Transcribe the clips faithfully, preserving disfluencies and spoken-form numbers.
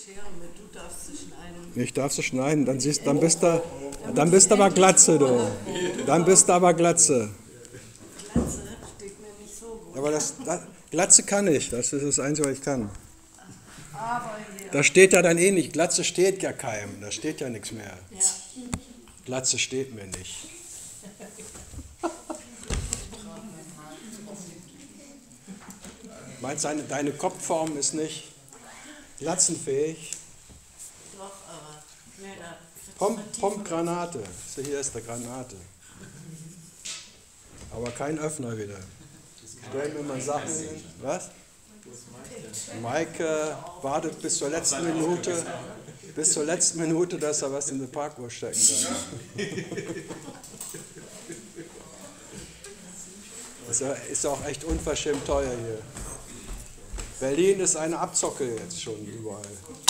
Schere mit, du darfst sie schneiden. Ich darf sie schneiden, dann, siehst, dann bist du dann bist du aber Glatze, du. Dann bist du aber Glatze. Glatze steht mir nicht so gut. Aber das, das Glatze kann ich, das ist das Einzige, was ich kann. Aber hier. Da steht ja dann eh nicht, Glatze steht ja keinem, da steht ja nichts mehr. Ja. Glatze steht mir nicht. Meinst du, deine, deine Kopfform ist nicht glatzenfähig? Doch, aber. Nee, da. Pomp, Pomp-Granate. So, hier ist der Granate. Aber kein Öffner wieder. Stellen wir mal Sachen hin. Was? Maike wartet bis zur letzten Minute, bis zur letzten Minute, dass er was in die Parkuhr stecken kann. Das ist auch echt unverschämt teuer hier. Berlin ist eine Abzocke jetzt schon überall.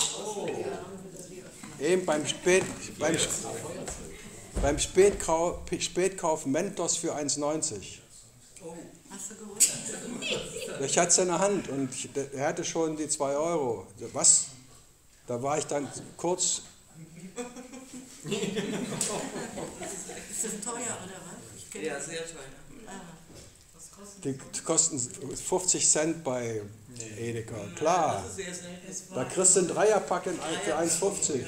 Eben beim, Spät, beim, beim Spätkauf, Spätkauf Mentos für eins neunzig. Hast du geholt? Ich hatte es in der Hand und er hatte schon die zwei Euro. Was? Da war ich dann kurz. Ist das teuer oder was? Ich Ja, sehr teuer. Ah, was kostet Die kosten fünfzig Cent bei Edeka. Klar. Das ist sehr selten. Da kriegst du einen Dreierpack in- für eins fünfzig.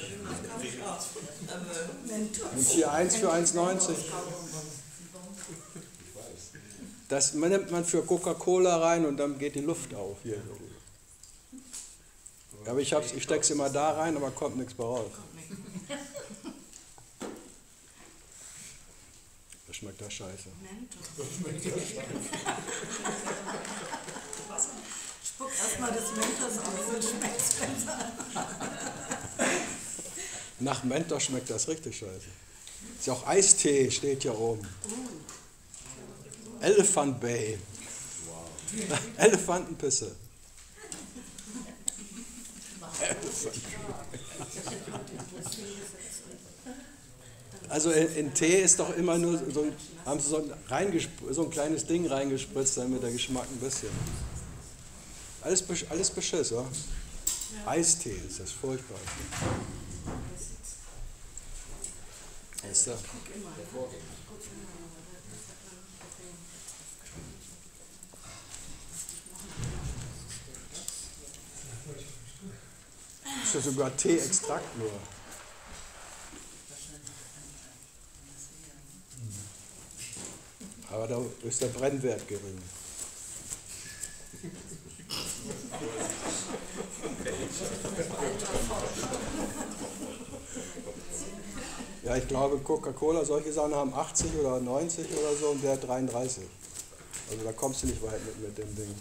Und hier eins für eins neunzig. Das nimmt man für Coca-Cola rein und dann geht die Luft auf. Hier. Aber ich, hab's, ich stecke es immer da rein, aber kommt nichts mehr raus. Das schmeckt das scheiße. Mentos. Spuck erstmal das Mentos aus, dann schmeckt es besser. Nach Mentos schmeckt das richtig scheiße. Ist ja auch Eistee, steht hier oben. Elephant Bay. Elefantenpisse. Also in, in Tee ist doch immer nur so ein, haben sie so ein, reingespr- so ein kleines Ding reingespritzt, damit der Geschmack ein bisschen. Alles, besch- alles Beschiss, oder? Eistee ist das furchtbar. Ist das? Ist ja sogar Tee-Extrakt nur. Aber da ist der Brennwert gering. Ja, ich glaube, Coca-Cola, solche Sachen haben achtzig oder neunzig oder so und der hat dreiunddreißig. Also da kommst du nicht weit mit, mit dem Ding.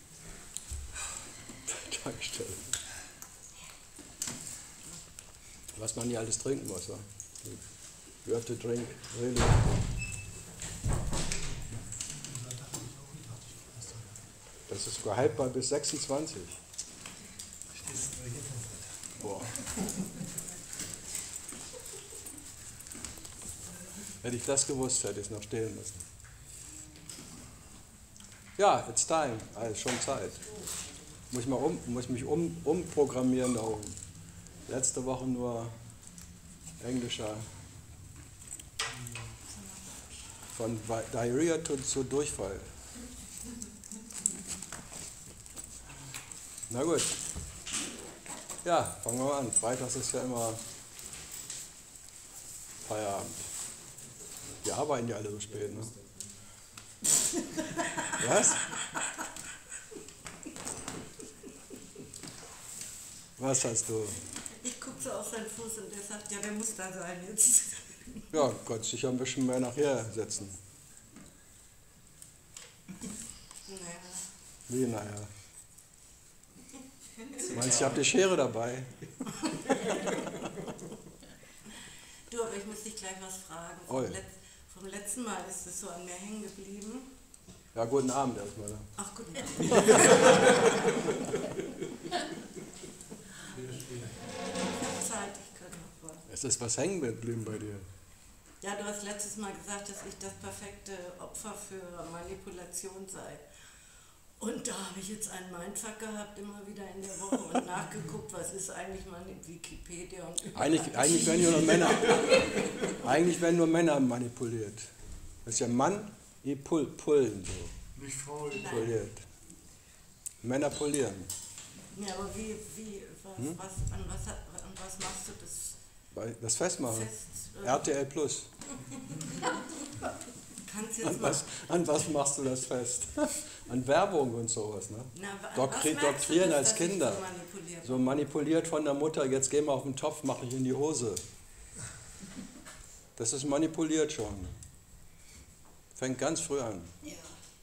Tankstelle. Was man hier alles trinken muss. Ja? You have to drink, really. Das ist sogar haltbar bis sechsundzwanzig. Boah. Hätte ich das gewusst, hätte ich es noch stehlen müssen. Ja, it's time. Also schon Zeit. Muss ich, mal um, muss mich um, umprogrammieren da oben. Letzte Woche nur englischer. Von Diarrhea zu, zu Durchfall. Na gut. Ja, fangen wir mal an. Freitags ist ja immer Feierabend. Wir arbeiten ja alle so spät, ne? Was? Was hast du? Ich gucke so auf seinen Fuß und der sagt, ja, der muss da sein jetzt. Ja, Gott, sich ein bisschen mehr nachher setzen. Naja. Wie, naja. Meinst du, ich habe die Schere dabei? Du, aber ich muss dich gleich was fragen. Oi. Vom, Letz-, vom letzten Mal ist es so an mir hängen geblieben. Ja, guten Abend erstmal. Ne? Ach, guten Abend. Zeit, ich könnte noch was. Es ist was hängen geblieben bei dir. Ja, du hast letztes Mal gesagt, dass ich das perfekte Opfer für Manipulation sei. Und da habe ich jetzt einen Mindfuck gehabt, immer wieder in der Woche und nachgeguckt, was ist eigentlich mal in Wikipedia und überall. Eigentlich, eigentlich werden nur Männer, eigentlich werden nur Männer manipuliert. Das ist ja Mann, die pull, pullen so. Nicht Frau. Poliert. Männer polieren. Ja, aber wie, wie, was, Hm? was, an, was, hat- an was machst du das Bei- Das Festmachen. fest? äh, R T L Plus. Kannst jetzt An mal, was, an was machst du das fest? An Werbung und sowas. Ne? na, an was Doktri- merkst du doktrieren das, als dass ich Kinder. so manipuliert So manipuliert von der Mutter, jetzt geh mal auf den Topf, mach ich in die Hose. Das ist manipuliert schon. Fängt ganz früh an. Ja.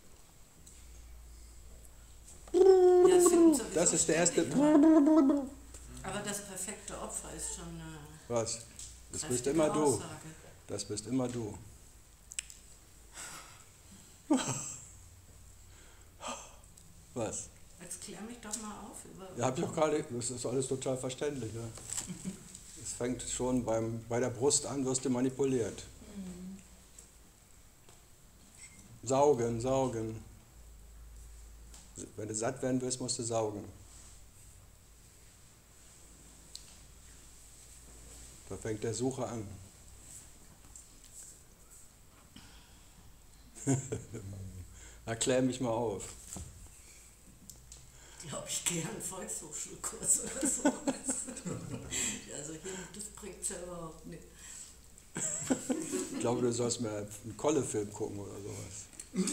Ja, das finden sowieso Das ist der erste. ständig immer. Aber das perfekte Opfer ist schon eine Was? Das bist kräftige immer du. Aussage. Das bist immer du. Was? Jetzt klär mich doch mal auf über. Ja, hab ich auch gerade, das ist alles total verständlich. Ja. Es fängt schon beim, bei der Brust an, wirst du manipuliert. Saugen, saugen. Wenn du satt werden willst, musst du saugen. Da fängt der Sucher an. Erklär mich mal auf. Ich glaube, ich gehe an Volkshochschulkurs oder so. Also hier, das bringt es ja überhaupt nicht. Ich glaube, du sollst mir einen Kolle-Film gucken oder sowas.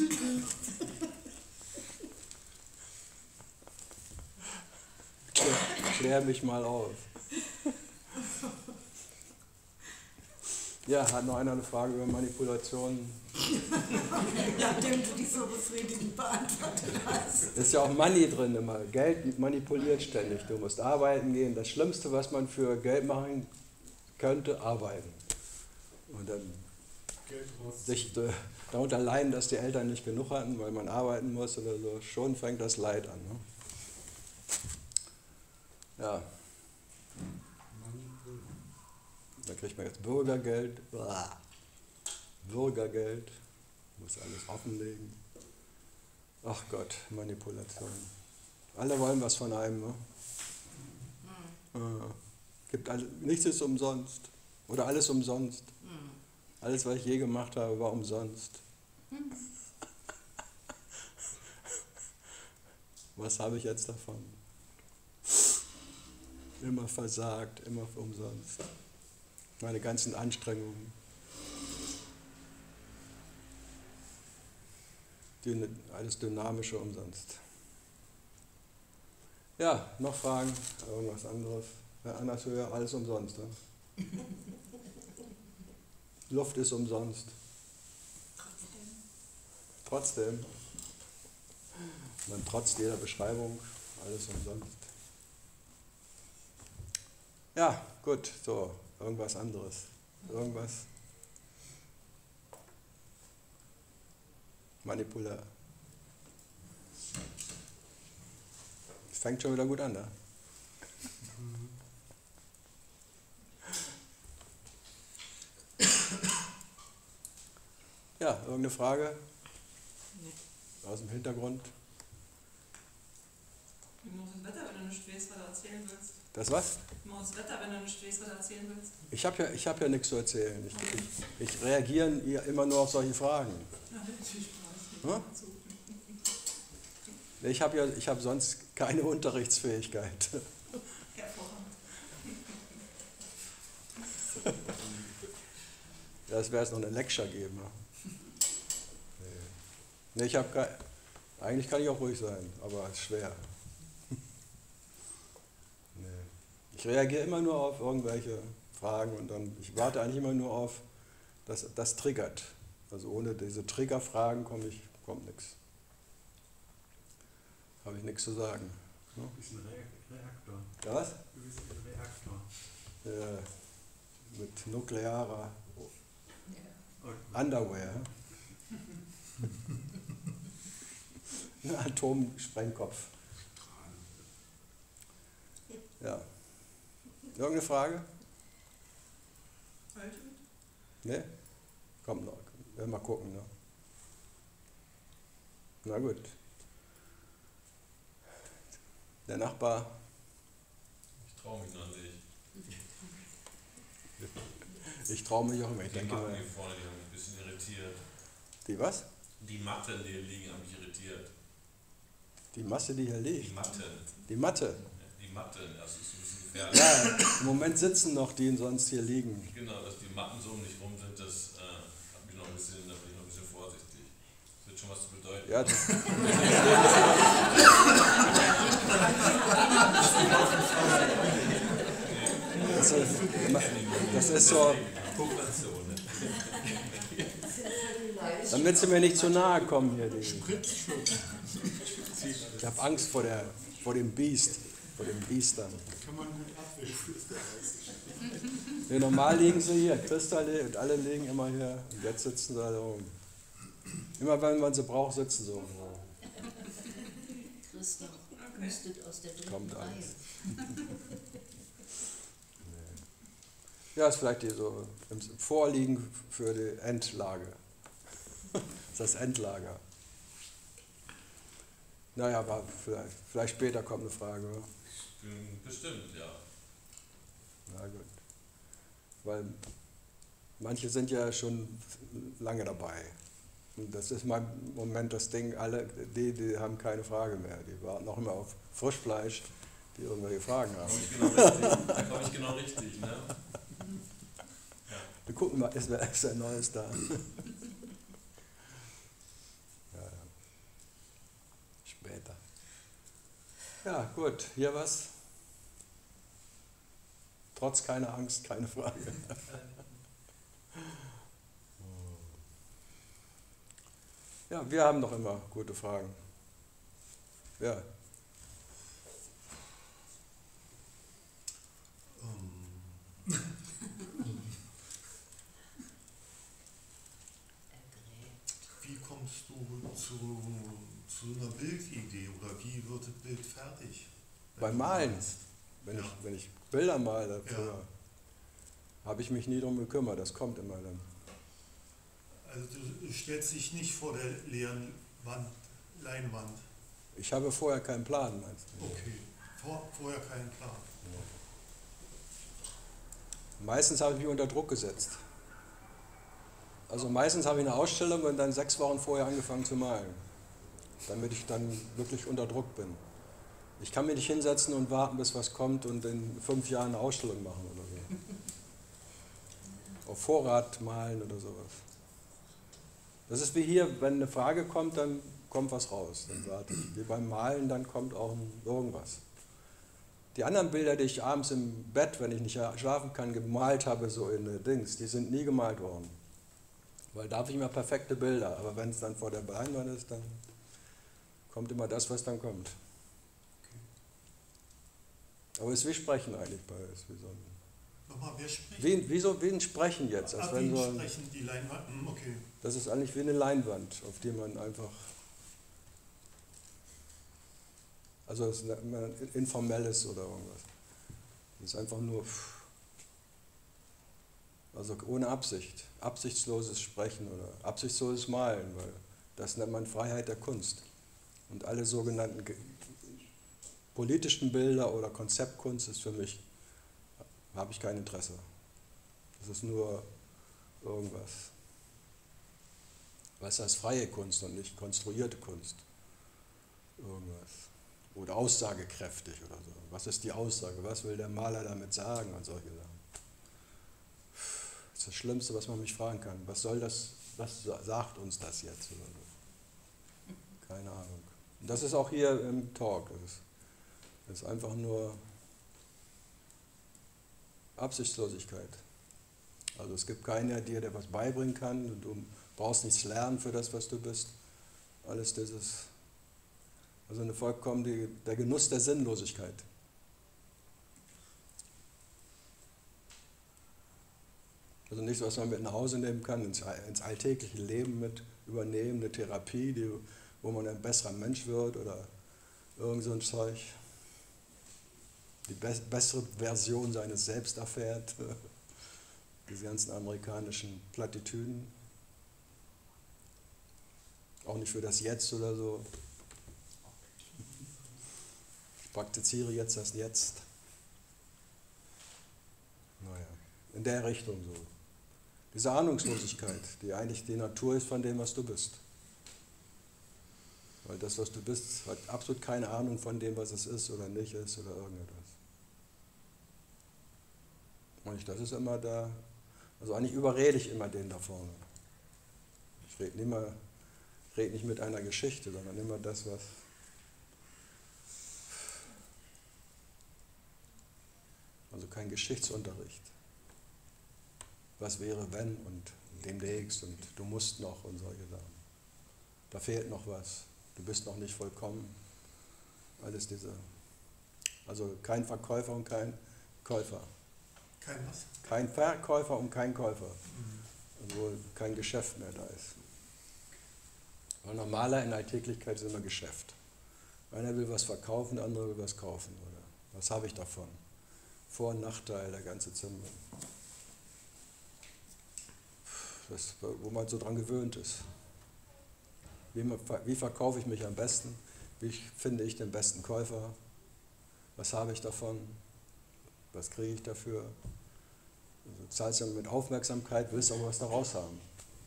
Klär, klär mich mal auf. Ja, hat noch einer eine Frage über Manipulation? Nachdem du die so befriedigend beantwortet hast. Ist ja auch Money drin immer. Geld manipuliert ständig. Du musst arbeiten gehen. Das Schlimmste, was man für Geld machen könnte, arbeiten. Und dann Geld raus. sich äh, darunter leiden, dass die Eltern nicht genug hatten, weil man arbeiten muss oder so. Schon fängt das Leid an. Ne? Ja, dann kriegt man jetzt Bürgergeld. Blah. Bürgergeld. Muss alles offenlegen. Ach Gott, Manipulation. Alle wollen was von einem. Ne? Äh, gibt alle, nichts ist umsonst. Oder alles umsonst. Alles, was ich je gemacht habe, war umsonst. Was habe ich jetzt davon? Immer versagt, immer umsonst. Meine ganzen Anstrengungen. Dyn- Alles Dynamische umsonst. Ja, noch Fragen? Irgendwas anderes? Ja, anders höher, alles umsonst. Ne? Luft ist umsonst. Trotzdem. Man trotz jeder Beschreibung, alles umsonst. Ja, gut, so, irgendwas anderes. Irgendwas. Manipula. Es fängt schon wieder gut an, ne? Ja, irgendeine Frage? Nee. Aus dem Hintergrund? Wie muss das Wetter, wenn du nicht weißt, was du erzählen willst? Das was? Wie muss das Wetter, wenn du nicht weißt, was du erzählen willst? Ich habe ja, ich hab ja nichts zu erzählen. Ich, ich, ich reagiere ja immer nur auf solche Fragen. Ja, natürlich Hm? brauchst du. Ich habe ja, ich habe sonst keine Unterrichtsfähigkeit. Hervorragend. Das wäre es noch eine Lecture geben. Ne? Nee. Nee, ich habe kein, eigentlich kann ich auch ruhig sein, aber es ist schwer. Nee. Ich reagiere immer nur auf irgendwelche Fragen und dann, ich warte eigentlich immer nur auf, dass das triggert. Also ohne diese Triggerfragen komme ich, kommt nichts. Habe ich nichts zu sagen. Du bist ein Re- Reaktor. Ja, was? Du bist ein Reaktor. Ja, mit nuklearer Okay. Underwear. Ein Atomsprengkopf. Ja. Irgendeine Frage? Heute? Ne? Kommt noch. Werden wir mal gucken. Ne? Na gut. Der Nachbar. Ich traue mich noch nicht. Ich traue mich auch immer. Ich Die denke Matten mal. hier vorne, die haben mich ein bisschen irritiert. Die was? Die Matten, die hier liegen, haben mich irritiert. Die Masse, die hier Die liegt. Matten. Die Matte. Die Matten, das ist ein bisschen gefährlich. Ja, im Moment sitzen noch die sonst hier liegen. Genau, dass die Matten so um mich rum sind, das äh, hat mich noch ein bisschen, da bin ich noch ein bisschen vorsichtig. Das wird schon was zu bedeuten. Ja, das, das, ist, das ist so, Kooperation. damit sie mir nicht zu nahe kommen hier. Die. Ich habe Angst vor, der, vor dem Biest, vor den Biestern. Kann man gut abwischen. Ja, normal liegen sie hier, Christa und alle liegen immer hier. Und jetzt sitzen sie alle rum. Immer wenn man sie braucht, sitzen sie rum. Christoph, müsstet aus der dritten Kommt Reihe. alles. Ja, ist vielleicht die so im Vorliegen für die Endlage. Das Endlager. Naja, aber vielleicht, vielleicht später kommt eine Frage. Oder? Bestimmt, ja. Na gut. Weil manche sind ja schon lange dabei. Und das ist mal im Moment das Ding, alle, die, die haben keine Frage mehr. Die warten noch immer auf Frischfleisch, die irgendwelche Fragen Da haben. komme ich genau richtig. Da komme ich genau richtig, ne? Wir gucken mal, ist, ist ein Neues da. Ja, ja. Später. Ja, gut. Hier was? Trotz keiner Angst, keine Frage. Ja, wir haben doch immer gute Fragen. Ja. Wie kommst du zu, zu einer Bildidee oder wie wird das Bild fertig? Beim Malen, wenn, Ja. ich, wenn ich Bilder male, Ja. früher, habe ich mich nie drum gekümmert, das kommt immer dann. Also du stellst dich nicht vor der leeren Wand, Leinwand. Ich habe vorher keinen Plan. meinst du? Okay, vor, vorher keinen Plan. Meistens habe ich mich unter Druck gesetzt. Also meistens habe ich eine Ausstellung und dann sechs Wochen vorher angefangen zu malen, damit ich dann wirklich unter Druck bin. Ich kann mich nicht hinsetzen und warten, bis was kommt und in fünf Jahren eine Ausstellung machen oder so. Auf Vorrat malen oder sowas. Das ist wie hier, wenn eine Frage kommt, dann kommt was raus. Dann warte ich. Wie beim Malen, dann kommt auch irgendwas. Die anderen Bilder, die ich abends im Bett, wenn ich nicht schlafen kann, gemalt habe, so in Dings, die sind nie gemalt worden. Weil da habe ich immer perfekte Bilder, aber wenn es dann vor der Leinwand ist, dann kommt immer das, was dann kommt. Aber es ist wie Sprechen eigentlich bei es ist wie so ein, Nochmal, wer spricht? wie, wie, so, wie ein Sprechen jetzt. Als Ach, wenn wie so ein, sprechen die Leinwand? Hm, okay. das ist eigentlich wie eine Leinwand, auf die man einfach. Also es ist ein informelles oder irgendwas. Es ist einfach nur. Also ohne Absicht. Absichtsloses Sprechen oder absichtsloses Malen, weil das nennt man Freiheit der Kunst. Und alle sogenannten ge- politischen Bilder oder Konzeptkunst ist für mich, habe ich kein Interesse. Das ist nur irgendwas. Was heißt freie Kunst und nicht konstruierte Kunst? Irgendwas. Oder aussagekräftig oder so. Was ist die Aussage? Was will der Maler damit sagen und solche Sachen? Das ist das Schlimmste, was man mich fragen kann. Was soll das, was sagt uns das jetzt? Oder so? Keine Ahnung. Und das ist auch hier im Talk. Das ist, das ist einfach nur Absichtslosigkeit. Also es gibt keinen, der dir was beibringen kann. Und du brauchst nichts lernen für das, was du bist. Alles dieses, also eine vollkommen die, der Genuss der Sinnlosigkeit. Also nichts, was man mit nach Hause nehmen kann, ins, ins alltägliche Leben mit übernehmen, eine Therapie, die, wo man ein besserer Mensch wird oder irgend so ein Zeug. Die be bessere Version seines Selbst erfährt. Diese ganzen amerikanischen Plattitüden. Auch nicht für das Jetzt oder so. praktiziere jetzt das Jetzt. Naja, in der Richtung so. Diese Ahnungslosigkeit, die eigentlich die Natur ist von dem, was du bist. Weil das, was du bist, hat absolut keine Ahnung von dem, was es ist oder nicht ist oder irgendetwas. Und ich, das ist immer da, also eigentlich überrede ich immer den da vorne. Ich rede nicht, mehr, rede nicht mit einer Geschichte, sondern immer das, was... Also kein Geschichtsunterricht. Was wäre, wenn und demnächst und du musst noch und solche Sachen. Da fehlt noch was. Du bist noch nicht vollkommen. Alles diese. Also kein Verkäufer und kein Käufer. Kein was? Kein Verkäufer und kein Käufer. Mhm. Obwohl kein Geschäft mehr da ist. Weil normaler in der Alltäglichkeit ist immer Geschäft. Einer will was verkaufen, der andere will was kaufen. Oder was habe ich davon? Vor- und Nachteil, der ganze Zimbel. Das, wo man so dran gewöhnt ist. Wie, man, wie verkaufe ich mich am besten? Wie finde ich den besten Käufer? Was habe ich davon? Was kriege ich dafür? Also, du zahlst ja mit Aufmerksamkeit, willst aber was daraus haben.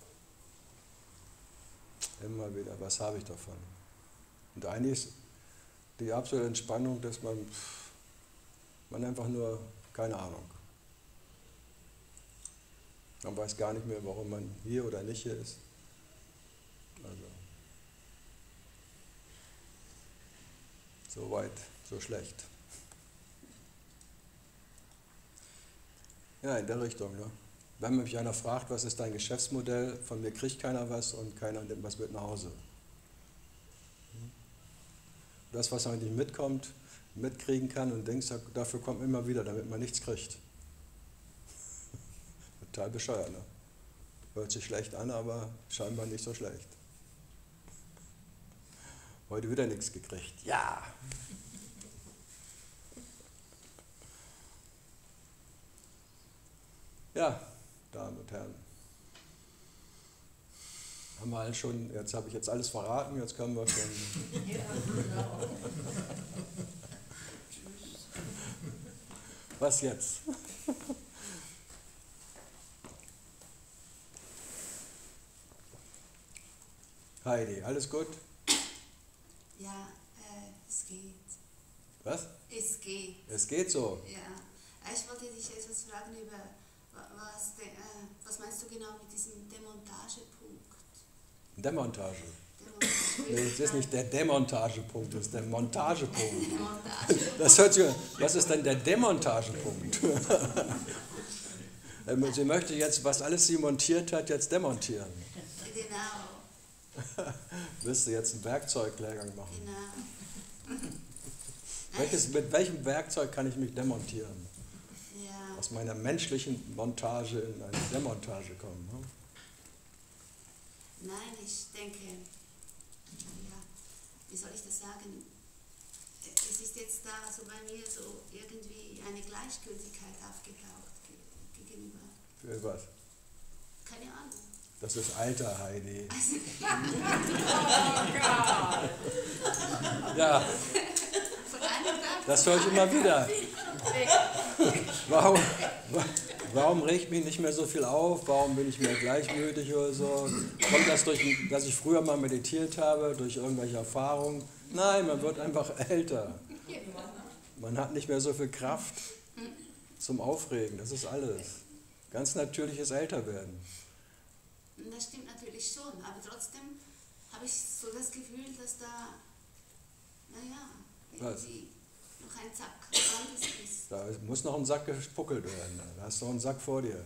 Immer wieder, was habe ich davon? Und eigentlich ist die absolute Entspannung, dass man, man einfach nur, keine Ahnung. Man weiß gar nicht mehr, warum man hier oder nicht hier ist. Also, so weit, so schlecht. Ja, in der Richtung. Ne? Wenn mich einer fragt, was ist dein Geschäftsmodell, von mir kriegt keiner was und keiner nimmt was mit nach Hause. Das, was man nicht mitkommt, mitkriegen kann und denkst, dafür kommt man immer wieder, damit man nichts kriegt. Total bescheuert, ne? Hört sich schlecht an, aber scheinbar nicht so schlecht. Heute wieder nichts gekriegt. Ja! Ja, Damen und Herren. Haben wir alles schon, jetzt habe ich jetzt alles verraten, jetzt können wir schon. Ja, genau. Was jetzt? Heidi, alles gut? Ja, äh, es geht. Was? Es geht. Es geht so. Ja. Ich wollte dich etwas fragen über, was, de, äh, was meinst du genau mit diesem Demontagepunkt? Demontage. Demontage. Nee, es ist nicht der Demontagepunkt, es ist der Montagepunkt. Demontage. Das hört sich, was ist denn der Demontagepunkt? Sie möchte jetzt, was alles sie montiert hat, jetzt demontieren. Genau. Willst du jetzt einen Werkzeuglehrgang machen? Genau. Welches, mit welchem Werkzeug kann ich mich demontieren? Ja. Aus meiner menschlichen Montage in eine Demontage kommen. Ne? Nein, ich denke, ja, wie soll ich das sagen? Es ist jetzt da so bei mir so irgendwie eine Gleichgültigkeit aufgetaucht ge- gegenüber. Für was? Keine Ahnung. Das ist alter Heidi. Ja, Von einem Tag das zum höre ich immer anderen. wieder. Warum, warum regt mich nicht mehr so viel auf? Warum bin ich mehr gleichmütig oder so? Kommt das durch, dass ich früher mal meditiert habe, durch irgendwelche Erfahrungen? Nein, man wird einfach älter. Man hat nicht mehr so viel Kraft zum Aufregen. Das ist alles. Ganz natürliches Älterwerden. Das stimmt natürlich schon, aber trotzdem habe ich so das Gefühl, dass da, naja, irgendwie noch ein Zack anders ist. Da muss noch ein Sack gespuckelt werden. Da hast du noch einen Sack vor dir.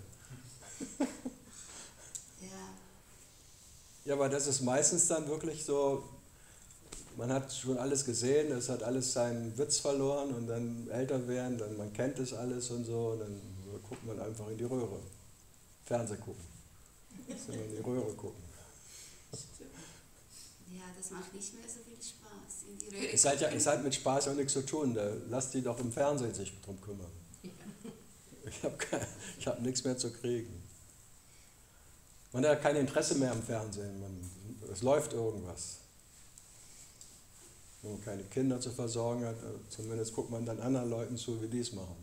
Ja, Ja, aber das ist meistens dann wirklich so, man hat schon alles gesehen, es hat alles seinen Witz verloren und dann älter werden, dann man kennt es alles und so, und dann guckt man einfach in die Röhre. Fernseh gucken. Dann in die Röhre gucken. ja, das macht nicht mehr so viel Spaß. In die Röhre. Es hat ja es hat mit Spaß auch nichts zu tun, da lass die doch im Fernsehen sich drum kümmern. Ich habe ich hab nichts mehr zu kriegen. Man hat keine Interesse mehr am Fernsehen, man, es läuft irgendwas. Wenn man keine Kinder zu versorgen hat, zumindest guckt man dann anderen Leuten zu, wie die es machen.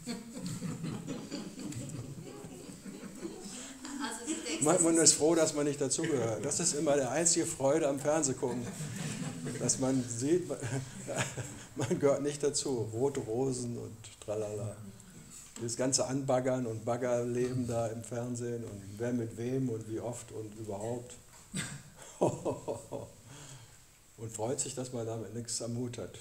Also du denkst, Man, das man ist- ist froh, dass man nicht dazugehört. Das ist immer die einzige Freude am Fernsehgucken, dass man sieht, man gehört nicht dazu. Rote Rosen und tralala. Das ganze Anbaggern und Baggerleben da im Fernsehen und wer mit wem und wie oft und überhaupt. Und freut sich, dass man damit nichts am Hut hat.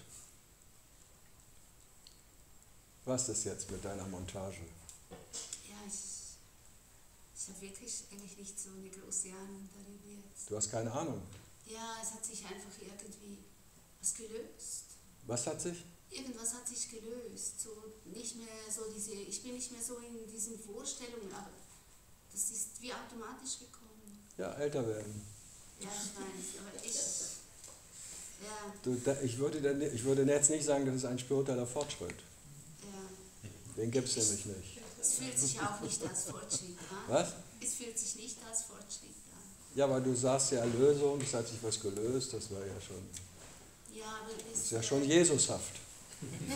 Was ist jetzt mit deiner Montage? Ja, ich, ich habe wirklich eigentlich nicht so eine große Ahnung darüber jetzt. Du hast keine Ahnung. Ja, es hat sich einfach irgendwie was gelöst. Was hat sich? Irgendwas hat sich gelöst. So nicht mehr so diese, ich bin nicht mehr so in diesen Vorstellungen, aber das ist wie automatisch gekommen. Ja, älter werden. Ja, ich weiß, aber ich, ja, Du, da, ich, würde dann, ich würde jetzt nicht sagen, das ist ein spiritueller Fortschritt. ja. Den gibt es nämlich nicht. Es fühlt sich auch nicht als Fortschritt an. Was? Es fühlt sich nicht als Fortschritt an. Ja, aber du sagst ja Erlösung, es hat sich was gelöst, das war ja schon, Ja, aber es ist ja schon Jesushaft. Ja,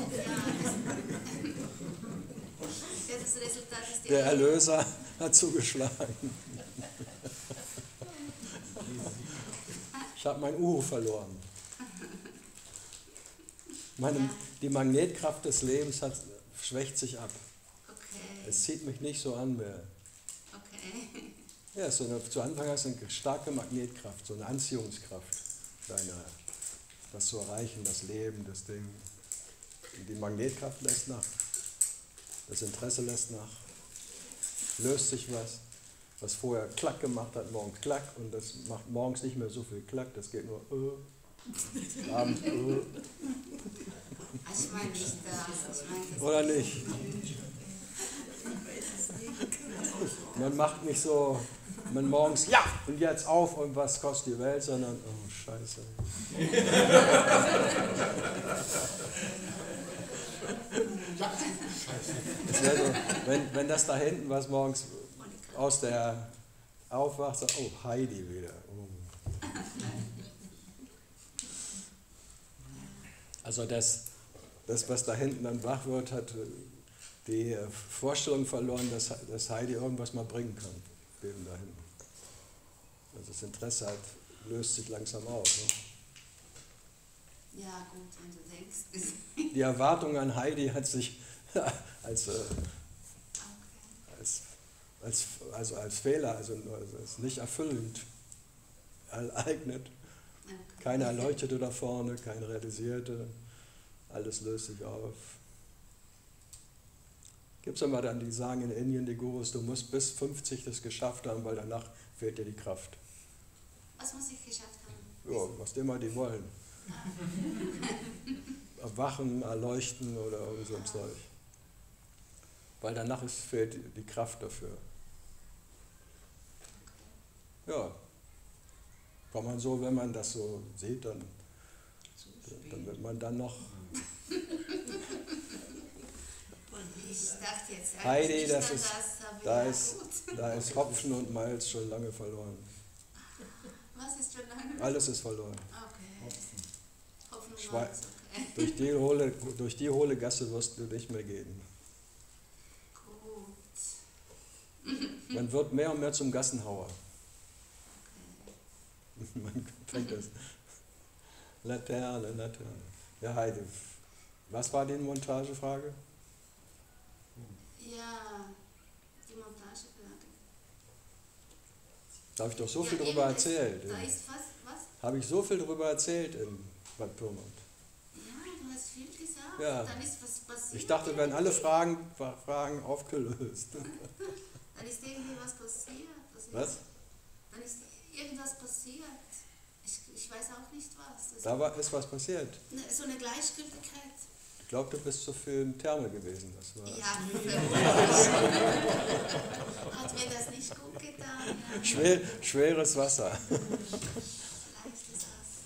das, das Resultat ist Der Erlöser hat zugeschlagen. Ich habe mein Uhu verloren. Meine, Ja. Die Magnetkraft des Lebens hat, schwächt sich ab. Okay, Es zieht mich nicht so an mehr. okay. Ja, so eine, zu Anfang hast du eine starke Magnetkraft, so eine Anziehungskraft, deine, das zu erreichen, das Leben, das Ding. Und die Magnetkraft lässt nach. Das Interesse lässt nach. Löst sich was, was vorher Klack gemacht hat, morgens Klack, und das macht morgens nicht mehr so viel Klack, das geht nur äh, abends äh, Also ich meine nicht das, ich meine das. oder nicht. Man macht nicht so, man morgens, ja, und jetzt auf und was kostet die Welt, sondern, oh Scheiße. Das wär so, wenn, wenn das da hinten was morgens aus der aufwacht, sagt, oh Heidi wieder. Oh. Also das, das, was da hinten dann wach wird, hat die Vorstellung verloren, dass, dass Heidi irgendwas mal bringen kann, dem da hinten. Also das Interesse hat, löst sich langsam auf. Ne? Ja gut, wenn du denkst. ist- Die Erwartung an Heidi hat sich als, äh, Okay. als, als, also als Fehler, also als nicht erfüllend ereignet. Okay. Keine erleuchtete da vorne, keine realisierte, alles löst sich auf. Gibt es aber dann, die sagen in Indien, die Gurus, du musst bis fünfzig das geschafft haben, weil danach fehlt dir die Kraft. Was muss ich geschafft haben? Ja, was immer die wollen. Erwachen, erleuchten oder irgend so ein Zeug. Weil danach ist, fehlt die, die Kraft dafür. Ja. Kann man so, wenn man das so sieht, dann, dann wird man dann noch. Ich dachte jetzt, Heidi, nicht das an ist- aber Da ja, ist, gut. da ist Hopfen und Malz schon lange verloren. Was ist schon lange? Alles ist verloren. Okay. Hoffnung Schwei- war es, okay. Durch die, hohle, durch die hohle Gasse wirst du nicht mehr gehen. Gut. Man wird mehr und mehr zum Gassenhauer. Okay. Man fängt das. Laterne, Laterne. Ja, Heidi, was war die Montagefrage? Ja, die Montagefrage. Da habe ich doch so Ja, viel eben, drüber da erzählt. Ist, da ist was, was? Habe ich so viel drüber erzählt in Bad Pyrmont. Ja, du hast viel gesagt. Ja. Dann ist was passiert. Ich dachte, werden alle Fragen, Fragen aufgelöst. Dann ist irgendwie was passiert. ist- Was? Dann ist irgendwas passiert. Ich, ich weiß auch nicht was. Das Da war, ist was passiert. Ne, so eine Gleichgültigkeit. Ich glaube, du bist zu viel im Therme gewesen. Das war Ja, hat mir das nicht gut getan. Ja. schwer, schweres Wasser. Leichtes Wasser.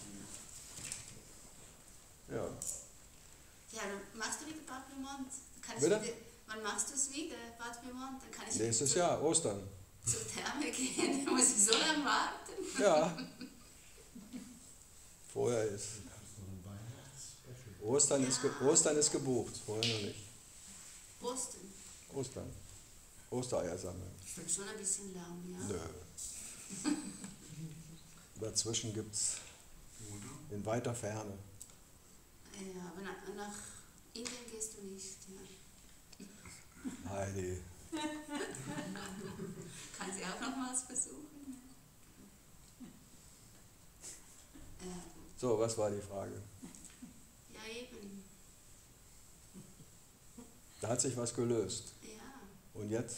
Ja. Ja, dann machst du wieder Bad Pyrmont. Kann ich Bitte? wieder, wann machst du es wieder, Bad Pyrmont? Dann kann ich Nächstes wieder Jahr, Ostern. zur, zur Therme gehen. Da muss ich so lange warten. Ja. Vorher ist. Ostern, ist, ge- Ostern ist gebucht, vorher noch nicht. Posten. Ostern. Ostereier sammeln. Schon ein bisschen lang, ja. Nö. Dazwischen gibt es in weiter Ferne. Ja, aber nach, nach Indien gehst du nicht, ja. Heidi. Kann sie auch nochmals versuchen. Ja, gut. So, was war die Frage? Ja, eben. Da hat sich was gelöst. Ja. Und jetzt?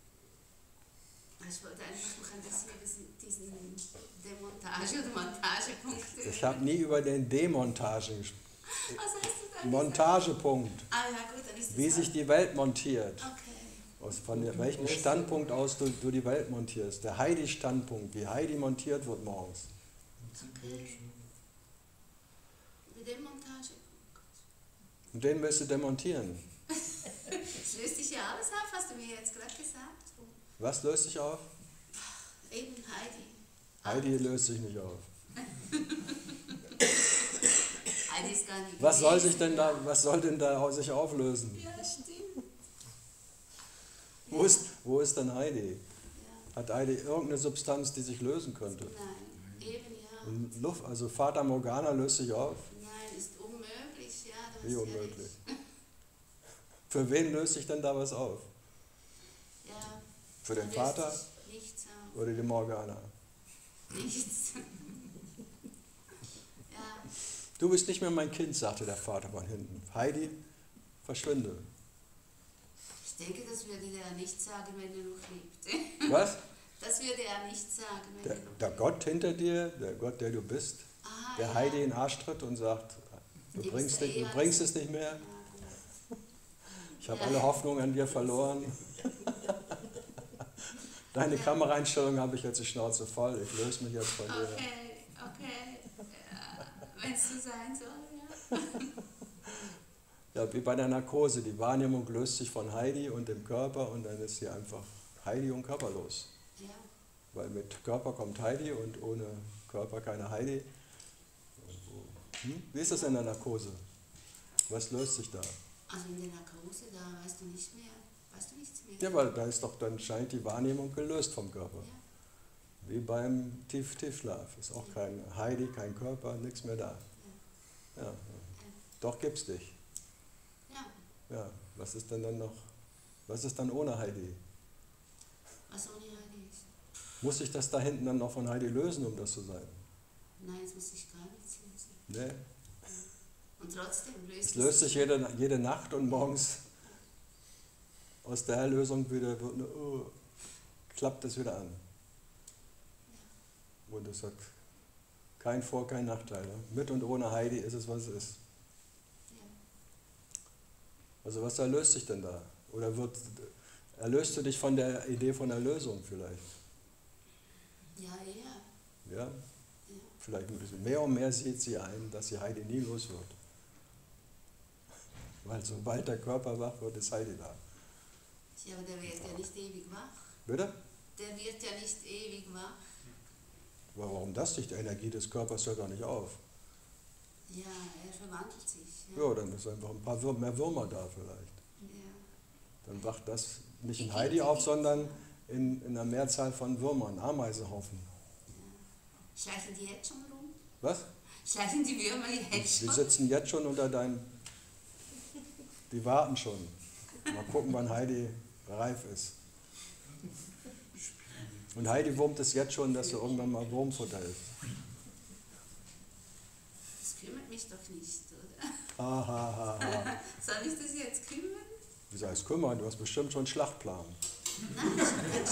Ich wollte einfach noch ein bisschen diesen Demontage- oder Montagepunkt. Ich habe nie über den Demontagen gesprochen. Was hast du da Montagepunkt. gesagt? Ah ja, gut, dann ist das Wie halt- sich die Welt montiert. Okay. Aus von der, welchem Standpunkt aus du, du die Welt montierst. Der Heidi-Standpunkt, wie Heidi montiert wird morgens. Okay. Mit dem Montagepunkt. Und den willst du demontieren. Das löst sich ja alles auf, hast du mir jetzt gerade gesagt. Was löst sich auf? Eben Heidi. Heidi löst sich nicht auf. Heidi ist gar nicht Was soll gewesen. sich denn da, was soll denn da sich auflösen? Ja, stimmt. Wo ist, wo ist denn Heidi? Ja. Hat Heidi irgendeine Substanz, die sich lösen könnte? Nein, eben ja. Und Luft, also Fata Morgana löst sich auf? Nein, ist unmöglich, ja. Du Wie hast unmöglich? Ja, Für wen löst sich denn da was auf? recht. Ja. Für den Da löst Vater sich Nichts auf. oder die Morgana? Nichts. Ja, Du bist nicht mehr mein Kind, sagte der Vater von hinten. Heidi, verschwinde. ich denke, das würde er nicht sagen, wenn er noch lebte. Was? Das würde er nicht sagen, wenn Der, er noch der Gott hinter dir, der Gott, der du bist, Aha, der ja. Heidi in den Arsch tritt und sagt, du Die bringst, bist nicht, eh du alles- bringst es nicht mehr, Ja, gut. ich habe Ja. alle Hoffnung an dir verloren. Deine Kameraeinstellung habe ich jetzt die Schnauze voll, ich löse mich jetzt von dir. Okay, okay. Ja, wenn es so sein soll, ja. Ja, wie bei der Narkose, die Wahrnehmung löst sich von Heidi und dem Körper und dann ist sie einfach Heidi und körperlos. Ja. Weil mit Körper kommt Heidi und ohne Körper keine Heidi. Hm? Wie ist das in der Narkose? Was löst sich da? Also in der Narkose, da weißt du nicht mehr, weißt du nichts mehr. Ja, weil da ist doch, dann scheint die Wahrnehmung gelöst vom Körper. Ja. Wie beim Tief Tiefschlaf. Ist auch kein Heidi, kein Körper, nichts mehr da. Ja, ja. Doch gibt's dich. Ja, Ja, was ist denn dann noch? Was ist dann ohne Heidi? was ohne Heidi ist. Muss sich das da hinten dann noch von Heidi lösen, um das zu sein? Nein, es muss sich gar nichts lösen. Nee. Und trotzdem löst Es löst sich jede, jede Nacht und morgens aus der Erlösung wieder, wird eine, oh, klappt es wieder an. Und es hat kein Vor-, kein Nachteil. Ne? Mit und ohne Heidi ist es, was es ist. Ja. Also was erlöst sich denn da? Oder wird, erlöst du dich von der Idee von Erlösung vielleicht? Ja, eher. Ja? Ja. Vielleicht ein bisschen mehr und mehr sieht sie ein, dass sie Heidi nie los wird. Weil sobald der Körper wach wird, ist Heidi da. Ja, aber der wird ja nicht ewig wach. Bitte? Der wird ja nicht ewig wach. Aber warum das nicht? Die Energie des Körpers hört doch nicht auf. Ja, er verwandelt sich. Ja, dann ist einfach ein paar Wür- mehr Würmer da vielleicht. Ja. Dann wacht das nicht in Heidi auf, sondern in, in einer Mehrzahl von Würmern, Ameisenhaufen. Schleichen die jetzt schon rum? Was? Schleichen die Würmer jetzt Die schon? sitzen jetzt schon unter deinen... Die warten schon. Mal gucken, wann Heidi reif ist. Und Heidi wurmt es jetzt schon, dass du irgendwann mal Wurmfutter isst. Das kümmert mich doch nicht, oder? Ha, ha, ha, ha. Soll mich das jetzt kümmern? Wie soll es kümmern? Du hast bestimmt schon einen Schlachtplan. Nein, ich habe keinen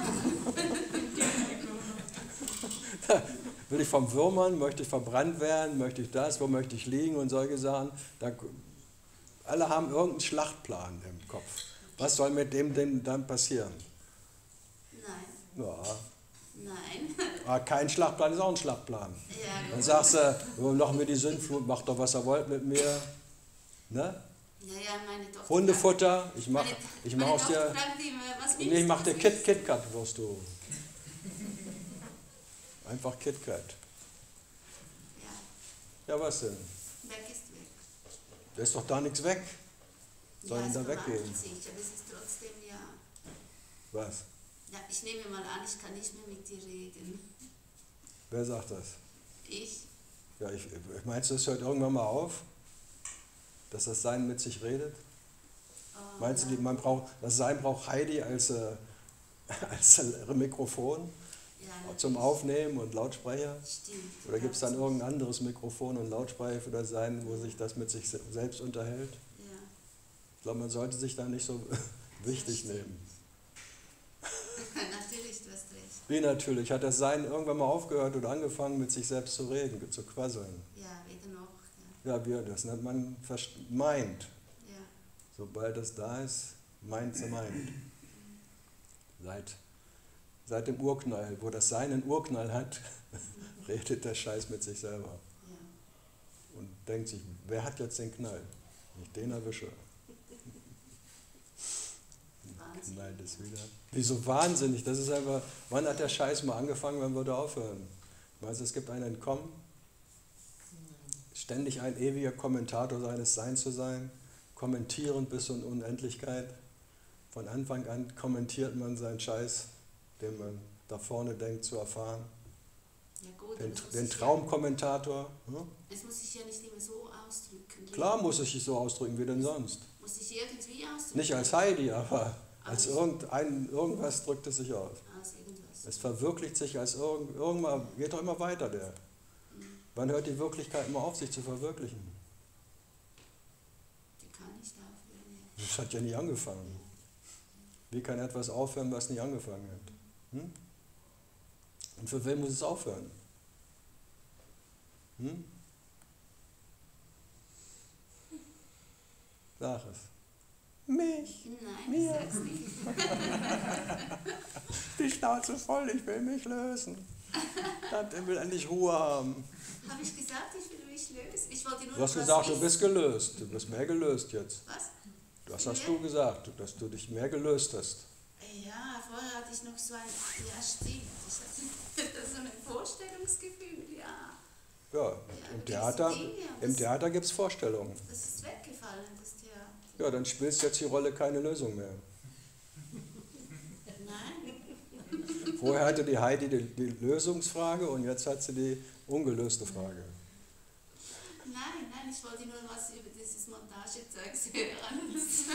Schlaf. Will ich vom Würmern, möchte ich verbrannt werden, möchte ich das, wo möchte ich liegen und solche Sachen. Da, alle haben irgendeinen Schlachtplan im Kopf. Was soll mit dem denn dann passieren? Nein, Ja, nein. aber kein Schlachtplan ist auch ein Schlachtplan. Ja, Dann gut. sagst du, oh, noch mit die Sündflut, macht doch was ihr wollt mit mir. Ne? Ja, ja, meine Tochter. Hundefutter, ich mach, Meine, ich meine mach aus Tochter dir, fragt immer, was nee, willst ich du, mach was dir willst Kit, KitKat, wirst du. Einfach KitKat. du? Ja, Ja, was denn? weg ist weg. Da ist doch da nichts weg. Soll Ja, ihn es da verwandelt weggehen? sich, aber es ist trotzdem ja. Was? Ja, ich nehme mal an, ich kann nicht mehr mit dir reden. Wer sagt das? Ich? Ja, ich, meinst du, es hört irgendwann mal auf, dass das Sein mit sich redet? Oh, Meinst ja. du, man braucht, das Sein braucht Heidi als, äh, als Mikrofon Ja, zum Aufnehmen und Lautsprecher? Stimmt. Oder gibt es dann Ja, irgendein anderes Mikrofon und Lautsprecher für das Sein, wo sich das mit sich se- selbst unterhält? Ja. Ich glaube, man sollte sich da nicht so wichtig stimmt. nehmen. Natürlich, du hast recht. Wie natürlich? Hat das Sein irgendwann mal aufgehört oder angefangen, mit sich selbst zu reden, zu quasseln? Ja, weder noch. Ja. Ja, wir, das nennt man Verst- Mind. Ja. Sobald das da ist, meint sie meint. Seit, seit dem Urknall, wo das Sein einen Urknall hat, redet der Scheiß mit sich selber. Ja. Und denkt sich, wer hat jetzt den Knall? Wenn ich den erwische, Wahnsinn. knallt es wieder. Wieso wahnsinnig? Das ist einfach, wann hat der Scheiß mal angefangen, wann würde er aufhören? Weißt du, es gibt ein Entkommen, ständig ein ewiger Kommentator seines Seins zu sein, kommentierend bis in Unendlichkeit. Von Anfang an kommentiert man seinen Scheiß, den man da vorne denkt zu erfahren. Ja, gut, Den, aber es muss den sich Traumkommentator. Hm? Ja, es muss sich ja nicht immer so ausdrücken. Klar muss ich sich so ausdrücken, wie denn sonst. Muss sich irgendwie ausdrücken. Nicht als Heidi, aber als Aus- irgendein, irgendwas drückt es sich aus. Aus irgendwas. Es verwirklicht sich als irgend, irgendwann, geht doch immer weiter der. Wann hört die Wirklichkeit immer auf, sich zu verwirklichen? Die kann nicht aufhören. Ja. Das hat ja nie angefangen. Wie kann etwas aufhören, was nie angefangen hat? Hm? Und für wen muss es aufhören? Hm? Sag es. Mich. Nein, Mir. ich sag's nicht. Die Schnauze voll, ich will mich lösen. Ich will endlich Ruhe haben. Habe ich gesagt, ich will mich lösen? Ich wollte nur Du hast was gesagt, du wissen. bist gelöst. Du bist mehr gelöst jetzt. Was? Das hast du gesagt, dass du dich mehr gelöst hast. Ja, vorher hatte ich noch so ein, ja stimmt, ich hatte so ein Vorstellungsgefühl, ja. Ja, Ja, im gewisse Theater, Dinge, im das- Theater gibt es Vorstellungen. Das ist weggefallen, das Theater. Ja, dann spielst du jetzt die Rolle keine Lösung mehr. Nein, Vorher hatte die Heidi die, die Lösungsfrage und jetzt hat sie die ungelöste Frage. nein, nein, ich wollte nur was über dieses Montagezeugs hören.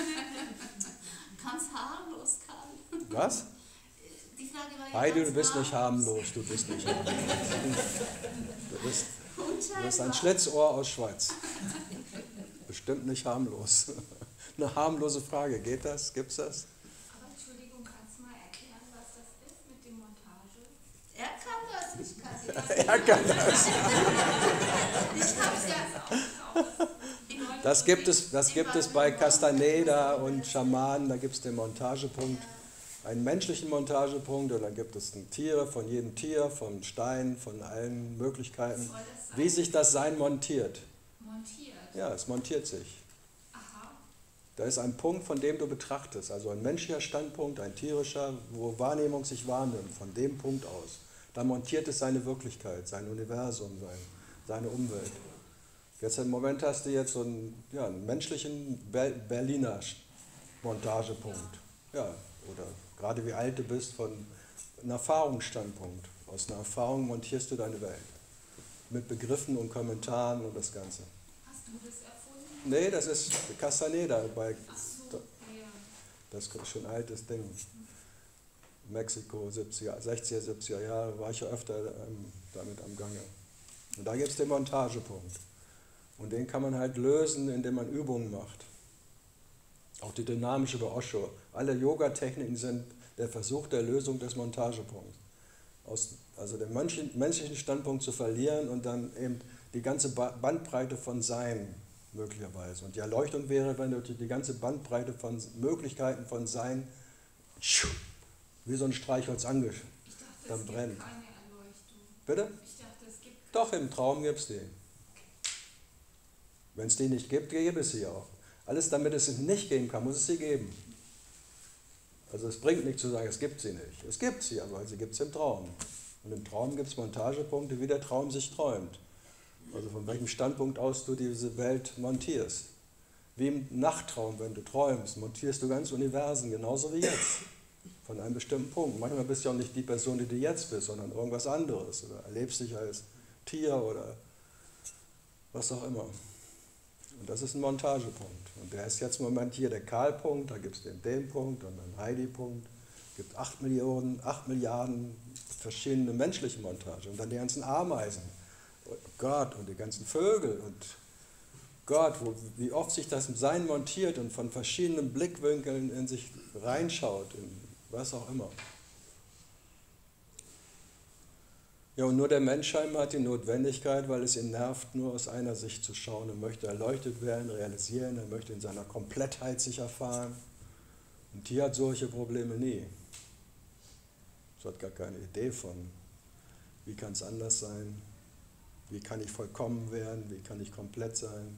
Ganz harmlos, Karl. Was? Die Frage war ja Heidi, ganz du bist nicht harmlos, du bist nicht harmlos. Du bist, du bist ein Unscheinbar. Schlitzohr aus Schweiz. Bestimmt nicht harmlos. Eine harmlose Frage, geht das? Gibt's das? Aber Entschuldigung, kannst du mal erklären, was das ist mit dem Montage? Er kann das, ich kann das. Er kann das. Ich hab's ja in Das gibt es, das gibt es bei Castaneda und Schamanen, da gibt es den Montagepunkt, einen menschlichen Montagepunkt, und dann gibt es ein Tier, von jedem Tier, von Stein, von allen Möglichkeiten, Soll das sein? wie sich das Sein montiert. Montiert? Ja, es montiert sich. Aha. Da ist ein Punkt, von dem du betrachtest, also ein menschlicher Standpunkt, ein tierischer, wo Wahrnehmung sich wahrnimmt, von dem Punkt aus. Da montiert es seine Wirklichkeit, sein Universum, sein, seine Umwelt. Jetzt im Moment hast du jetzt so einen, ja, einen menschlichen Ber- Berliner Montagepunkt. Ja, oder gerade wie alt du bist, von einem Erfahrungsstandpunkt. Aus einer Erfahrung montierst du deine Welt. Mit Begriffen und Kommentaren und das Ganze. Hast du das erfunden? Nee, das ist Castaneda, bei, Ach so, ja. das ist schon ein altes Ding. Mexiko, siebziger, sechziger, siebziger Jahre, war ich ja öfter ähm, damit am Gange. Und da gibt es den Montagepunkt. Und den kann man halt lösen, indem man Übungen macht. Auch die dynamische bei Osho. Alle Yoga-Techniken sind der Versuch der Lösung des Montagepunkts. Aus, also den menschlichen, menschlichen Standpunkt zu verlieren und dann eben die ganze Ba- Bandbreite von Sein möglicherweise. Und die Erleuchtung wäre, wenn du die ganze Bandbreite von Möglichkeiten von Sein wie so ein Streichholz angesch. Ich dachte, Dann es brennt. gibt keine Erleuchtung. Bitte? Ich dachte, es gibt Doch, im Traum gibt es die. Wenn es die nicht gibt, gäbe es sie auch. Alles, damit es sie nicht geben kann, muss es sie geben. Also es bringt nichts zu sagen, es gibt sie nicht. Es gibt sie, aber sie gibt es im Traum. Und im Traum gibt es Montagepunkte, wie der Traum sich träumt. Also von welchem Standpunkt aus du diese Welt montierst. Wie im Nachttraum, wenn du träumst, montierst du ganz Universen, genauso wie jetzt. Von einem bestimmten Punkt. Manchmal bist du auch nicht die Person, die du jetzt bist, sondern irgendwas anderes. Oder erlebst dich als Tier oder was auch immer. Und das ist ein Montagepunkt. Und der ist jetzt im Moment hier der Karl-Punkt, da gibt es den den Punkt und den Heidi-Punkt. Es gibt acht Millionen, acht Milliarden verschiedene menschliche Montage. Und dann die ganzen Ameisen. Oh Gott, und die ganzen Vögel. Und Gott, wo, wie oft sich das Sein montiert und von verschiedenen Blickwinkeln in sich reinschaut, in was auch immer. Ja, und nur der Mensch scheinbar hat die Notwendigkeit, weil es ihn nervt, nur aus einer Sicht zu schauen. Er möchte erleuchtet werden, realisieren, er möchte in seiner Komplettheit sich erfahren. Und hier hat solche Probleme nie. Es hat gar keine Idee von, wie kann es anders sein, wie kann ich vollkommen werden, wie kann ich komplett sein.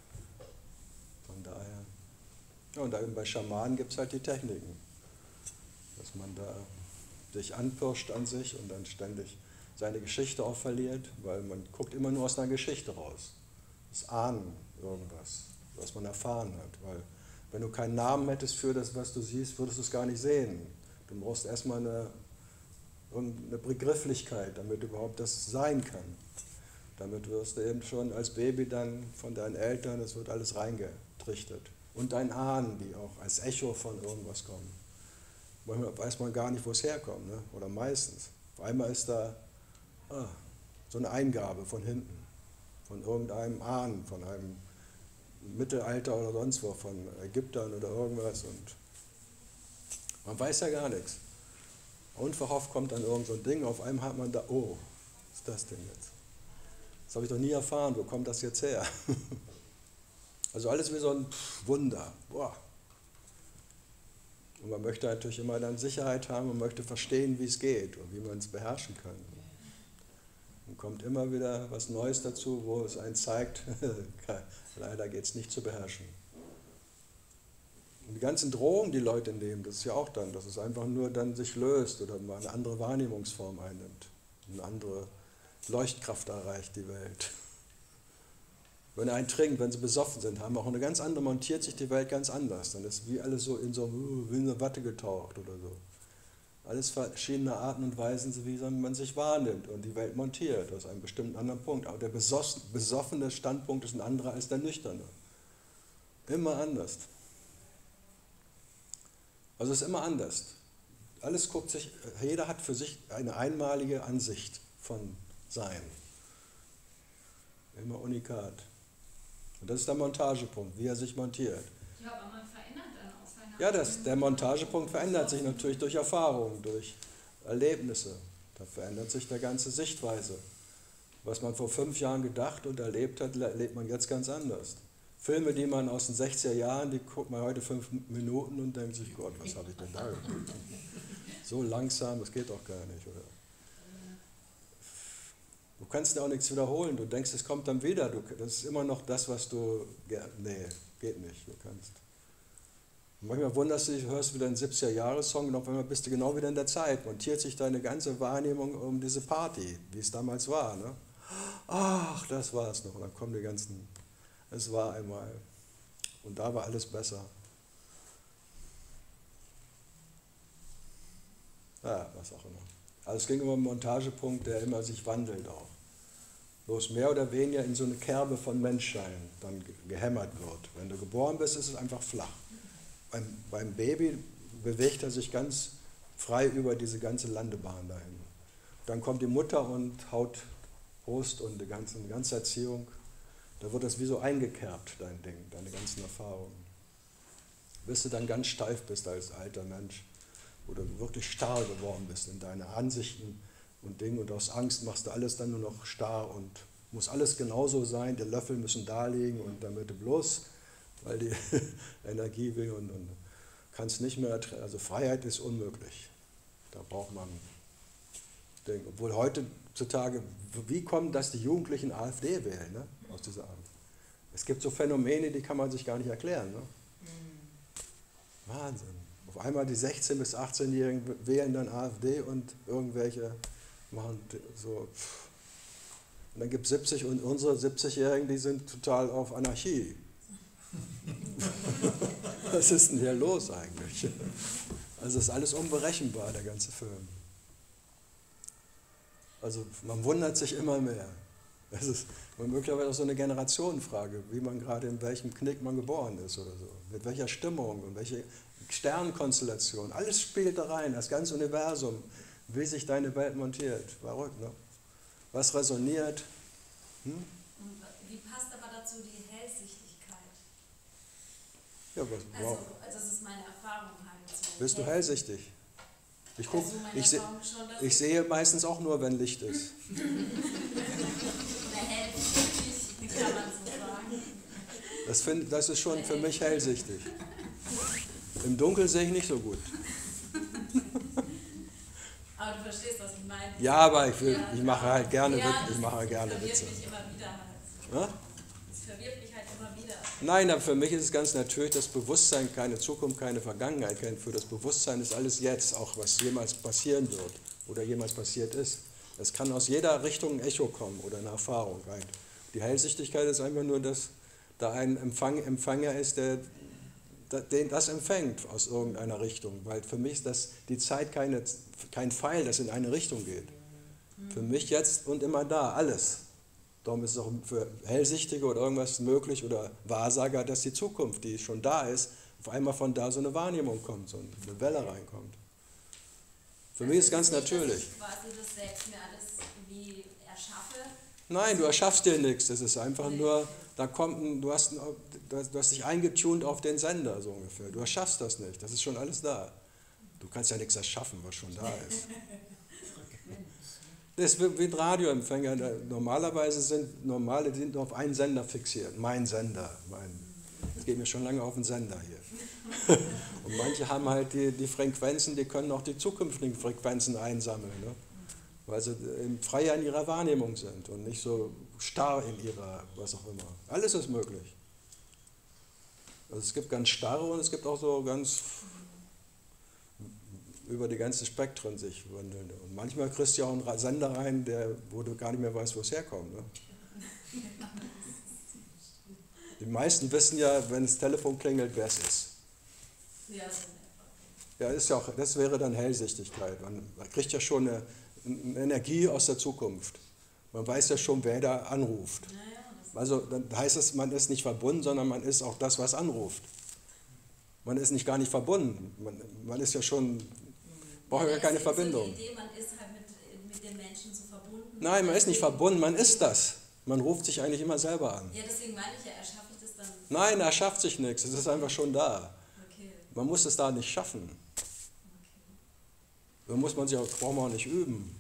Von daher. Ja, und da eben bei Schamanen gibt es halt die Techniken, dass man da sich anpirscht an sich und dann ständig seine Geschichte auch verliert, weil man guckt immer nur aus einer Geschichte raus. Das Ahnen irgendwas, was man erfahren hat. Weil wenn du keinen Namen hättest für das, was du siehst, würdest du es gar nicht sehen. Du brauchst erstmal eine, eine Begrifflichkeit, damit überhaupt das sein kann. Damit wirst du eben schon als Baby dann von deinen Eltern, es wird alles reingetrichtert. Und dein Ahnen, die auch als Echo von irgendwas kommen. Manchmal weiß man gar nicht, wo es herkommt, ne? Oder meistens. Auf einmal ist da ah, so eine Eingabe von hinten, von irgendeinem Ahnen, von einem Mittelalter oder sonst wo, von Ägyptern oder irgendwas. Und man weiß ja gar nichts. Unverhofft kommt dann irgend so ein Ding, auf einmal hat man da, oh, was ist das denn jetzt? Das habe ich doch nie erfahren, wo kommt das jetzt her? Also alles wie so ein Wunder. Boah. Und man möchte natürlich immer dann Sicherheit haben und möchte verstehen, wie es geht und wie man es beherrschen kann. Und kommt immer wieder was Neues dazu, wo es einen zeigt, leider geht es nicht zu beherrschen. Und die ganzen Drohungen, die Leute nehmen, das ist ja auch dann, dass es einfach nur dann sich löst oder mal eine andere Wahrnehmungsform einnimmt, eine andere Leuchtkraft erreicht die Welt. Wenn er einen trinkt, wenn sie besoffen sind, haben auch eine ganz andere, montiert sich die Welt ganz anders. Dann ist wie alles so in so, wie in eine Watte getaucht oder so. Alles verschiedene Arten und Weisen, wie man sich wahrnimmt und die Welt montiert aus einem bestimmten anderen Punkt. Aber der besoffene Standpunkt ist ein anderer als der nüchterne. Immer anders. Also es ist immer anders. Alles guckt sich, jeder hat für sich eine einmalige Ansicht von Sein. Immer unikat. Und das ist der Montagepunkt, wie er sich montiert. Ja, aber man verändert dann auch seine Ja, das, der Montagepunkt verändert sich natürlich durch Erfahrungen, durch Erlebnisse. Da verändert sich die ganze Sichtweise. Was man vor fünf Jahren gedacht und erlebt hat, erlebt man jetzt ganz anders. Filme, die man aus den sechziger Jahren, die guckt man heute fünf Minuten und denkt sich, Gott, was habe ich denn da geguckt? So langsam, das geht doch gar nicht, oder? Du kannst ja auch nichts wiederholen, du denkst, es kommt dann wieder, du, das ist immer noch das, was du, nee, geht nicht, du kannst. Und manchmal wunderst du dich, hörst wieder einen siebziger-Jahres-Song und auf einmal bist du genau wieder in der Zeit, montiert sich deine ganze Wahrnehmung um diese Party, wie es damals war. Ne? Ach, das war es noch, und dann kommen die ganzen, es war einmal, und da war alles besser. Ja, was auch immer. Also es ging um einen Montagepunkt, der immer sich wandelt auch. Bloß mehr oder weniger in so eine Kerbe von Menschsein dann gehämmert wird. Wenn du geboren bist, ist es einfach flach. Beim, beim Baby bewegt er sich ganz frei über diese ganze Landebahn dahin. Dann kommt die Mutter und haut Brust und die ganze, die ganze Erziehung. Da wird das wie so eingekerbt, dein Ding, deine ganzen Erfahrungen. Bis du dann ganz steif bist als alter Mensch. Oder du wirklich starr geworden bist in deine Ansichten und Dinge und aus Angst machst du alles dann nur noch starr und muss alles genauso sein, die Löffel müssen da liegen und damit du bloß, weil die Energie will und, und kannst nicht mehr, also Freiheit ist unmöglich. Da braucht man Dinge. Obwohl heutzutage, wie kommt, dass die Jugendlichen AfD wählen, ne? Aus dieser Art. Es gibt so Phänomene, die kann man sich gar nicht erklären. Ne? Wahnsinn. Auf einmal die sechzehn- bis achtzehnjährigen wählen dann AfD und irgendwelche machen so. Und dann gibt es siebzig und unsere siebzigjährigen, die sind total auf Anarchie. Was ist denn hier los eigentlich? Also es ist alles unberechenbar, der ganze Film. Also man wundert sich immer mehr. Es ist möglicherweise auch so eine Generationenfrage, wie man gerade in welchem Knick man geboren ist oder so. Mit welcher Stimmung und welche Sternenkonstellation. Alles spielt da rein, das ganze Universum, wie sich deine Welt montiert. Verrückt, ne? Was resoniert. Hm? Und wie passt aber dazu die Hellsichtigkeit? Ja, was, wow. Also, das ist meine Erfahrung halt. So Bist du hellsichtig? Ich, guck, also meine ich, se Erfahrung schon, dass ich sehe meistens auch nur, wenn Licht ist. hellsichtig, kann man so sagen. Das, find, das ist schon für mich hellsichtig. Im Dunkeln sehe ich nicht so gut. Aber du verstehst, was ich meine. Ja, aber ich, will, Ja, ich mache halt gerne, ja, Witz, das ich mache halt gerne verwirrt Witze. mich immer wieder halt. Ja? Das verwirrt mich halt immer wieder. Nein, aber für mich ist es ganz natürlich, dass Bewusstsein keine Zukunft, keine Vergangenheit kennt. Für das Bewusstsein ist alles jetzt, auch was jemals passieren wird oder jemals passiert ist. Es kann aus jeder Richtung ein Echo kommen oder eine Erfahrung rein. Die Hellsichtigkeit ist einfach nur, dass da ein Empfang, Empfänger ist, der den das empfängt aus irgendeiner Richtung. Weil für mich ist das die Zeit keine, kein Pfeil, das in eine Richtung geht. Für mich jetzt und immer da, alles. Darum ist es auch für Hellsichtige oder irgendwas möglich oder Wahrsager, dass die Zukunft, die schon da ist, auf einmal von da so eine Wahrnehmung kommt, so eine Welle reinkommt. Für mich ist es ganz natürlich. Dass ich quasi das selbst mir alles wie erschaffe. Nein, du erschaffst dir nichts. Das ist einfach nur, da kommt ein, du, hast, du hast dich eingetunt auf den Sender, so ungefähr. Du erschaffst das nicht. Das ist schon alles da. Du kannst ja nichts erschaffen, was schon da ist. Das ist wie ein Radioempfänger. Normalerweise sind normale, die sind auf einen Sender fixiert. Mein Sender. Mein, das geht mir schon lange auf den Sender hier. Und manche haben halt die, die Frequenzen, die können auch die zukünftigen Frequenzen einsammeln. Ne? Weil sie freier in ihrer Wahrnehmung sind und nicht so starr in ihrer, was auch immer. Alles ist möglich. Also es gibt ganz starre und es gibt auch so ganz über die ganzen Spektren sich wandelnde. Und manchmal kriegst du ja auch einen Sender rein, der, wo du gar nicht mehr weißt, wo es herkommt. Ne? Die meisten wissen ja, wenn das Telefon klingelt, wer es ist. Ja, so Ja, ist ja auch, das wäre dann Hellsichtigkeit. Man kriegt ja schon eine, eine Energie aus der Zukunft. Man weiß ja schon, wer da anruft. Ja, ja, das Also dann heißt es, man ist nicht verbunden, sondern man ist auch das, was anruft. Man ist nicht gar nicht verbunden. Man, man ist ja schon, braucht ja keine Verbindung. So die Idee, man ist halt mit, mit den Menschen so verbunden. Nein, man ist nicht verbunden, man ist das. Man ruft sich eigentlich immer selber an. Ja, deswegen meine ich ja, erschaffe ich das dann. Nein, er schafft sich nichts, es ist einfach schon da. Okay. Man muss es da nicht schaffen. Da muss man sich auch, braucht man auch nicht üben.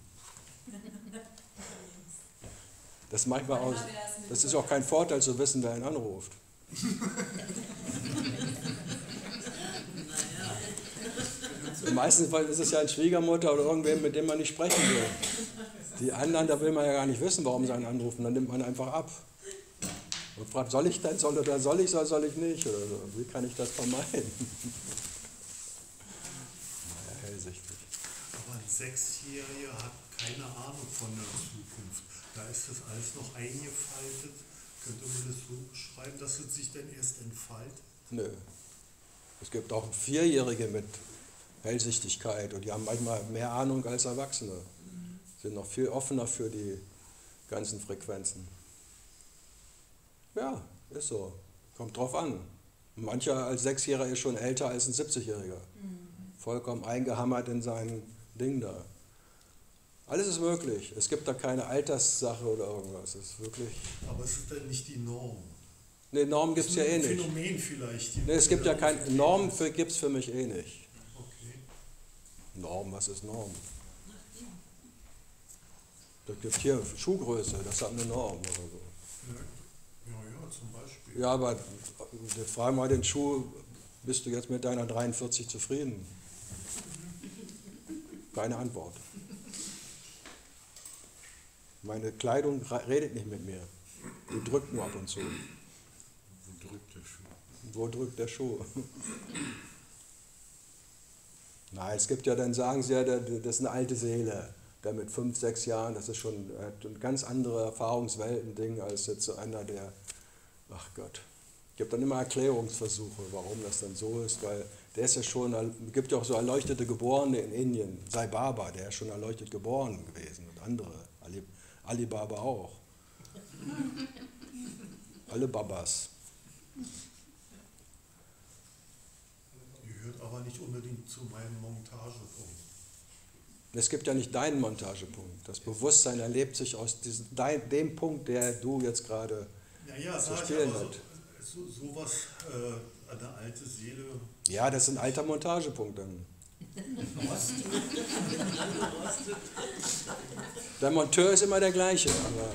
Das, manchmal auch, das ist auch kein Vorteil zu wissen, wer einen anruft. Meistens ist es ja eine Schwiegermutter oder irgendwer, mit dem man nicht sprechen will. Die anderen, da will man ja gar nicht wissen, warum sie einen anrufen, dann nimmt man einfach ab. Und fragt, soll ich denn, soll, oder soll ich, oder soll ich nicht? Oder so. Wie kann ich das vermeiden? Naja, hellsichtig. Aber ein Sechsjähriger hat keine Ahnung von der Zukunft. Da ist das alles noch eingefaltet. Könnte man das so beschreiben, dass es sich dann erst entfaltet? Nö. Es gibt auch Vierjährige mit Hellsichtigkeit und die haben manchmal mehr Ahnung als Erwachsene. Sind noch viel offener für die ganzen Frequenzen. Ja, ist so. Kommt drauf an. Mancher als Sechsjähriger ist schon älter als ein siebzigjähriger. Vollkommen eingehammert in sein Ding da. Alles ist möglich. Es gibt da keine Alterssache oder irgendwas. Es ist wirklich. Aber es ist dann nicht die Norm. Ne, Norm gibt es ja eh Ein nicht. Phänomen vielleicht. Nee, es gibt ja keine Norm, gibt es für mich eh nicht. Okay. Norm, was ist Norm? Das gibt hier Schuhgröße, das hat eine Norm oder so. Ja, ja, ja, zum Beispiel. Ja, aber frag mal den Schuh, bist du jetzt mit deiner dreiundvierzig zufrieden? Keine Antwort. Meine Kleidung redet nicht mit mir. Die drückt nur ab und zu. Wo drückt der Schuh? Wo drückt der Schuh? Nein, es gibt ja, dann sagen sie ja, das ist eine alte Seele. Der mit fünf, sechs Jahren, das ist schon ein ganz andere Erfahrungswelten-Ding als jetzt so einer, der, ach Gott, gibt dann immer Erklärungsversuche, warum das dann so ist, weil der ist ja schon, es gibt ja auch so erleuchtete Geborene in Indien, Sai Baba, der ist schon erleuchtet geboren gewesen und andere, Ali, Ali Baba auch. Alle Babas. Gehört aber nicht unbedingt zu meinem Montagepunkt. Es gibt ja nicht deinen Montagepunkt. Das Bewusstsein erlebt sich aus diesem, dein, dem Punkt, der du jetzt gerade Ja, ja, zu sag ich, spielen aber hast. so, so, sowas, äh, eine alte Seele. Ja, das ist ein alter Montagepunkt dann. Der Monteur ist immer der gleiche, aber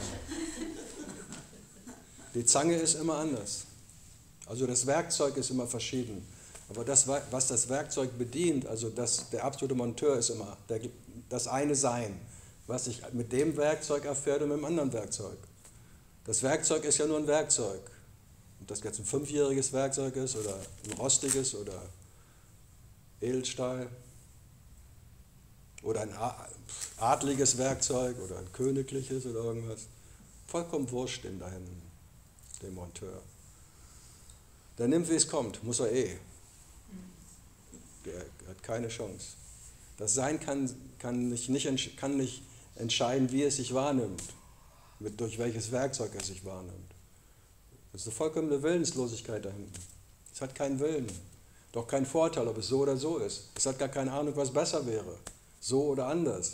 die Zange ist immer anders. Also das Werkzeug ist immer verschieden. Aber das, was das Werkzeug bedient, also das, der absolute Monteur ist immer der, das eine Sein, was ich mit dem Werkzeug erfährt und mit dem anderen Werkzeug. Das Werkzeug ist ja nur ein Werkzeug. Ob das jetzt ein fünfjähriges Werkzeug ist oder ein rostiges oder Edelstahl oder ein adliges Werkzeug oder ein königliches oder irgendwas. Vollkommen wurscht dem da hinten, dem Monteur. Der nimmt, wie es kommt, muss er eh. Der hat keine Chance. Das Sein kann, kann, nicht, nicht, kann nicht entscheiden, wie es sich wahrnimmt, mit, durch welches Werkzeug es sich wahrnimmt. Das ist eine vollkommene Willenslosigkeit da hinten. Es hat keinen Willen, doch keinen Vorteil, ob es so oder so ist. Es hat gar keine Ahnung, was besser wäre, so oder anders.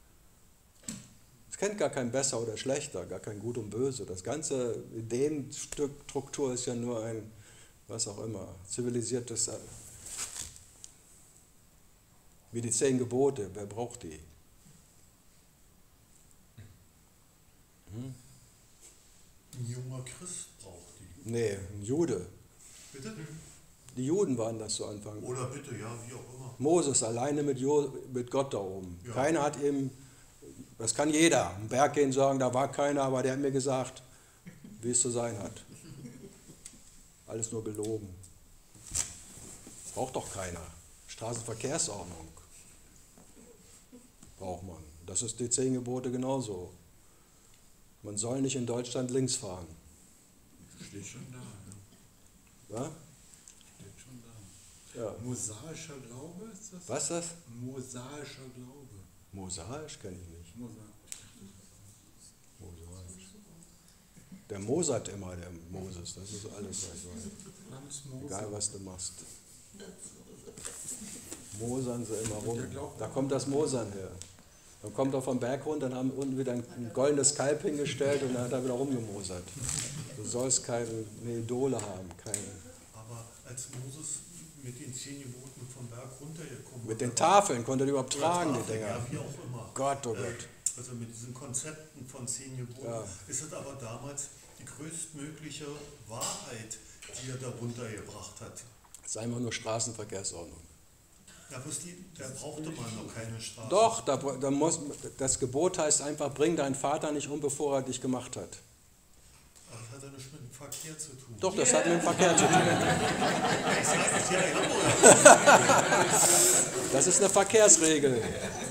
Es kennt gar kein Besser oder Schlechter, gar kein Gut und Böse. Das ganze Ideenstruktur ist ja nur ein, was auch immer, zivilisiertes, wie die zehn Gebote, wer braucht die? Hm? Ein junger Christ braucht die. Nee, ein Jude. Bitte? Die Juden waren das zu Anfang. Oder bitte, ja, wie auch immer. Moses alleine mit, jo mit Gott da oben. Ja. Keiner hat ihm, das kann jeder, am Berg gehen und sagen, da war keiner, aber der hat mir gesagt, wie es zu sein hat. Alles nur gelogen. Braucht doch keiner. Straßenverkehrsordnung braucht man. Das ist die zehn Gebote genauso. Man soll nicht in Deutschland links fahren. Steht schon da. Ja? Steht schon da. Ja. Mosaischer Glaube ist das? Was ist das? Mosaischer Glaube. Mosaisch kenne ich nicht. Mosaisch. Mosaisch. Der mosert immer, der Moses. Das ist alles, was ich weiß. Hans Moser. Egal, was du machst. Mosern sie immer rum. Da kommt das Mosern her. Dann kommt er vom Berg runter, dann haben unten wieder ein, ein goldenes Kalb hingestellt und dann hat er wieder rumgemosert. Du sollst keine Idole haben, keine. Aber als Moses mit den zehn Geboten vom Berg runtergekommen Mit den Tafeln konnte er die überhaupt tragen, die Dinger. Dinger. Ja, wie auch immer. Gott, oh Äh, Gott. Also mit diesen Konzepten von zehn Geboten Ja. ist es aber damals die größtmögliche Wahrheit, die er da runtergebracht hat. Das ist einfach nur Straßenverkehrsordnung. Da, bloß die, da brauchte man noch keine Straße. Doch, da, da muss, das Gebot heißt einfach, bring deinen Vater nicht um, bevor er dich gemacht hat. Aber das hat ja nichts mit dem Verkehr zu tun. Doch, das hat mit dem Verkehr zu tun. Ich sage es ja in Hamburg. Das ist eine Verkehrsregel.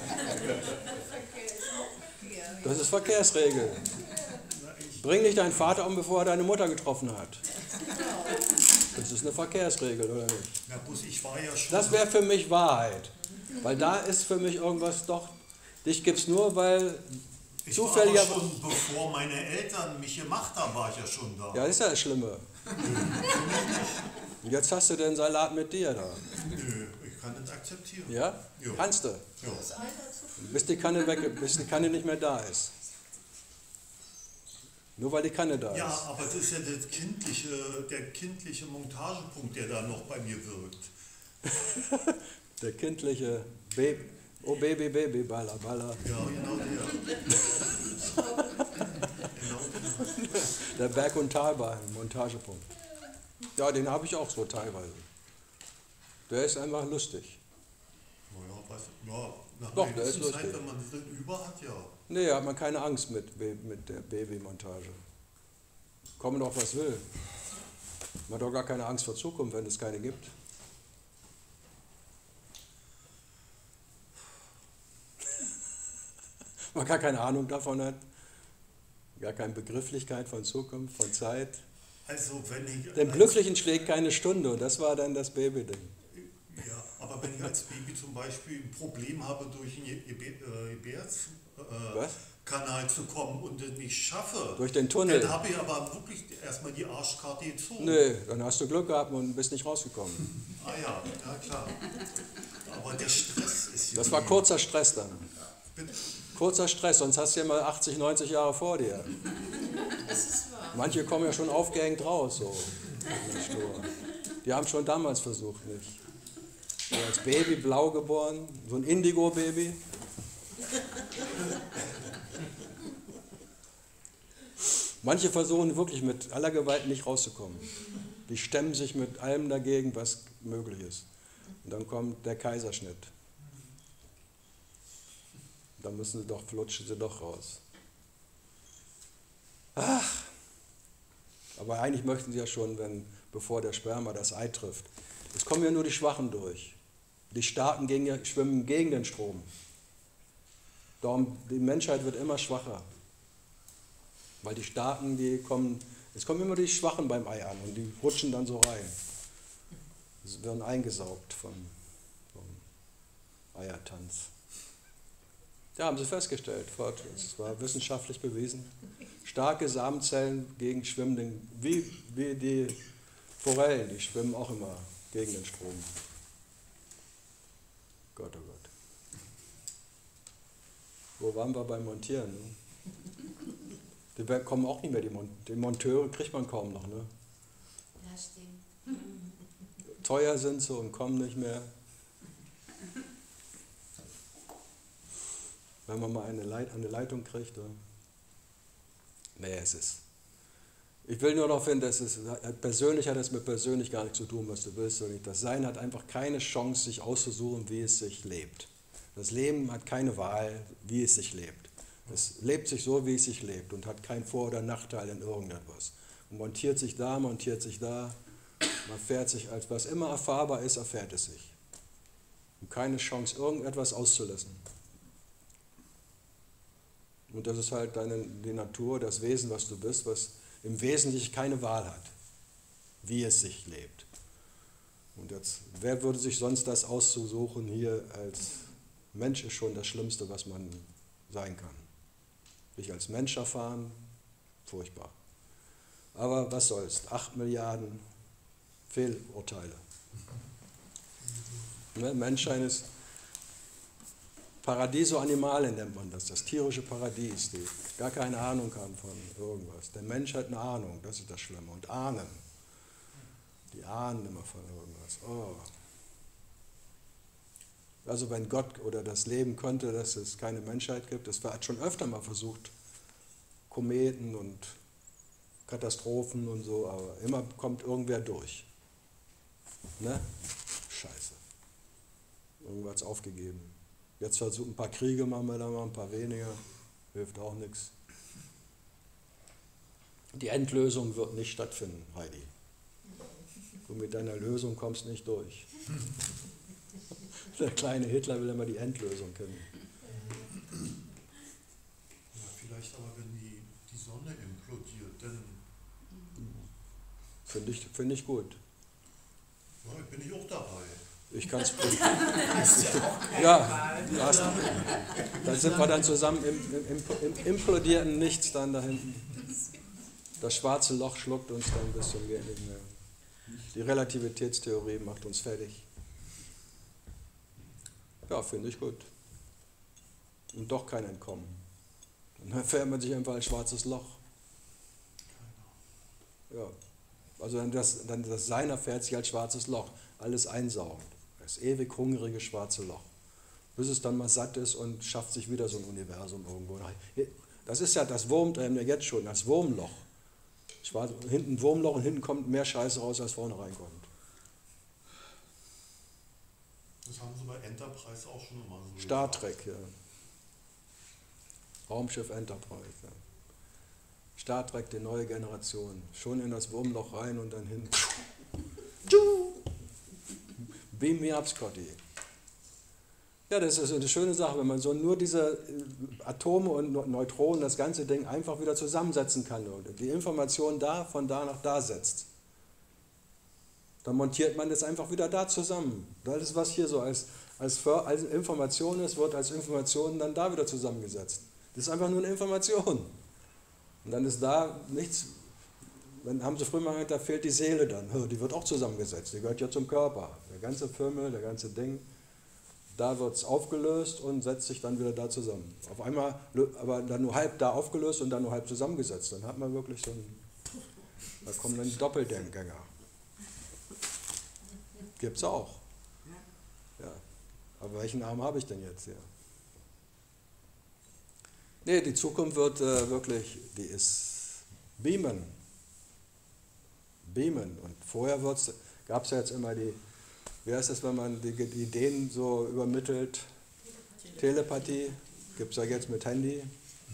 Das ist Verkehrsregel. Bring nicht deinen Vater um, bevor er deine Mutter getroffen hat. Das ist eine Verkehrsregel, oder nicht? Na, bloß ich war ja schon. Das wäre für mich Wahrheit. Weil da ist für mich irgendwas doch, dich gibt es nur, weil ich zufällig. war aber schon, bevor meine Eltern mich gemacht haben, war ich ja schon da. Ja, ist ja das Schlimme. Und jetzt hast du den Salat mit dir da. Nö, ich kann das akzeptieren. Ja? Ja. Kannst du. Ja. Bis die Kanne weg, bis die Kanne nicht mehr da ist. Nur weil die Kanne da Ja, ist. aber das ist ja das kindliche, der kindliche Montagepunkt, der da noch bei mir wirkt. Der kindliche Baby, oh Baby, Baby, Balla, Balla. Ja, genau der. Genau. Der Berg- und Talbahn, Montagepunkt. Ja, den habe ich auch so teilweise. Der ist einfach lustig. Naja, was, ja, nach Doch, einer der ist gewissen lustig. Zeit, wenn man das über hat, ja. Nee, hat man keine Angst mit, Ba- mit der Babymontage. Komme doch, was will. Man hat doch gar keine Angst vor Zukunft, wenn es keine gibt. Man gar keine Ahnung davon hat, gar keine Begrifflichkeit von Zukunft, von Zeit. Also wenn ich... Dem Glücklichen schlägt keine Stunde und das war dann das Baby-Ding. Ja, aber wenn ich als Baby zum Beispiel ein Problem habe, durch den Gebärkanal zu kommen und es nicht schaffe, Durch den Tunnel. dann habe ich aber wirklich erstmal die Arschkarte gezogen. Nö, dann hast du Glück gehabt und bist nicht rausgekommen. Ah ja, ja klar. Aber der Stress ist... Das war kurzer Stress dann. Bitte? Kurzer Stress, sonst hast du ja mal achtzig, neunzig Jahre vor dir. Das ist wahr. Manche kommen ja schon aufgehängt raus, so. Die haben schon damals versucht, nicht. So als Baby blau geboren, so ein Indigo-Baby. Manche versuchen wirklich mit aller Gewalt nicht rauszukommen. Die stemmen sich mit allem dagegen, was möglich ist. Und dann kommt der Kaiserschnitt. Dann müssen sie doch, flutschen sie doch raus. Ach, aber eigentlich möchten sie ja schon, wenn, bevor der Sperma das Ei trifft. Es kommen ja nur die Schwachen durch. Die Starken gegen, schwimmen gegen den Strom. Darum, die Menschheit wird immer schwacher. Weil die Starken, die kommen, es kommen immer die Schwachen beim Ei an und die rutschen dann so rein. Sie werden eingesaugt vom, vom Eiertanz. Ja, haben sie festgestellt, es war wissenschaftlich bewiesen. Starke Samenzellen gegen schwimmenden, wie, wie die Forellen, die schwimmen auch immer gegen den Strom. Gott, oh Gott. Wo waren wir beim Montieren? Ne? Die kommen auch nicht mehr, die, Mon die Monteure kriegt man kaum noch. Ne? Ja, stimmt. Teuer sind sie und kommen nicht mehr. Wenn man mal eine, Leit eine Leitung kriegt. Oder? Nee, es ist. Ich will nur noch finden, dass es persönlich hat es mit persönlich gar nichts zu tun, was du willst oder nicht. Das Sein hat einfach keine Chance, sich auszusuchen, wie es sich lebt. Das Leben hat keine Wahl, wie es sich lebt. Es lebt sich so, wie es sich lebt und hat keinen Vor- oder Nachteil in irgendetwas. Und montiert sich da, montiert sich da. Man fährt sich, als was immer erfahrbar ist, erfährt es sich. Und keine Chance, irgendetwas auszulassen. Und das ist halt deine, die Natur, das Wesen, was du bist, was im Wesentlichen keine Wahl hat, wie es sich lebt. Und jetzt, wer würde sich sonst das auszusuchen hier als Mensch ist schon das Schlimmste, was man sein kann. Sich als Mensch erfahren, furchtbar. Aber was soll's, acht Milliarden Fehlurteile. Ne, Menschheit ist Paradiso Animale nennt man das, das tierische Paradies, die gar keine Ahnung haben von irgendwas. Der Mensch hat eine Ahnung, das ist das Schlimme. Und ahnen. Die ahnen immer von irgendwas. Oh. Also wenn Gott oder das Leben könnte, dass es keine Menschheit gibt, das hat schon öfter mal versucht, Kometen und Katastrophen und so, aber immer kommt irgendwer durch. Ne? Scheiße. Irgendwas aufgegeben. Jetzt versuchen ein paar Kriege, machen wir da mal ein paar weniger, hilft auch nichts. Die Endlösung wird nicht stattfinden, Heidi. Du mit deiner Lösung kommst nicht durch. Der kleine Hitler will immer die Endlösung kennen. Ja, vielleicht aber, wenn die, die Sonne implodiert, dann... Finde ich, find ich gut. Ja, bin ich auch dabei. Ich kann es. Ja, hast, da sind wir dann zusammen im, im, im implodierten Nichts dann da hinten. Das schwarze Loch schluckt uns dann ein bisschen mehr. Die Relativitätstheorie macht uns fertig. Ja, finde ich gut. Und doch kein Entkommen. Und dann fährt man sich einfach ein schwarzes Loch. Ja, also dann das, dann das Sein erfährt sich als schwarzes Loch. Alles einsaugend. Das ewig hungrige schwarze Loch. Bis es dann mal satt ist und schafft sich wieder so ein Universum irgendwo. Das ist ja, das wurmt einem ja jetzt schon, das Wurmloch. Schwarz, hinten ein Wurmloch und hinten kommt mehr Scheiße raus, als vorne reinkommt. Das haben sie bei Enterprise auch schon immer so Star gesagt. Trek, ja. Raumschiff Enterprise, ja. Star Trek, die neue Generation. Schon in das Wurmloch rein und dann hin. Beam me up, Scotty. Ja, das ist eine schöne Sache, wenn man so nur diese Atome und Neutronen, das ganze Ding einfach wieder zusammensetzen kann und die Information da von da nach da setzt. Dann montiert man das einfach wieder da zusammen. Alles, was hier so als, als, als Information ist, wird als Information dann da wieder zusammengesetzt. Das ist einfach nur eine Information. Und dann ist da nichts, dann haben sie früher mal gesagt, da fehlt die Seele dann. Die wird auch zusammengesetzt, die gehört ja zum Körper. Der ganze Firmel, der ganze Ding. Da wird es aufgelöst und setzt sich dann wieder da zusammen. Auf einmal, aber dann nur halb da aufgelöst und dann nur halb zusammengesetzt. Dann hat man wirklich so ein, da kommen dann die Doppelgänger. Gibt es auch. Ja. Aber welchen Namen habe ich denn jetzt hier? Nee, die Zukunft wird äh, wirklich, die ist beamen. Beamen. Und vorher gab es ja jetzt immer die, wie heißt das, wenn man die, die Ideen so übermittelt? Telepathie. Gibt es ja jetzt mit Handy.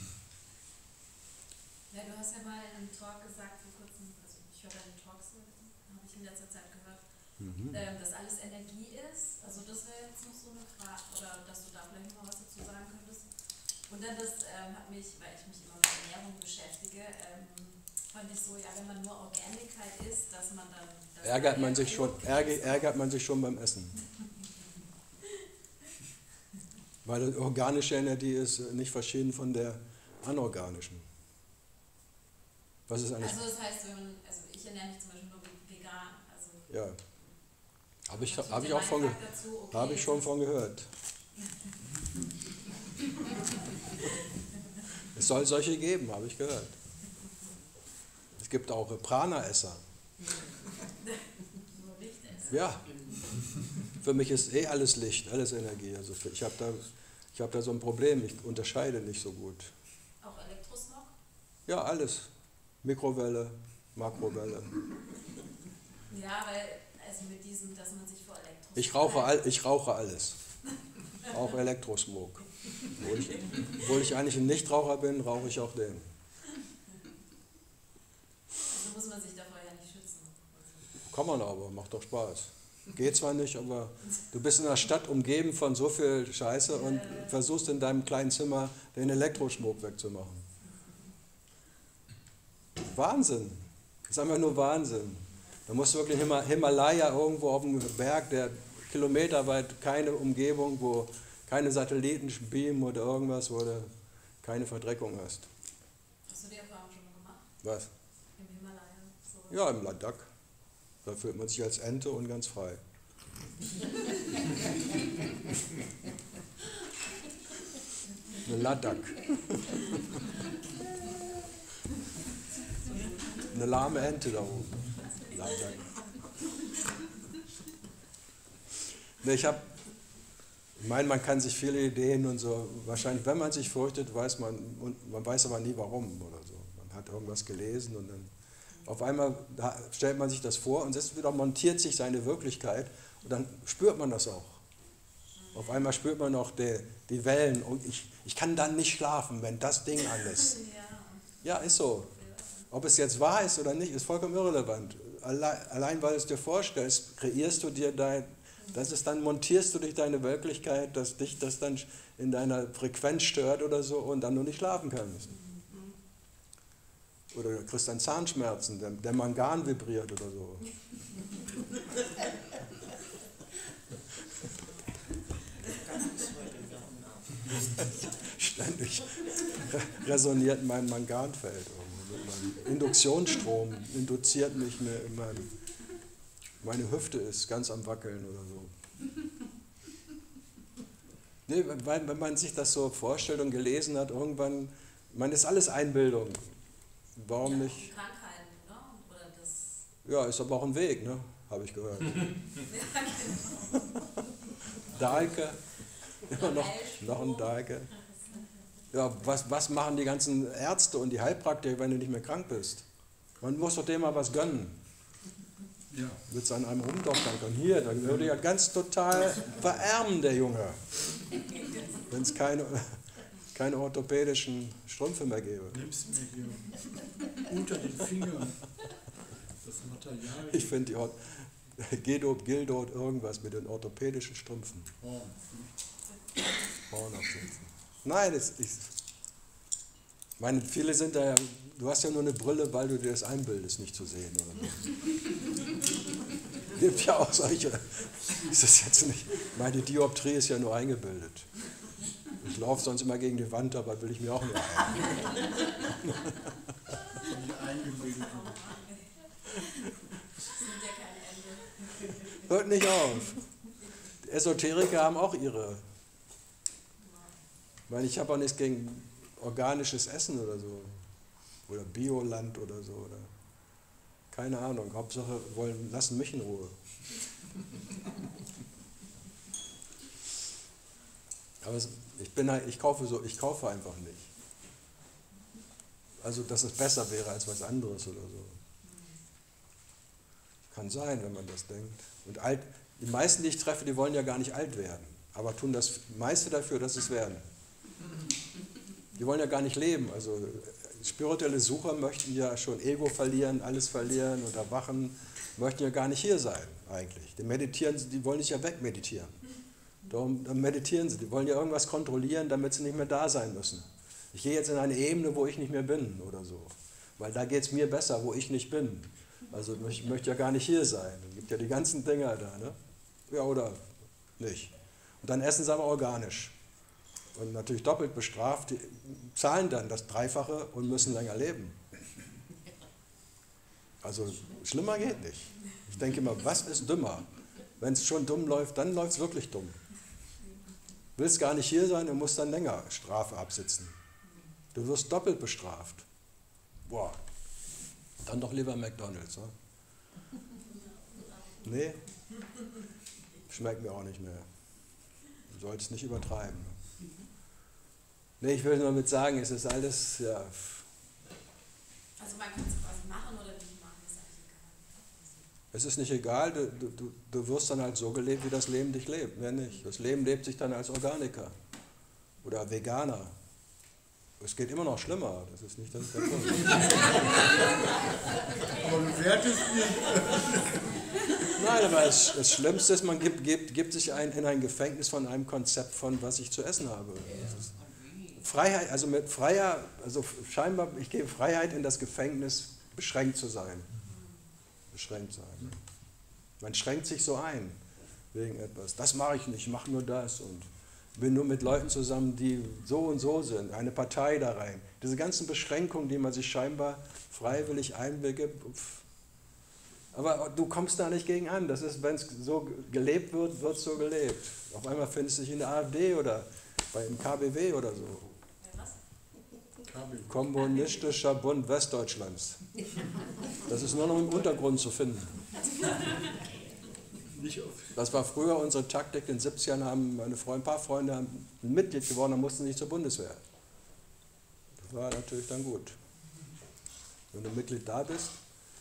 Ja, du hast ja mal in einem Talk gesagt, vor kurzem, also ich höre deine Talks, habe ich in letzter Zeit gehört, mhm. ähm, dass alles Energie ist. Also das wäre jetzt noch so eine Frage, oder dass du da vielleicht noch mal was dazu sagen könntest. Und dann das ähm, hat mich, weil ich mich immer mit Ernährung beschäftige, ähm, fand ich so, ja, wenn man nur Organic halt isst, dass man dann... Dass ärgert, man sich schon, ärgert, ärgert man sich schon beim Essen. Weil die organische Energie ist nicht verschieden von der anorganischen. Was ist eigentlich? Also das heißt, wenn man, also ich ernähre mich zum Beispiel nur vegan. Also ja. Habe ich, hab ich auch von, okay, hab ich schon von gehört. Es soll solche geben, habe ich gehört. Es gibt auch Prana-Esser. Ja. Für mich ist eh alles Licht, alles Energie. Also ich habe da, ich hab da so ein Problem, ich unterscheide nicht so gut. Auch Elektrosmog? Ja, alles. Mikrowelle, Makrowelle. Ja, weil, also mit diesem, dass man sich vor Elektrosmog... Ich rauche, all, ich rauche alles. Auch Elektrosmog. Wo ich, obwohl ich eigentlich ein Nichtraucher bin, rauche ich auch den. Also muss man sich davor ja nicht schützen. Kann man aber, macht doch Spaß. Geht zwar nicht, aber du bist in der Stadt umgeben von so viel Scheiße und versuchst in deinem kleinen Zimmer den Elektrosmog wegzumachen. Wahnsinn. Das ist einfach nur Wahnsinn. Da musst du wirklich Hima- Himalaya irgendwo auf dem Berg, der kilometerweit keine Umgebung, wo keine Satelliten beamen oder irgendwas, wo du keine Verdreckung hast. Hast du die Erfahrung schon mal gemacht? Was? Im Himalaya? So. Ja, im Ladakh. Da fühlt man sich als Ente und ganz frei. Eine Ladakh. Eine lahme Ente da oben. Ladakh. Ne, ich habe, ich meine, man kann sich viele Ideen und so, wahrscheinlich, wenn man sich fürchtet, weiß man, und man weiß aber nie warum oder so. Man hat irgendwas gelesen und dann auf einmal stellt man sich das vor und es wieder montiert sich seine Wirklichkeit und dann spürt man das auch. Auf einmal spürt man auch die, die Wellen und ich, ich kann dann nicht schlafen, wenn das Ding an ist. Ja, ist so. Ob es jetzt wahr ist oder nicht, ist vollkommen irrelevant. Allein, allein weil du es dir vorstellst, kreierst du dir dein, das ist dann, montierst du dich deine Wirklichkeit, dass dich das dann in deiner Frequenz stört oder so und dann du nicht schlafen kannst. Oder du kriegst dann Zahnschmerzen, der, der Mangan vibriert oder so. Ständig resoniert mein Manganfeld. Mein Induktionsstrom induziert mich, mir in meinem, meine Hüfte ist ganz am Wackeln oder so. Nee, weil, wenn man sich das so vorstellt und gelesen hat, irgendwann, man ist alles Einbildung. Warum ja, nicht? Krankheiten, ne? Oder das... Ja, ist aber auch ein Weg, ne? Habe ich gehört. Ja, genau. Dahlke, immer noch, noch ein Dahlke. Ja, was, was machen die ganzen Ärzte und die Heilpraktiker, wenn du nicht mehr krank bist? Man muss doch dem mal was gönnen. Ja. Willst du an einem rumdoktern können? Hier, dann würde ja ganz total verärmen, der Junge. Wenn es keine, keine orthopädischen Strümpfe mehr gäbe. Nimmst mir hier unter den Fingern das Material. Ich finde die Ort, Gedot, Gildot, irgendwas mit den orthopädischen Strümpfen. Oh. Frauen aufsitzen. Nein, das ist. Ich meine, viele sind da ja. Du hast ja nur eine Brille, weil du dir das einbildest, nicht zu sehen. Oder so. Gibt ja auch solche. Ist das jetzt nicht. Meine Dioptrie ist ja nur eingebildet. Ich laufe sonst immer gegen die Wand, aber will ich mir auch nicht ein. Hört nicht auf. Die Esoteriker haben auch ihre. Ich meine, ich habe auch nichts gegen organisches Essen oder so. Oder Bioland oder so. Oder keine Ahnung. Hauptsache, wollen, lassen mich in Ruhe. Aber es, ich, bin halt, ich, kaufe so, ich kaufe einfach nicht. Also, dass es besser wäre als was anderes oder so. Kann sein, wenn man das denkt. Und alt, die meisten, die ich treffe, die wollen ja gar nicht alt werden, aber tun das meiste dafür, dass es werden. Die wollen ja gar nicht leben. Also spirituelle Sucher möchten ja schon Ego verlieren, alles verlieren und erwachen, möchten ja gar nicht hier sein eigentlich. Die meditieren, die wollen sich ja wegmeditieren. Darum dann meditieren sie. Die wollen ja irgendwas kontrollieren, damit sie nicht mehr da sein müssen. Ich gehe jetzt in eine Ebene, wo ich nicht mehr bin oder so. Weil da geht es mir besser, wo ich nicht bin. Also ich möchte ja gar nicht hier sein. Es gibt ja die ganzen Dinger da, ne? Ja, oder nicht. Und dann essen sie aber organisch. Und natürlich doppelt bestraft, die zahlen dann das Dreifache und müssen länger leben. Also schlimmer geht nicht. Ich denke immer, was ist dümmer? Wenn es schon dumm läuft, dann läuft es wirklich dumm. Willst gar nicht hier sein und musst dann länger Strafe absitzen. Du wirst doppelt bestraft. Boah, dann doch lieber McDonald's, oder? Nee, schmeckt mir auch nicht mehr. Du solltest nicht übertreiben. Nee, ich will nur damit sagen, es ist alles, ja. Also man kann es quasi machen oder nicht machen, ist eigentlich egal. Es ist nicht egal, du, du, du wirst dann halt so gelebt, wie das Leben dich lebt, mehr nicht. Das Leben lebt sich dann als Organiker oder Veganer. Es geht immer noch schlimmer, das ist nicht das der Punkt. Aber bewertest nicht. Nein, aber das, das Schlimmste ist, man gibt, gibt, gibt sich ein, in ein Gefängnis von einem Konzept von, was ich zu essen habe. Freiheit, also mit freier, also scheinbar, ich gebe Freiheit in das Gefängnis, beschränkt zu sein. Beschränkt sein. Man schränkt sich so ein wegen etwas. Das mache ich nicht, ich mache nur das und bin nur mit Leuten zusammen, die so und so sind, eine Partei da rein. Diese ganzen Beschränkungen, die man sich scheinbar freiwillig einbegibt. Aber du kommst da nicht gegen an. Das ist, wenn es so gelebt wird, wird es so gelebt. Auf einmal findest du dich in der AfD oder beim K B W oder so. Kommunistischer Bund Westdeutschlands. Das ist nur noch im Untergrund zu finden. Das war früher unsere Taktik. In den siebzigern haben meine Freunde, ein paar Freunde haben ein Mitglied geworden, dann mussten sie nicht zur Bundeswehr. Das war natürlich dann gut. Wenn du Mitglied da bist,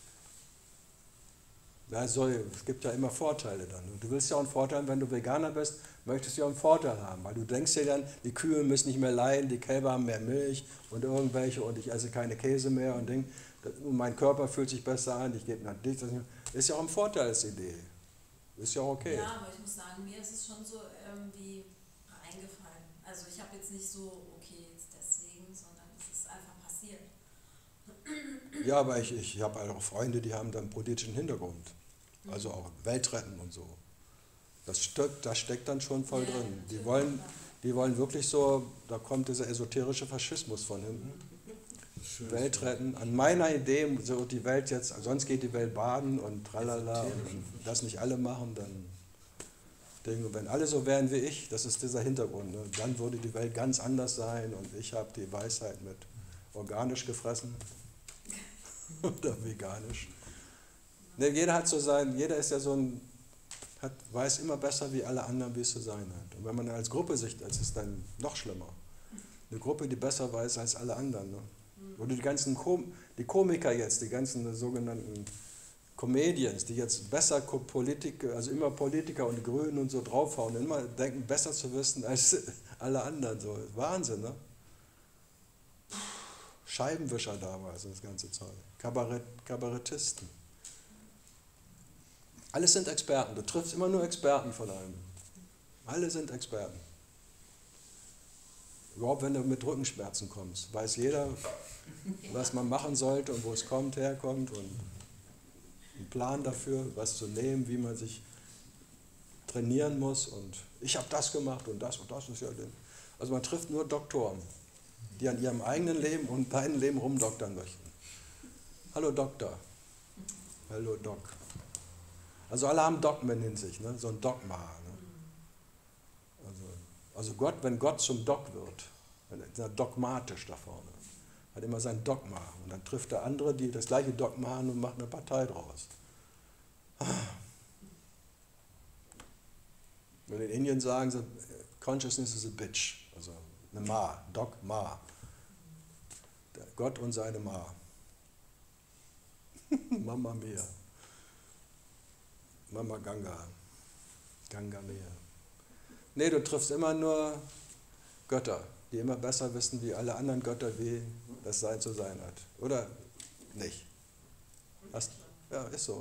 ja, soll, es gibt ja immer Vorteile dann. Und du willst ja auch einen Vorteil, wenn du Veganer bist, möchtest du ja auch einen Vorteil haben, weil du denkst dir dann, die Kühe müssen nicht mehr leiden, die Kälber haben mehr Milch und irgendwelche und ich esse keine Käse mehr und, denk, und mein Körper fühlt sich besser an, ich gebe nach dich. Das ist ja auch ein Vorteilsidee. Ist ja auch okay. Ja, aber ich muss sagen, mir ist es schon so irgendwie reingefallen. Also ich habe jetzt nicht so, okay, jetzt deswegen, sondern es ist einfach passiert. Ja, aber ich, ich habe halt auch Freunde, die haben dann einen politischen Hintergrund. Also auch Weltretten und so. Das steckt, das steckt dann schon voll drin. Die wollen, die wollen wirklich so, da kommt dieser esoterische Faschismus von hinten. Weltretten. An meiner Idee, so die Welt jetzt, sonst geht die Welt baden und tralala. Und wenn das nicht alle machen, dann denke ich, wenn alle so wären wie ich, das ist dieser Hintergrund, ne, dann würde die Welt ganz anders sein und ich habe die Weisheit mit organisch gefressen oder veganisch. Ne, jeder hat so sein, jeder ist ja so ein, hat, weiß immer besser wie alle anderen, wie es zu sein hat. Und wenn man als Gruppe sich, das ist dann noch schlimmer. Eine Gruppe, die besser weiß als alle anderen. Ne? Oder die ganzen Kom die Komiker jetzt, die ganzen sogenannten Comedians, die jetzt besser Politiker, also immer Politiker und die Grünen und so draufhauen, und immer denken, besser zu wissen als alle anderen. So. Wahnsinn, ne? Scheibenwischer damals, das ganze Zeug. Kabarett, Kabarettisten. Alles sind Experten. Du triffst immer nur Experten von allem. Alle sind Experten. Überhaupt wenn du mit Rückenschmerzen kommst, weiß jeder, was man machen sollte und wo es kommt, herkommt und einen Plan dafür, was zu nehmen, wie man sich trainieren muss und ich habe das gemacht und das und das ist ja den. Also man trifft nur Doktoren, die an ihrem eigenen Leben und deinem Leben rumdoktern möchten. Hallo Doktor. Hallo Doc. Also alle haben Dogmen in sich, ne? So ein Dogma. Ne? Also, also Gott, wenn Gott zum Doc wird, dann ist er dogmatisch da vorne. Hat immer sein Dogma. Und dann trifft er andere, die das gleiche Dogma haben und macht eine Partei draus. Und in Indien sagen sie, Consciousness is a bitch. Also eine Ma, Dogma. Gott und seine Ma. Mama Mia. Mama Ganga. Ganga Mia. Nee, du triffst immer nur Götter, die immer besser wissen wie alle anderen Götter, wie das Sein zu sein hat. Oder nicht? Hast, ja, ist so.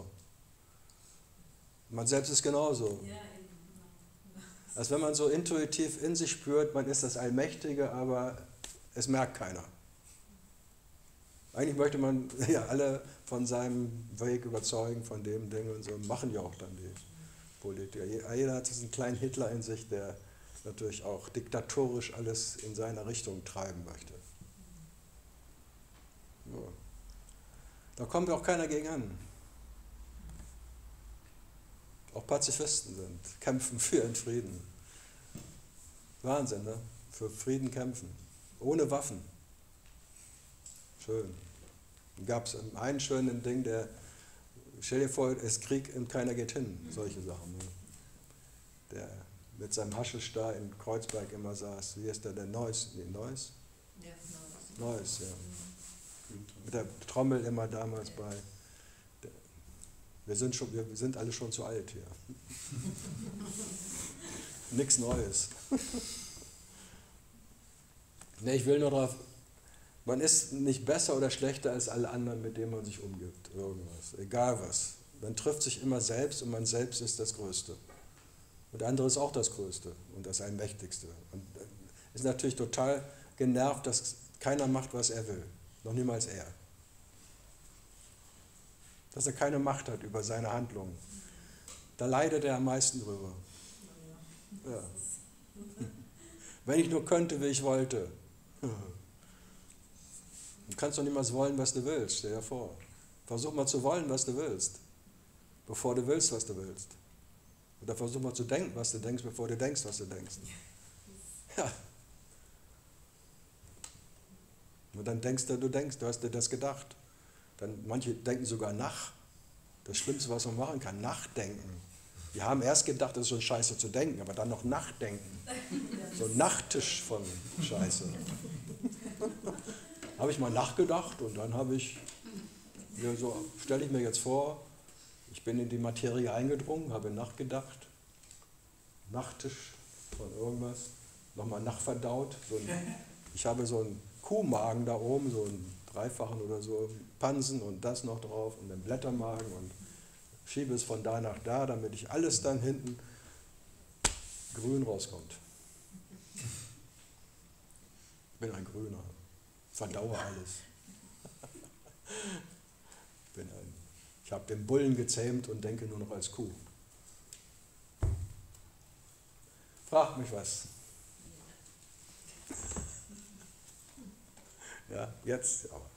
Man selbst ist genauso. Als wenn man so intuitiv in sich spürt, man ist das Allmächtige, aber es merkt keiner. Eigentlich möchte man ja alle von seinem Weg überzeugen, von dem Ding und so, machen ja auch dann die Politiker. Jeder hat diesen kleinen Hitler in sich, der natürlich auch diktatorisch alles in seine Richtung treiben möchte. Ja. Da kommt auch keiner gegen an. Auch Pazifisten sind, kämpfen für den Frieden. Wahnsinn, ne? Für Frieden kämpfen. Ohne Waffen. Schön. Gab es einen schönen Ding, der, stell dir vor, es ist Krieg und keiner geht hin, solche Sachen. Ne? Der mit seinem Haschisch da in Kreuzberg immer saß, wie ist der, der Neuss? Nee, Neuss? Ja, Neuss, ja. Mit der Trommel immer damals bei. Der, wir, sind schon, wir sind alle schon zu alt hier. Nichts Neues. Ne, ich will nur darauf. Man ist nicht besser oder schlechter als alle anderen, mit denen man sich umgibt. Irgendwas. Egal was. Man trifft sich immer selbst und man selbst ist das Größte. Und der andere ist auch das Größte und das Allmächtigste. Und ist natürlich total genervt, dass keiner macht, was er will. Noch niemals er. Dass er keine Macht hat über seine Handlungen. Da leidet er am meisten drüber. Ja. Wenn ich nur könnte, wie ich wollte. Du kannst doch niemals wollen, was du willst, stell dir vor. Versuch mal zu wollen, was du willst, bevor du willst, was du willst. Oder versuch mal zu denken, was du denkst, bevor du denkst, was du denkst. Ja. Und dann denkst du, du denkst, du hast dir das gedacht. Dann, manche denken sogar nach. Das Schlimmste, was man machen kann, nachdenken. Die haben erst gedacht, es ist schon scheiße zu denken, aber dann noch nachdenken. So ein Nachttisch von Scheiße. Habe ich mal nachgedacht und dann habe ich, ja, so stelle ich mir jetzt vor, ich bin in die Materie eingedrungen, habe nachgedacht, Nachttisch von irgendwas, nochmal nachverdaut. So ein, ich habe so einen Kuhmagen da oben, so einen dreifachen oder so, Pansen und das noch drauf und den Blättermagen und schiebe es von da nach da, damit ich alles dann hinten grün rauskommt. Ich bin ein Grüner. Verdauere alles. Bin ein, ich habe den Bullen gezähmt und denke nur noch als Kuh. Frag mich was. Ja, jetzt aber.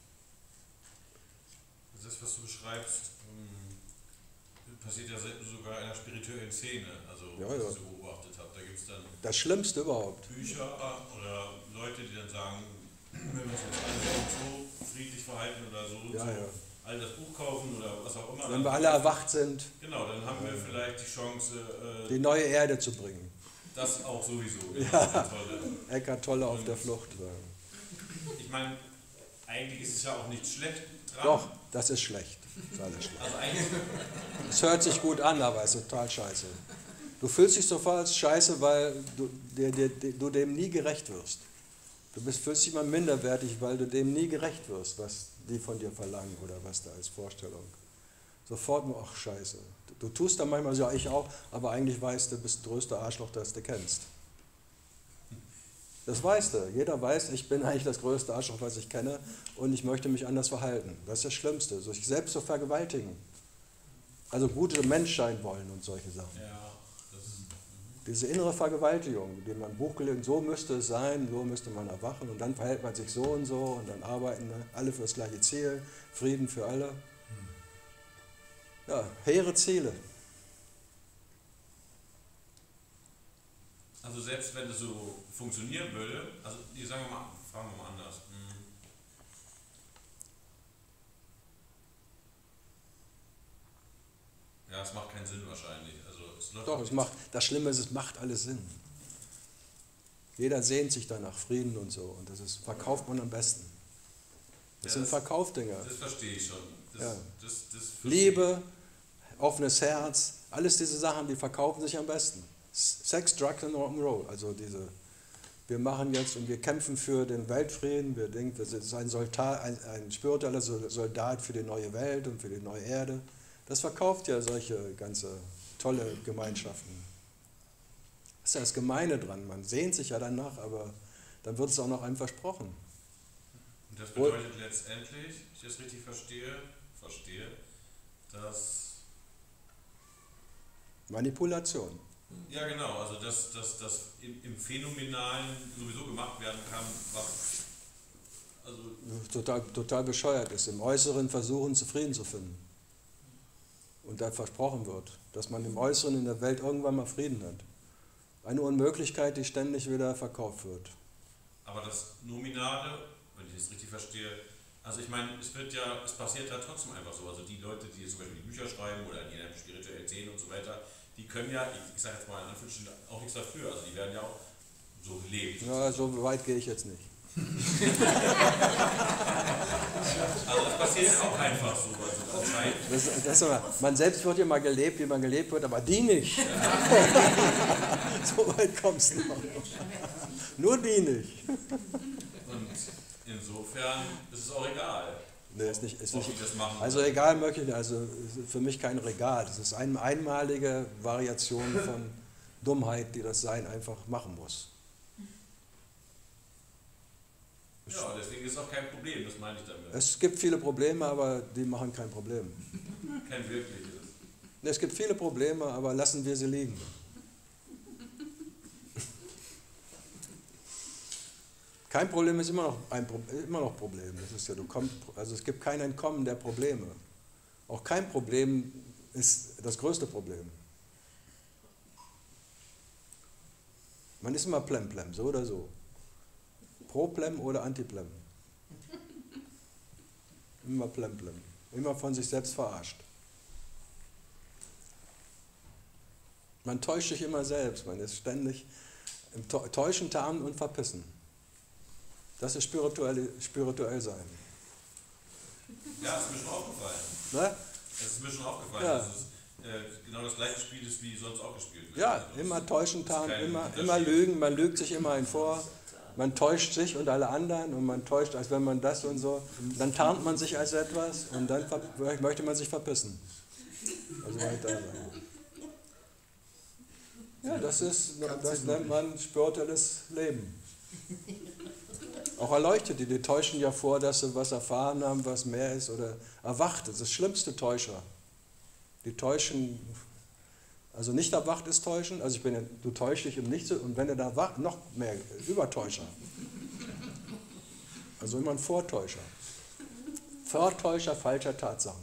Das, was du beschreibst, passiert ja sogar in der spirituellen Szene, also ja, was ja. ich so beobachtet habe. Da gibt es dann das Schlimmste überhaupt. Bücher oder Leute, die dann sagen, wenn wir uns jetzt alle so friedlich verhalten oder so, Ja, so ja. all das Buch kaufen oder was auch immer. Wenn wir alle erwacht sind, genau, dann haben wir vielleicht die Chance, äh, die neue Erde zu bringen. das auch sowieso. Genau, Ja. Tolle. Eckart Tolle auf der Flucht. Ich meine, eigentlich ist es ja auch nicht schlecht dran. Doch, das ist schlecht. Das ist alles schlecht. Also eigentlich, Es hört sich gut an, aber es ist total scheiße. Du fühlst dich sofort als scheiße, weil du, dir, dir, du dem nie gerecht wirst. Du bist, fühlst dich immer minderwertig, weil du dem nie gerecht wirst, was die von dir verlangen oder was da als Vorstellung. Sofort nur, ach scheiße. Du tust dann manchmal so, ja ich auch, aber eigentlich weißt du, du bist der größte Arschloch, das du kennst. Das weißt du. Jeder weiß, ich bin eigentlich das größte Arschloch, was ich kenne und ich möchte mich anders verhalten. Das ist das Schlimmste, sich selbst zu vergewaltigen. Also gute Mensch sein wollen und solche Sachen. Ja, das ist, Diese innere Vergewaltigung, die man Buch gelesen, so müsste es sein, so müsste man erwachen und dann verhält man sich so und so und dann arbeiten alle für das gleiche Ziel, Frieden für alle. Ja, hehre Ziele. also selbst wenn das so funktionieren würde, also die sagen wir mal, fragen wir mal anders. Hm. Ja, es macht keinen Sinn wahrscheinlich. Also es läuft Doch, es macht, das Schlimme ist, es macht alles Sinn. Jeder sehnt sich danach, Frieden und so. Und das ist, verkauft man am besten. Das Ja, sind das- Verkaufdinger. Das verstehe ich schon. Das, Ja. das, das verstehe Liebe, offenes Herz, alles diese Sachen, die verkaufen sich am besten. Sex, Drugs und Rock'n'Roll, also diese, wir machen jetzt und wir kämpfen für den Weltfrieden, wir denken, das ist ein, Soldat, ein, ein spiritueller Soldat für die neue Welt und für die neue Erde. Das verkauft ja solche ganze tolle Gemeinschaften. Das ist ja das Gemeine dran, man sehnt sich ja danach, aber dann wird es auch noch einem versprochen. Und das bedeutet letztendlich, wenn ich das richtig verstehe, verstehe, dass, Manipulation. ja genau, also dass das dass im, im Phänomenalen sowieso gemacht werden kann, was, also Total, total bescheuert ist, im Äußeren versuchen, Frieden zu finden. Und da versprochen wird, dass man im Äußeren in der Welt irgendwann mal Frieden hat. Eine Unmöglichkeit, die ständig wieder verkauft wird. aber das Nominale, wenn ich das richtig verstehe, also ich meine, es wird ja, es passiert ja trotzdem einfach so, also die Leute, die zum Beispiel die Bücher schreiben oder die spirituell sehen und so weiter, die können ja, ich, ich sage jetzt mal in Anführungsstrichen, auch nichts dafür, also die werden ja auch so gelebt. Ja, so weit gehe ich jetzt nicht. Also das passiert ja auch einfach so, also anscheinend. Das, das ist immer, man selbst wird ja mal gelebt, wie man gelebt wird, aber die nicht. So weit kommst du noch. Nur die nicht. Und insofern ist es auch egal. Nee, ist nicht, ist ob nicht, die das machen. also egal möchte ich, also ist für mich kein Regal. Das ist eine einmalige Variation von Dummheit, die das Sein einfach machen muss. Ja, deswegen ist es auch kein Problem, das meine ich damit. Es gibt viele Probleme, aber die machen kein Problem. Kein wirkliches. Nee, es gibt viele Probleme, aber lassen wir sie liegen. Kein Problem ist immer noch ein Pro immer noch Problem. Das ist ja, du kommst, also es gibt kein Entkommen der Probleme. Auch kein Problem ist das größte Problem. Man ist immer plemplem, so oder so. Pro-Plem oder Anti-Plem. Immer plemplem. Immer von sich selbst verarscht. Man täuscht sich immer selbst. Man ist ständig im Täuschen, Tarnen und Verpissen. Das ist spirituell, spirituell sein. Ja, es ist mir schon aufgefallen. Ne? Es ist mir schon aufgefallen, Ja. dass es äh, genau das gleiche Spiel ist, wie sonst auch gespielt wird. Ja, Also immer es- täuschen, es ist tarnen, kein immer, Unterschied. immer lügen. Man lügt sich immer ein vor. Man täuscht sich und alle anderen und man täuscht, als wenn man das und so. Dann tarnt man sich als etwas und dann ver- möchte man sich verpissen. Also weiter sein. Ja, das ist, das nennt man spirituelles Leben. Auch Erleuchtete, die täuschen ja vor, dass sie was erfahren haben, was mehr ist oder erwacht. Das ist das schlimmste Täuscher. Die täuschen, also nicht erwacht ist täuschen, also ich bin ja, du täuschst dich im Nichts und wenn du da wacht, noch mehr, Übertäuscher. Also immer ein Vortäuscher. Vortäuscher falscher Tatsachen.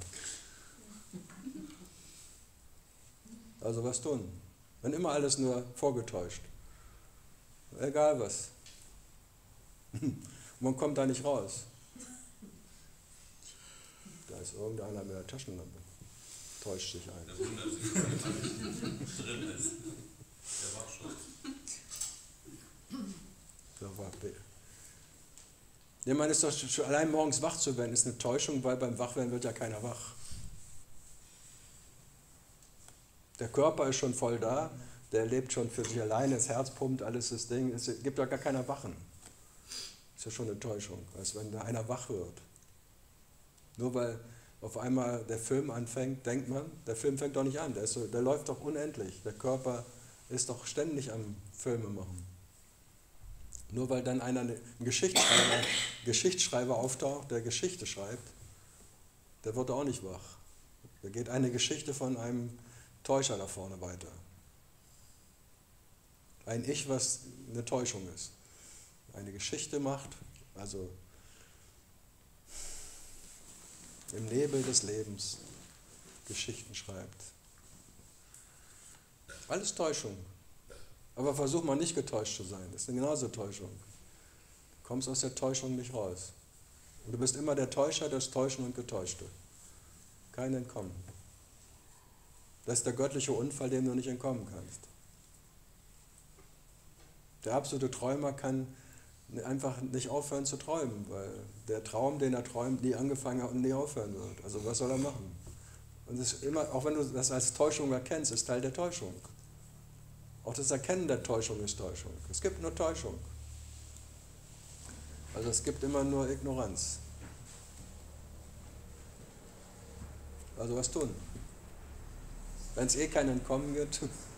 Also was tun? Wenn immer alles nur vorgetäuscht. Egal was. Man kommt da nicht raus. Da ist irgendeiner mit der Taschenlampe. Täuscht sich ein. Der wundert sich, was drin ist. Der Wachschutz. So, war B. Ich meine, ist doch schon allein morgens wach zu werden, ist eine Täuschung, weil beim Wachwerden wird ja keiner wach. Der Körper ist schon voll da, der lebt schon für sich alleine, das Herz pumpt, alles das Ding, es gibt ja gar keiner Wachen. Ist ja schon eine Täuschung, als wenn da einer wach wird. Nur weil auf einmal der Film anfängt, denkt man, der Film fängt doch nicht an, der, ist so, der läuft doch unendlich. Der Körper ist doch ständig am Filme machen. Nur weil dann einer, ein Geschichtsschreiber, Geschichtsschreiber auftaucht, der Geschichte schreibt, der wird auch nicht wach. Da geht eine Geschichte von einem Täuscher da vorne weiter. Ein Ich, was eine Täuschung ist. Eine Geschichte macht, also im Nebel des Lebens Geschichten schreibt. Alles Täuschung. Aber versuch mal nicht getäuscht zu sein. Das ist eine genauso Täuschung. Du kommst aus der Täuschung nicht raus. Und du bist immer der Täuscher, das Täuschen und Getäuschte. Kein Entkommen. Das ist der göttliche Unfall, dem du nicht entkommen kannst. Der absolute Träumer kann einfach nicht aufhören zu träumen, weil der Traum, den er träumt, nie angefangen hat und nie aufhören wird. Also was soll er machen? Und das ist immer, auch wenn du das als Täuschung erkennst, ist Teil der Täuschung. Auch das Erkennen der Täuschung ist Täuschung. Es gibt nur Täuschung. Also es gibt immer nur Ignoranz. Also was tun? Wenn es eh kein Entkommen gibt.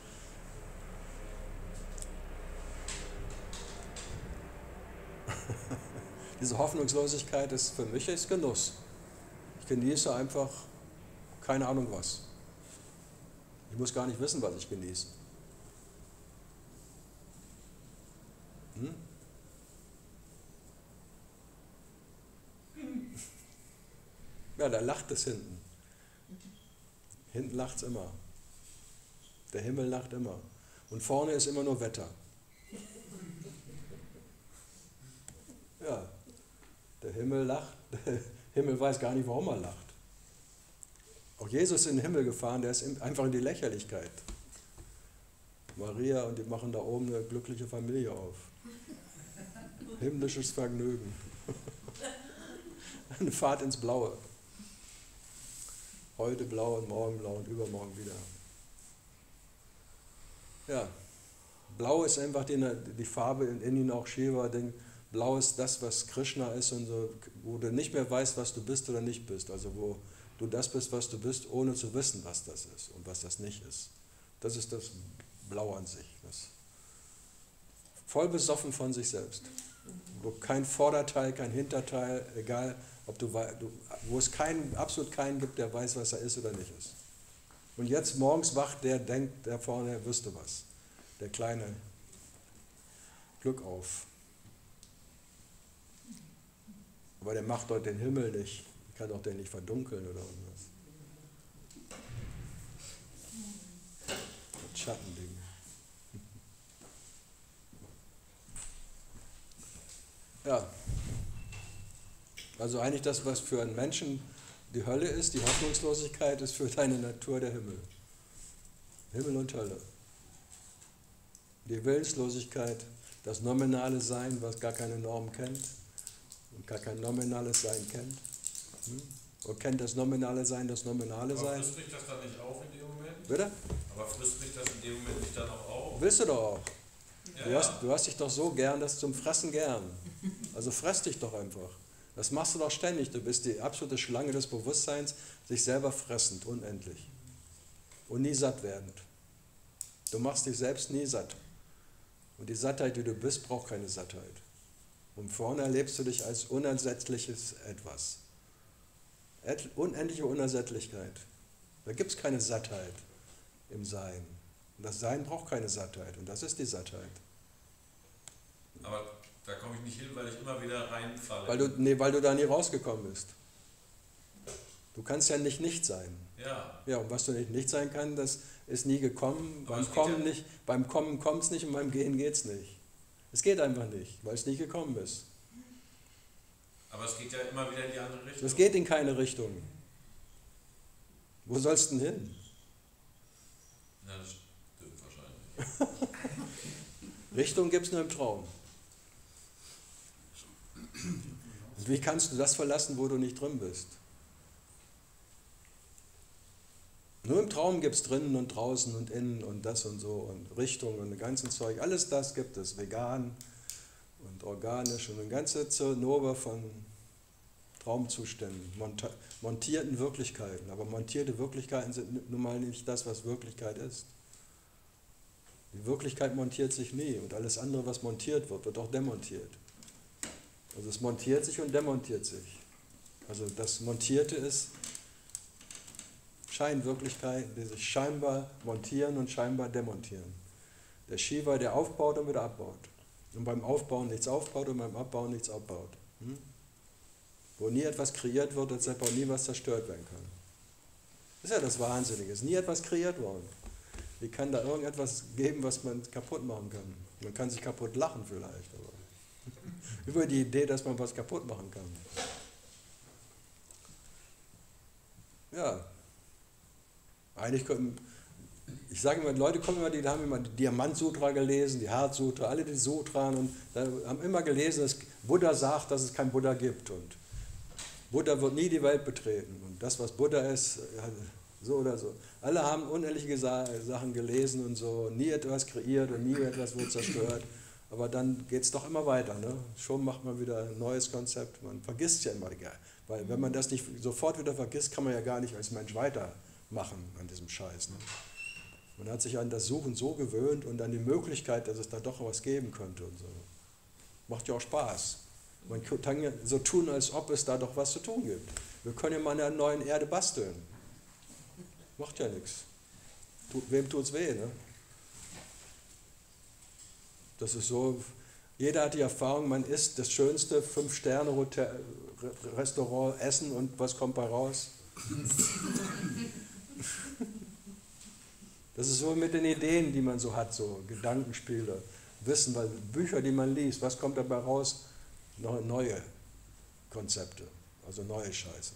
Diese Hoffnungslosigkeit ist für mich ist Genuss. Ich genieße einfach keine Ahnung was. Ich muss gar nicht wissen, was ich genieße. Hm? Ja, da lacht es hinten. Hinten lacht es immer. Der Himmel lacht immer. Und vorne ist immer nur Wetter. Ja, der Himmel lacht. Der Himmel weiß gar nicht, warum er lacht. Auch Jesus ist in den Himmel gefahren, der ist einfach in die Lächerlichkeit. Maria und die machen da oben eine glückliche Familie auf. Himmlisches Vergnügen. Eine Fahrt ins Blaue. Heute blau und morgen blau und übermorgen wieder. Ja, blau ist einfach die, die Farbe, in ihnen auch Shiva denkt, blau ist das, was Krishna ist, und so, wo du nicht mehr weißt, was du bist oder nicht bist. Also wo du das bist, was du bist, ohne zu wissen, was das ist und was das nicht ist. Das ist das Blau an sich. Das voll besoffen von sich selbst. Wo kein Vorderteil, kein Hinterteil, egal, ob du, wo es keinen, absolut keinen gibt, der weiß, was er ist oder nicht ist. Und jetzt morgens wacht der, denkt, der vorne, er wüsste was. Der kleine Glück auf. Aber der macht dort den Himmel nicht. Kann doch den nicht verdunkeln oder irgendwas. Das Schattending. Ja. Also eigentlich das, was für einen Menschen die Hölle ist, die Hoffnungslosigkeit, ist für deine Natur der Himmel. Himmel und Hölle. Die Willenslosigkeit, das nominale Sein, was gar keine Norm kennt und gar kein nominales Sein kennt. Hm? Und kennt das nominale Sein, das nominale Sein. Aber frisst mich das dann nicht auf in dem Moment? Bitte? Aber frisst mich das in dem Moment nicht dann auch auf? Willst du doch auch. Ja, du, ja. hast, du hast dich doch so gern, das zum Fressen gern. Also fress dich doch einfach. Das machst du doch ständig. Du bist die absolute Schlange des Bewusstseins, sich selber fressend, unendlich. Und nie satt werdend. Du machst dich selbst nie satt. Und die Sattheit, die du bist, braucht keine Sattheit. Und vorne erlebst du dich als unersättliches Etwas. Et- unendliche Unersättlichkeit. Da gibt es keine Sattheit im Sein. Und das Sein braucht keine Sattheit. Und das ist die Sattheit. Aber da komme ich nicht hin, weil ich immer wieder reinfalle. Weil du, nee, weil du da nie rausgekommen bist. Du kannst ja nicht nicht sein. Ja. Ja, und was du nicht nicht sein kannst, das ist nie gekommen. Aber Beim es geht Kommen ja- nicht, beim Kommen kommt es nicht und beim Gehen geht es nicht. Es geht einfach nicht, weil es nie gekommen ist. Aber es geht ja immer wieder in die andere Richtung. Das geht in keine Richtung. Wo sollst du denn hin? Ja, das stimmt wahrscheinlich. Richtung gibt es nur im Traum. Und wie kannst du das verlassen, wo du nicht drin bist? Nur im Traum gibt es drinnen und draußen und innen und das und so und Richtung und ein ganzes Zeug. Alles das gibt es, vegan und organisch und eine ganze Zinnober von Traumzuständen, monta- montierten Wirklichkeiten. Aber montierte Wirklichkeiten sind nun mal nicht das, was Wirklichkeit ist. Die Wirklichkeit montiert sich nie und alles andere, was montiert wird, wird auch demontiert. Also es montiert sich und demontiert sich. Also das Montierte ist Scheinwirklichkeiten, die sich scheinbar montieren und scheinbar demontieren. Der Shiva, der aufbaut und wieder abbaut. Und beim Aufbauen nichts aufbaut und beim Abbauen nichts abbaut. Hm? Wo nie etwas kreiert wird und deshalb auch nie was zerstört werden kann. Das ist ja das Wahnsinnige. Es ist nie etwas kreiert worden. Wie kann da irgendetwas geben, was man kaputt machen kann? Man kann sich kaputt lachen vielleicht, aber über die Idee, dass man was kaputt machen kann. Ja, eigentlich können, ich sage immer, Leute kommen immer, die haben immer die Diamant-Sutra gelesen, die Heart-Sutra, alle die Sutran und haben immer gelesen, dass Buddha sagt, dass es keinen Buddha gibt und Buddha wird nie die Welt betreten und das, was Buddha ist, so oder so. Alle haben unendliche Sachen gelesen und so, nie etwas kreiert und nie etwas wird zerstört, aber dann geht es doch immer weiter. Ne? Schon macht man wieder ein neues Konzept, man vergisst ja immer, weil wenn man das nicht sofort wieder vergisst, kann man ja gar nicht als Mensch weitermachen an diesem Scheiß. Ne? Man hat sich an das Suchen so gewöhnt und an die Möglichkeit, dass es da doch was geben könnte und so. Macht ja auch Spaß. Man kann ja so tun, als ob es da doch was zu tun gibt. Wir können ja mal an einer neuen Erde basteln. Macht ja nichts. Wem tut's weh, ne? Das ist so, jeder hat die Erfahrung, man isst das schönste Fünf-Sterne-Restaurant essen und was kommt bei raus? Das ist so mit den Ideen, die man so hat, so Gedankenspiele, Wissen, weil Bücher, die man liest, was kommt dabei raus? Neue Konzepte, also neue Scheiße.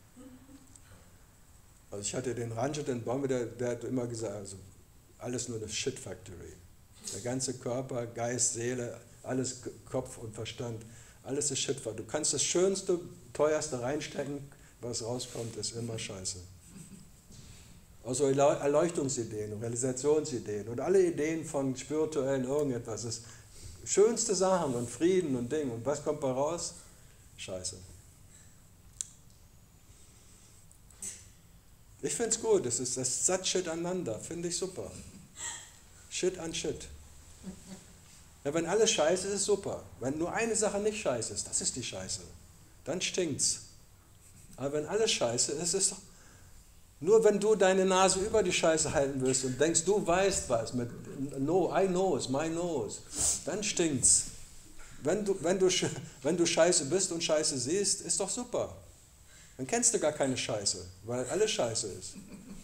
Also ich hatte den Ranjit, den Bombe, der, der hat immer gesagt, also alles nur eine Shit Factory. Der ganze Körper, Geist, Seele, alles Kopf und Verstand, alles ist Shit Factory. Du kannst das Schönste, Teuerste reinstecken, was rauskommt, ist immer Scheiße. Also Erleuchtungsideen, Realisationsideen und alle Ideen von spirituellen irgendetwas. Das schönste Sachen und Frieden und Ding. Und was kommt bei raus? Scheiße. Ich finde es gut, das ist das Sat-Shit aneinander, finde ich super. Shit an Shit. Ja, wenn alles Scheiße ist, ist super. Wenn nur eine Sache nicht Scheiße ist, das ist die Scheiße. Dann stinkt's. Aber wenn alles Scheiße ist, ist doch... Nur wenn du deine Nase über die Scheiße halten willst und denkst, du weißt was, mit no, I knows, my knows, dann stinkt's. Wenn du, wenn, du, wenn du Scheiße bist und Scheiße siehst, ist doch super. Dann kennst du gar keine Scheiße, weil alles Scheiße ist.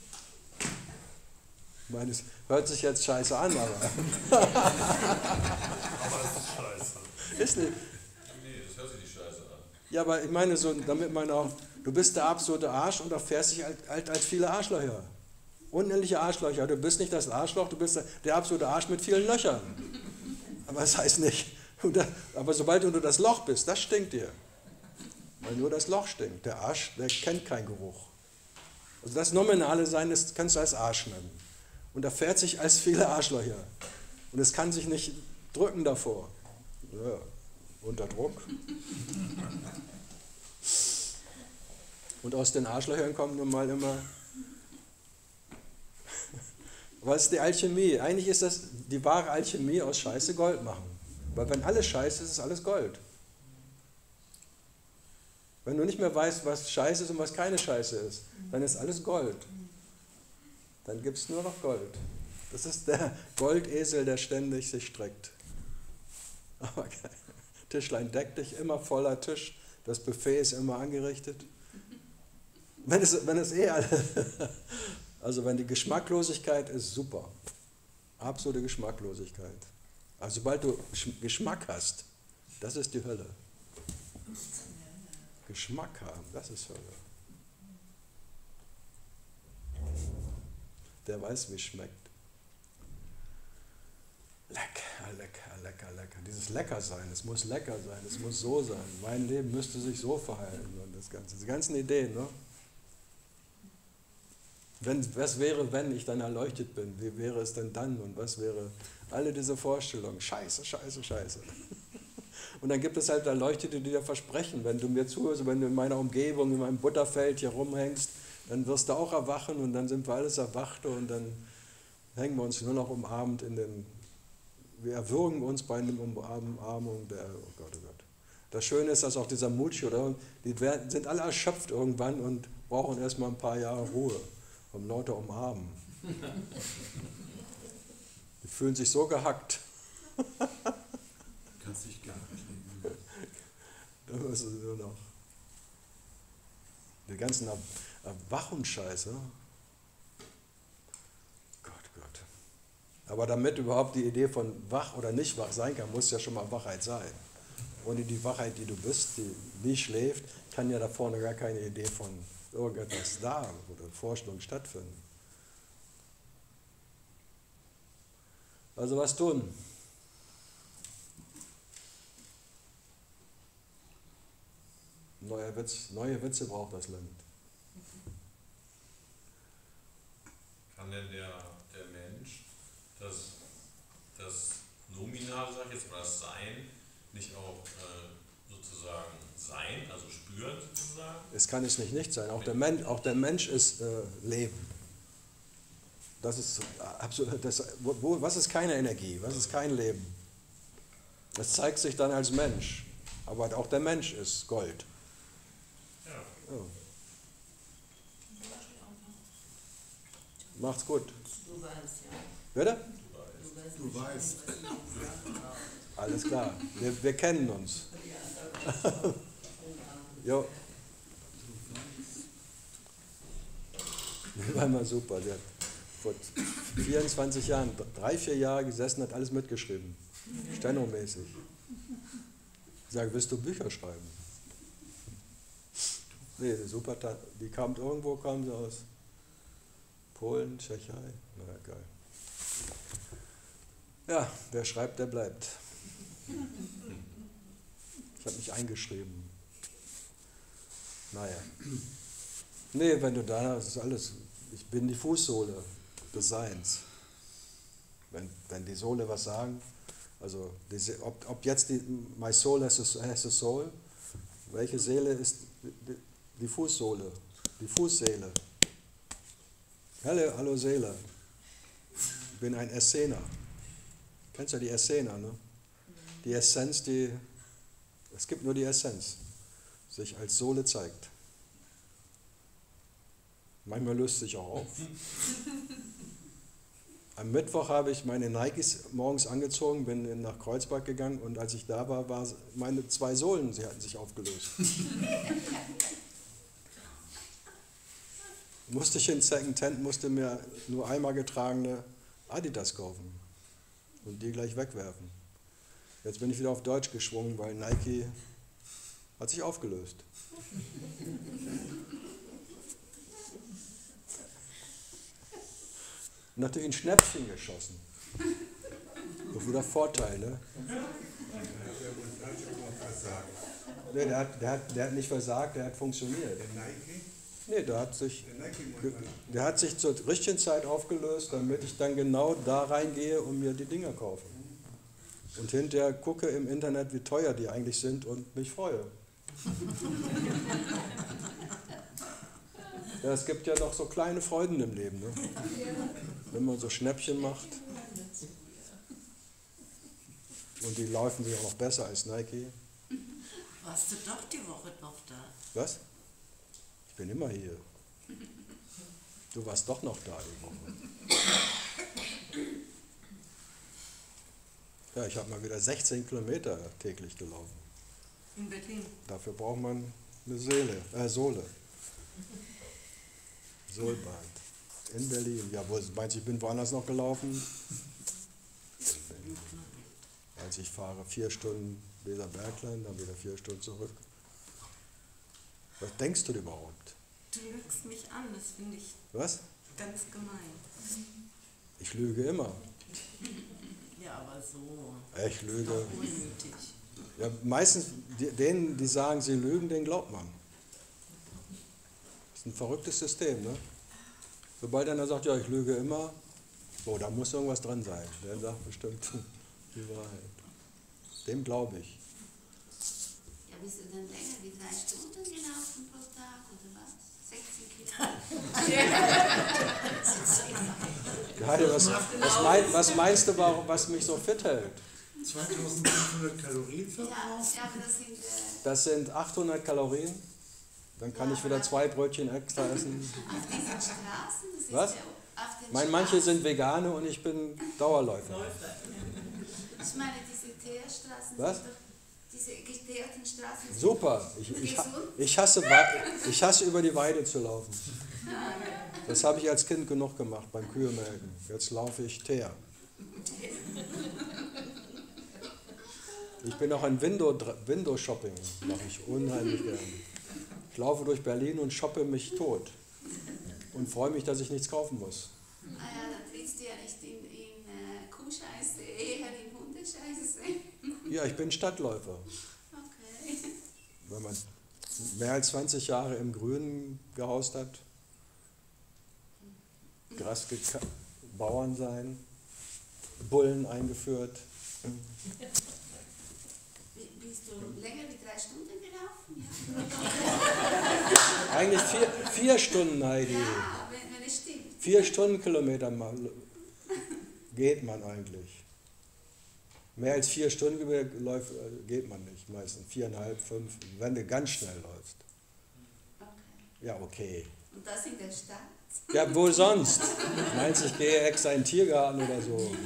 Ich meine, es hört sich jetzt Scheiße an, aber... aber es ist Scheiße. Ist nicht. Nee, das hört sich nicht Scheiße an. Ja, aber ich meine, so, damit man auch... Du bist der absolute Arsch und erfährst dich halt, halt als viele Arschlöcher. Unendliche Arschlöcher. Du bist nicht das Arschloch, du bist der, der absolute Arsch mit vielen Löchern. Aber das heißt nicht... Aber sobald du nur das Loch bist, das stinkt dir. Weil nur das Loch stinkt. Der Arsch, der kennt keinen Geruch. Also das nominale Sein, das kannst du als Arsch nennen. Und er fährt sich als viele Arschlöcher. Und es kann sich nicht drücken davor. Ja, unter Druck. Und aus den Arschlöchern kommt nun mal immer... Was ist die Alchemie? Eigentlich ist das die wahre Alchemie aus Scheiße Gold machen. Weil wenn alles Scheiße ist, ist alles Gold. Wenn du nicht mehr weißt, was Scheiße ist und was keine Scheiße ist, dann ist alles Gold. Dann gibt es nur noch Gold. Das ist der Goldesel, der ständig sich streckt. Aber geil. Tischlein deck dich, immer voller Tisch. Das Buffet ist immer angerichtet. Wenn es, wenn es eh alle... Also wenn die Geschmacklosigkeit ist, super. Absolute Geschmacklosigkeit. Also sobald du Geschmack hast, das ist die Hölle. Geschmack haben, das ist Hölle. Der weiß, wie es schmeckt. Lecker, lecker, lecker, lecker. Dieses Leckersein, es muss lecker sein, es muss so sein. Mein Leben müsste sich so verhalten und das Ganze. Die ganzen Ideen, ne? Wenn, was wäre, wenn ich dann erleuchtet bin? Wie wäre es denn dann? Und was wäre... Alle diese Vorstellungen, scheiße, scheiße, scheiße. Und dann gibt es halt Erleuchtete, die dir versprechen, wenn du mir zuhörst, wenn du in meiner Umgebung, in meinem Butterfeld hier rumhängst, dann wirst du auch erwachen und dann sind wir alles Erwachte und dann hängen wir uns nur noch umarmend in den, wir erwürgen uns bei einer Umarmung der, oh Gott, oh Gott. Das Schöne ist, dass auch dieser Mutschi, oder, die werden, sind alle erschöpft irgendwann und brauchen erstmal ein paar Jahre Ruhe, um Leute umarmen. Die fühlen sich so gehackt. Kannst dich gar nicht legen. Da müssen sie nur noch. Die ganzen Er- Erwachungsscheiße. Gott, Gott. Aber damit überhaupt die Idee von wach oder nicht wach sein kann, muss ja schon mal Wachheit sein. Ohne die Wachheit, die du bist, die nie schläft, kann ja da vorne gar keine Idee von irgendetwas da oder Vorstellung stattfinden. Also was tun? Neuer Witz, neue Witze braucht das Land. Kann denn der, der Mensch das, das Nominal, sag ich jetzt mal, das Sein, nicht auch äh, sozusagen sein, also spüren sozusagen? Es kann es nicht nicht sein. Auch der Mensch, auch der Mensch ist äh, Leben. Das ist absolut. Das, wo, was ist keine Energie? Was ist kein Leben? Das zeigt sich dann als Mensch. Aber auch der Mensch ist Gold. Ja. Ja. Macht's gut. Du weißt, ja. Bitte? Du weißt. Alles klar. Wir, wir kennen uns. Jo. Das war immer super. Der hat vor vierundzwanzig Jahren, drei, vier Jahre gesessen, hat alles mitgeschrieben. Stenomäßig. Ich sage, willst du Bücher schreiben? Nee, super. Die kam irgendwo, kam sie aus Polen, Tschechei. Na ja, geil. Ja, wer schreibt, der bleibt. Ich habe mich eingeschrieben. Naja. Nee, wenn du da, das ist alles, ich bin die Fußsohle des Seins. Wenn, wenn die Sohle was sagen, also die, ob, ob jetzt die My Soul has a, has a Soul, welche Seele ist die, die Fußsohle, die Fußseele. Hallo, hallo Seele. Ich bin ein Essener. Kennst du die Essener, ne? Die Essenz, die, es gibt nur die Essenz, sich als Sohle zeigt. Manchmal löst sich auch auf. Am Mittwoch habe ich meine Nikes morgens angezogen, bin nach Kreuzberg gegangen und als ich da war, waren meine zwei Sohlen, sie hatten sich aufgelöst. Musste ich in Second Hand, musste mir nur einmal getragene Adidas kaufen und die gleich wegwerfen. Jetzt bin ich wieder auf Deutsch geschwungen, weil Nike hat sich aufgelöst. Natürlich ein Schnäppchen geschossen. So wieder Vorteil, ne? Nee, der hat, der, hat, der hat nicht versagt, der hat funktioniert. Der Nike? Nee, der hat sich, Der Nike der hat sich zur richtigen Zeit aufgelöst, damit ich dann genau da reingehe und mir die Dinger kaufe. Und hinterher gucke im Internet, wie teuer die eigentlich sind und mich freue. Ja, es gibt ja doch so kleine Freuden im Leben, ne? Wenn man so Schnäppchen macht. Und die laufen sich auch noch besser als Nike. Warst du doch die Woche noch da? Was? Ich bin immer hier. Du warst doch noch da die Woche. Ja, ich habe mal wieder sechzehn Kilometer täglich gelaufen. In Berlin. Dafür braucht man eine Seele, äh, Sohle. Sohlbad. In Berlin. Ja, wo meinst du, ich bin woanders noch gelaufen? In Berlin. Also ich fahre vier Stunden Weserbergland, dann wieder vier Stunden zurück. Was denkst du überhaupt? Du lügst mich an, das finde ich Was? ganz gemein. Ich lüge immer. Ja, aber so. Ich lüge. Doch unnötig. Ja, meistens die, denen, die sagen, sie lügen, denen glaubt man. Das ist ein verrücktes System, ne? Sobald einer sagt, ja, ich lüge immer, so, da muss irgendwas dran sein. Der sagt bestimmt die Wahrheit. Dem glaube ich. Ja, bist du denn länger wie drei Stunden gelaufen pro Tag oder was? sechzehn Kilo. Heidi, was, was, mein, was meinst du, warum, was mich so fit hält? zweitausendfünfhundert Kalorien Ja, verbraucht? ja, aber das sind, äh, Das sind achthundert Kalorien. Dann kann ich wieder zwei Brötchen extra essen. auf diesen Straßen, das ist Was? ja auf den Mein, manche Straßen. sind Vegane und ich bin Dauerläufer. Ich meine, diese Teerstraßen Was? sind doch, diese geteerten Straßen sind Super. Ich, ich, gesund. ich, hasse, Wei- ich hasse über die Weide zu laufen. Das habe ich als Kind genug gemacht beim Kühemelken. Jetzt laufe ich Teer. Ich bin auch ein Window, Window Shopping, mache ich unheimlich gerne. Ich laufe durch Berlin und shoppe mich tot und freue mich, dass ich nichts kaufen muss. Ah ja, dann trittst du ja nicht in, in äh, Kuhscheiße, eher in Hundescheiße. Ja, ich bin Stadtläufer. Okay. Wenn man mehr als zwanzig Jahre im Grünen gehaust hat, Gras geka- Bauern sein, Bullen eingeführt. Bi- Bist du länger wie drei Stunden gelaufen? Ja, Eigentlich vier, vier Stunden, Heidi. ja wenn, wenn es stimmt. Vier Stundenkilometer mal geht man eigentlich. Mehr als vier Stundenkilometer läuft, äh, geht man nicht, meistens viereinhalb, fünf, wenn du ganz schnell läufst. Okay. Ja, okay. Und das in der Stadt? Ja, wo sonst? Meinst du, ich gehe extra in den Tiergarten oder so? Wow.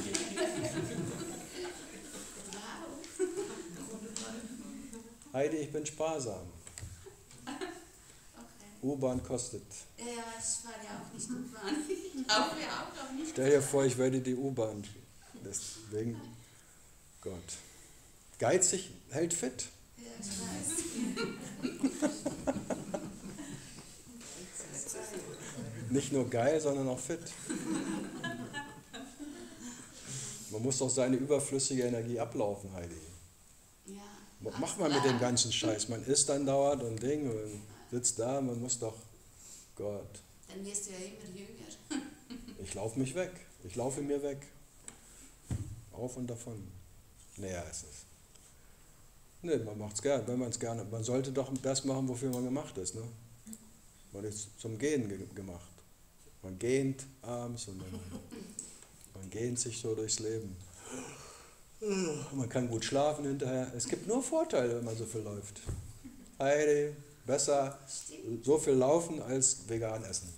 Heidi, ich bin sparsam. Okay. U-Bahn kostet. Ja, ja, ich fahre ja auch nicht U-Bahn. Ich laufe ja auch noch nicht. Stell dir vor, ich werde die U-Bahn. Deswegen, Gott. Geizig hält fit. Ja, ich weiß. Nicht nur geil, sondern auch fit. Man muss doch seine überflüssige Energie ablaufen, Heidi. Ja. Was macht man mit dem ganzen Scheiß? Man isst dann dauernd und Ding und sitzt da, man muss doch, Gott, Dann wirst du ja immer jünger. ich laufe mich weg. Ich laufe mir weg. Auf und davon. Näher ist es. Nee, man macht es gerne, wenn man es gerne. Man sollte doch das machen, wofür man gemacht ist. Ne? Man ist zum Gehen ge gemacht. Man gähnt abends und man, man gähnt sich so durchs Leben. Man kann gut schlafen hinterher. Es gibt nur Vorteile, wenn man so viel läuft. Heidi, besser Stimmt. so viel laufen als vegan essen.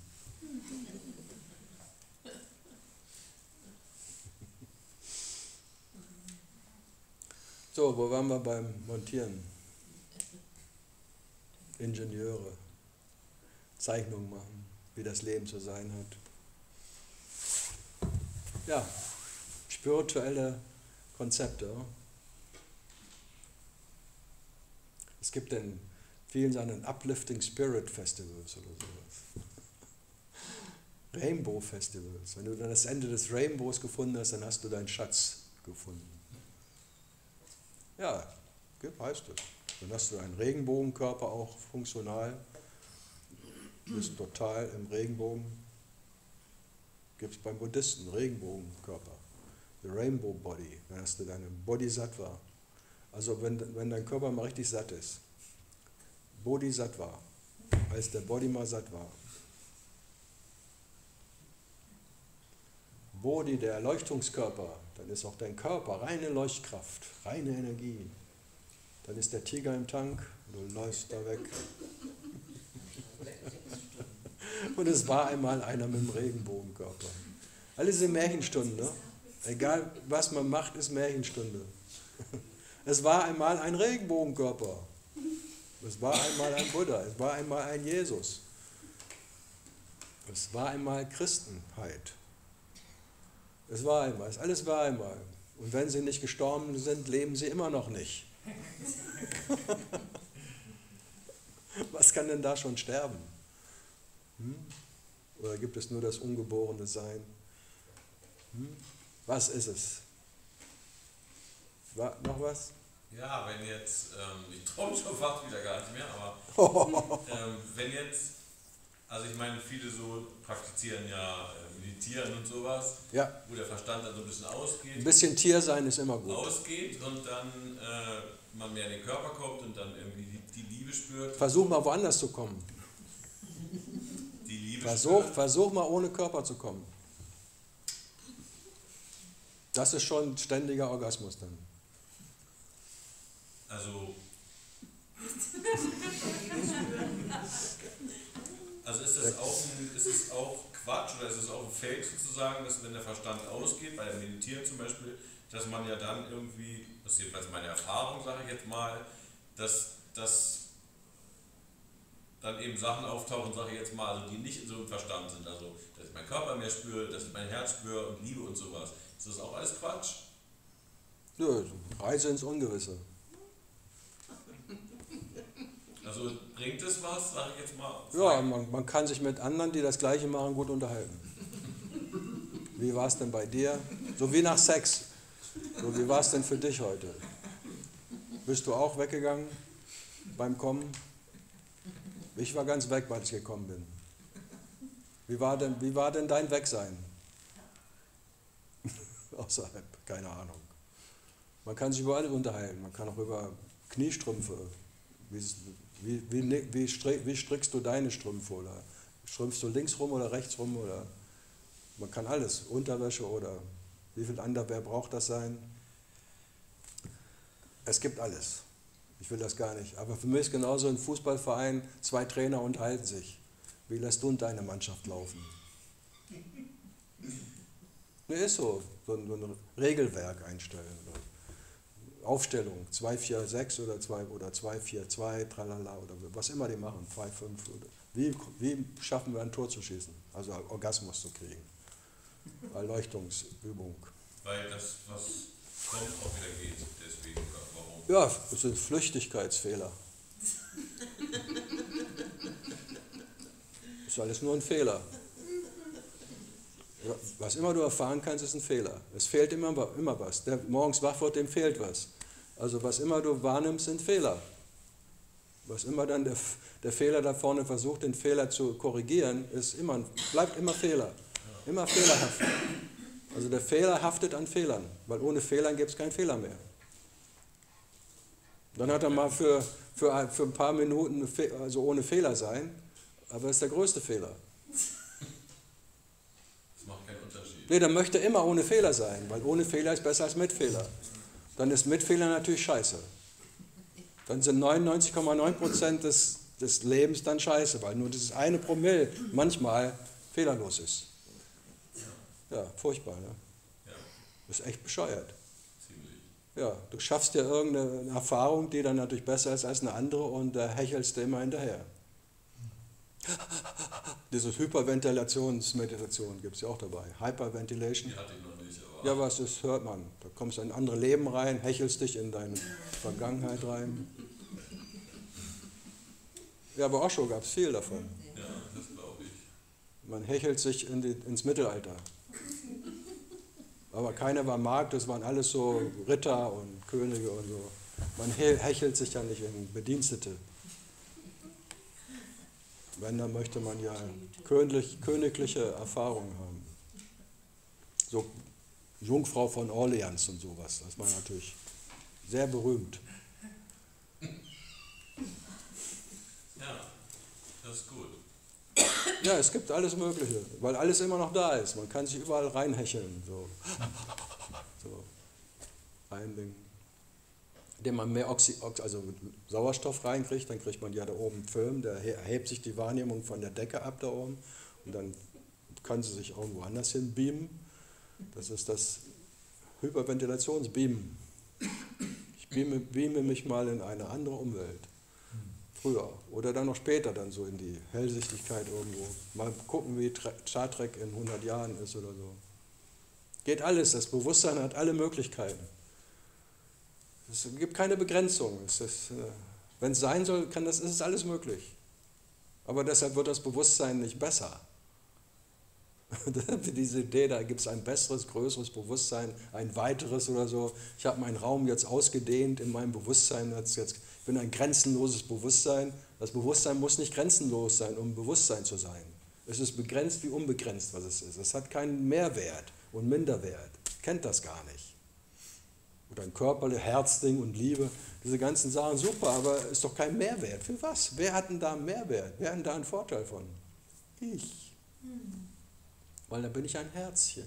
So, wo waren wir beim Montieren? Ingenieure, Zeichnungen machen, wie das Leben zu sein hat. Ja, spirituelle Konzepte. Es gibt in vielen seinen Uplifting Spirit Festivals oder sowas. Rainbow Festivals. Wenn du dann das Ende des Rainbows gefunden hast, dann hast du deinen Schatz gefunden. Ja, heißt es. Dann hast du einen Regenbogenkörper auch funktional. Du bist total im Regenbogen. Gibt es beim Buddhisten Regenbogenkörper. The Rainbow Body. Dann hast du deine Bodhisattva. Also wenn, wenn dein Körper mal richtig satt ist. Bodhisattva. Als der Body mal satt war. Bodhi, der Erleuchtungskörper, dann ist auch dein Körper reine Leuchtkraft, reine Energie. Dann ist der Tiger im Tank, du läufst da weg. Und es war einmal einer mit dem Regenbogenkörper. Alles sind Märchenstunden, ne? Egal was man macht, ist Märchenstunde. Es war einmal ein Regenbogenkörper. Es war einmal ein Buddha, es war einmal ein Jesus. Es war einmal Christenheit. Es war einmal, es alles war einmal. Und wenn sie nicht gestorben sind, leben sie immer noch nicht. Was kann denn da schon sterben? Hm? Oder gibt es nur das ungeborene Sein? Hm? Was ist es? War, noch was? Ja, wenn jetzt, ähm, ich traue mich schon fast wieder gar nicht mehr, aber ähm, wenn jetzt, also ich meine, viele so praktizieren ja äh, Meditieren und sowas, Ja. wo der Verstand dann so ein bisschen ausgeht. Ein bisschen Tier sein ist immer gut. ausgeht und dann äh, man mehr in den Körper kommt und dann irgendwie die, die Liebe spürt. Versuch mal woanders zu kommen. Versuch, versuch mal ohne Körper zu kommen. Das ist schon ein ständiger Orgasmus dann. Also, also ist das auch, ein, ist es auch Quatsch oder ist es auch ein Fake sozusagen, dass wenn der Verstand ausgeht, bei dem Meditieren zum Beispiel, dass man ja dann irgendwie, das ist jedenfalls meine Erfahrung, sage ich jetzt mal, dass, dass dann eben Sachen auftauchen, sage ich jetzt mal, also die nicht so im Verstand sind, also dass ich meinen Körper mehr spüre, dass ich mein Herz spüre und Liebe und sowas. Ist das auch alles Quatsch? Ja, Reise ins Ungewisse. Also bringt es was, sage ich jetzt mal? Ja, man, man kann sich mit anderen, die das Gleiche machen, gut unterhalten. Wie war es denn bei dir? So wie nach Sex. So, wie war es denn für dich heute? Bist du auch weggegangen beim Kommen? Ich war ganz weg, weil ich gekommen bin. Wie war denn, wie war denn dein Wegsein? Außerhalb, keine Ahnung. Man kann sich über alles unterhalten. Man kann auch über Kniestrümpfe. Wie, wie, wie, wie, strick, wie strickst du deine Strümpfe? Oder strümpfst du links rum oder rechts rum? Oder man kann alles. Unterwäsche oder wie viel Underwear braucht das sein? Es gibt alles. Ich will das gar nicht. Aber für mich ist genauso ein Fußballverein, zwei Trainer unterhalten sich. Wie lässt du und deine Mannschaft laufen? Ne, ist so. So ein, so ein Regelwerk einstellen. Aufstellung, zwei vier sechs oder zwei oder zwei vier zwei, tralala oder was immer die machen, zwei fünf. Wie, wie schaffen wir ein Tor zu schießen? Also Orgasmus zu kriegen. Erleuchtungsübung. Weil das, was kommt, auch wieder geht, deswegen, oder warum? Ja, das sind Flüchtigkeitsfehler. Das ist alles nur ein Fehler. Was immer du erfahren kannst, ist ein Fehler. Es fehlt immer, immer was. Der morgens wach wird, dem fehlt was. Also was immer du wahrnimmst, sind Fehler. Was immer dann der, der Fehler da vorne versucht, den Fehler zu korrigieren, ist immer, bleibt immer Fehler. Immer fehlerhaft. Also der Fehler haftet an Fehlern, weil ohne Fehlern gibt es keinen Fehler mehr. Dann hat er mal für, für, für ein paar Minuten also ohne Fehler sein, aber das ist der größte Fehler. Das macht keinen Unterschied. Nee, dann möchte er immer ohne Fehler sein, weil ohne Fehler ist besser als mit Fehler. Dann ist mit Fehler natürlich scheiße. Dann sind neunundneunzig Komma neun Prozent des, des Lebens dann scheiße, weil nur dieses eine Promille manchmal fehlerlos ist. Ja, furchtbar, ne? Ja. Das ist echt bescheuert. Ziemlich. Ja, du schaffst dir irgendeine Erfahrung, die dann natürlich besser ist als eine andere und da hechelst du immer hinterher. Diese Hyperventilationsmeditation gibt es ja auch dabei. Hyperventilation. Die hatte ich noch nicht, aber... Ja, was das hört man. Da kommst du in andere Leben rein, hechelst dich in deine Vergangenheit rein. Ja, aber Osho gab es viel davon. Ja, das glaube ich. Man hechelt sich in die, ins Mittelalter. Aber keiner war Markt, das waren alles so Ritter und Könige und so. Man hechelt sich ja nicht in Bedienstete. Wenn, dann möchte man ja königlich, königliche Erfahrungen haben. So Jungfrau von Orleans und sowas, das war natürlich sehr berühmt. Ja, das ist gut. Ja, es gibt alles Mögliche, weil alles immer noch da ist. Man kann sich überall reinhecheln. So, so ein Ding. Indem man mehr Oxy, also Sauerstoff reinkriegt, dann kriegt man ja da oben einen Film, der erhebt sich die Wahrnehmung von der Decke ab da oben und dann kann sie sich irgendwo anders hin beamen. Das ist das Hyperventilationsbeamen. Ich beame, beame mich mal in eine andere Umwelt. Früher oder dann noch später dann so in die Hellsichtigkeit irgendwo. Mal gucken, wie Star Trek in hundert Jahren ist oder so. Geht alles, das Bewusstsein hat alle Möglichkeiten. Es gibt keine Begrenzung. Wenn es sein soll, kann das, ist es alles möglich. Aber deshalb wird das Bewusstsein nicht besser. Diese Idee, da gibt es ein besseres, größeres Bewusstsein, ein weiteres oder so. Ich habe meinen Raum jetzt ausgedehnt in meinem Bewusstsein. Jetzt, jetzt, ich bin ein grenzenloses Bewusstsein. Das Bewusstsein muss nicht grenzenlos sein, um Bewusstsein zu sein. Es ist begrenzt wie unbegrenzt, was es ist. Es hat keinen Mehrwert und Minderwert. Kennt das gar nicht. Oder ein Körper, Herzding und Liebe, diese ganzen Sachen, super, aber ist doch kein Mehrwert. Für was? Wer hat denn da einen Mehrwert? Wer hat denn da einen Vorteil von? Ich. Weil dann bin ich ein Herzchen.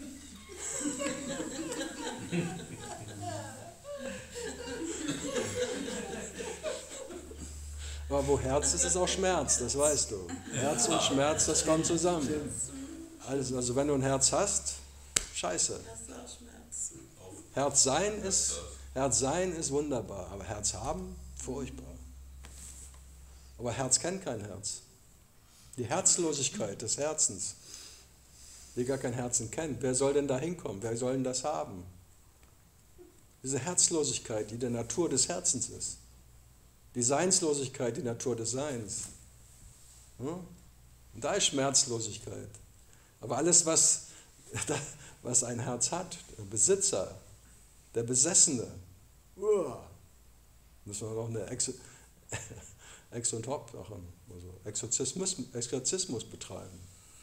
Aber wo Herz ist, ist auch Schmerz, das weißt du. Herz und Schmerz, das kommt zusammen. Also, also wenn du ein Herz hast, scheiße. Das ist auch Schmerz. Herz sein ist, Herz sein ist wunderbar, aber Herz haben, furchtbar. Aber Herz kennt kein Herz. Die Herzlosigkeit des Herzens, die gar kein Herzen kennt, wer soll denn da hinkommen? Wer soll denn das haben? Diese Herzlosigkeit, die der Natur des Herzens ist. Die Seinslosigkeit, die Natur des Seins. Und da ist Schmerzlosigkeit. Aber alles, was, was ein Herz hat, der Besitzer, der Besessene, uah, müssen wir noch eine Ex, Ex und Hop, also Exorzismus, Exorzismus betreiben.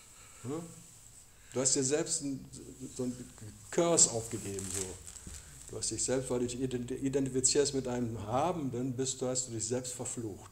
Du hast dir selbst einen, so einen Curse aufgegeben. So. Du hast dich selbst, weil du dich identifizierst mit einem Haben, dann bist du, hast du dich selbst verflucht.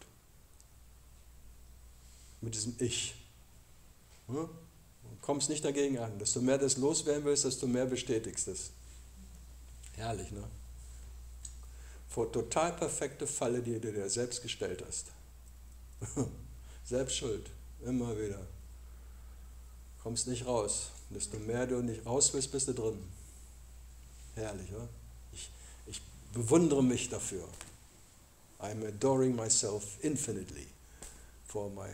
Mit diesem Ich. Du kommst nicht dagegen an. Desto mehr das loswerden willst, desto mehr bestätigst es. Herrlich, ne? Vor total perfekte Falle, die du dir selbst gestellt hast. Selbstschuld, immer wieder. Kommst nicht raus. Desto mehr du nicht raus willst, bist du drin. Herrlich, oder? Ich, ich bewundere mich dafür. I'm adoring myself infinitely for my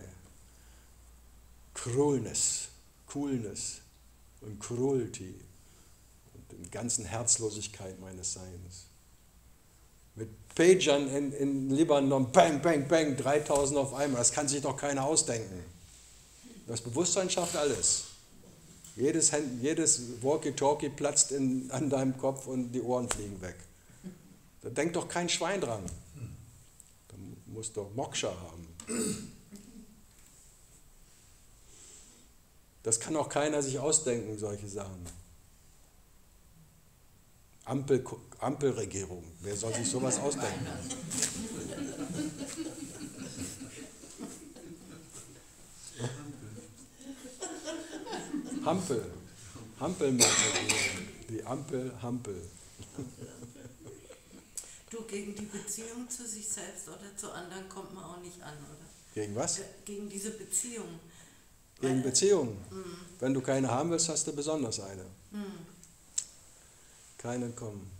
cruelness, coolness und cruelty und der ganzen Herzlosigkeit meines Seins. Mit Pagern in, in Libanon, bang, bang, bang, dreitausend auf einmal, das kann sich doch keiner ausdenken. Das Bewusstsein schafft alles. Jedes, jedes Walkie-Talkie platzt in, an deinem Kopf und die Ohren fliegen weg. Da denkt doch kein Schwein dran. Da muss doch Moksha haben. Das kann auch keiner sich ausdenken, solche Sachen. Ampel, Ampelregierung, wer soll sich sowas ausdenken? Hampel, Hampelmann-Regierung, die Ampel, Hampel. Du, gegen die Beziehung zu sich selbst oder zu anderen kommt man auch nicht an, oder? Gegen was? Ge- Gegen diese Beziehung. Gegen Weil- Beziehungen. Mm, Wenn du keine haben willst, hast du besonders eine. mm. Keine kommen.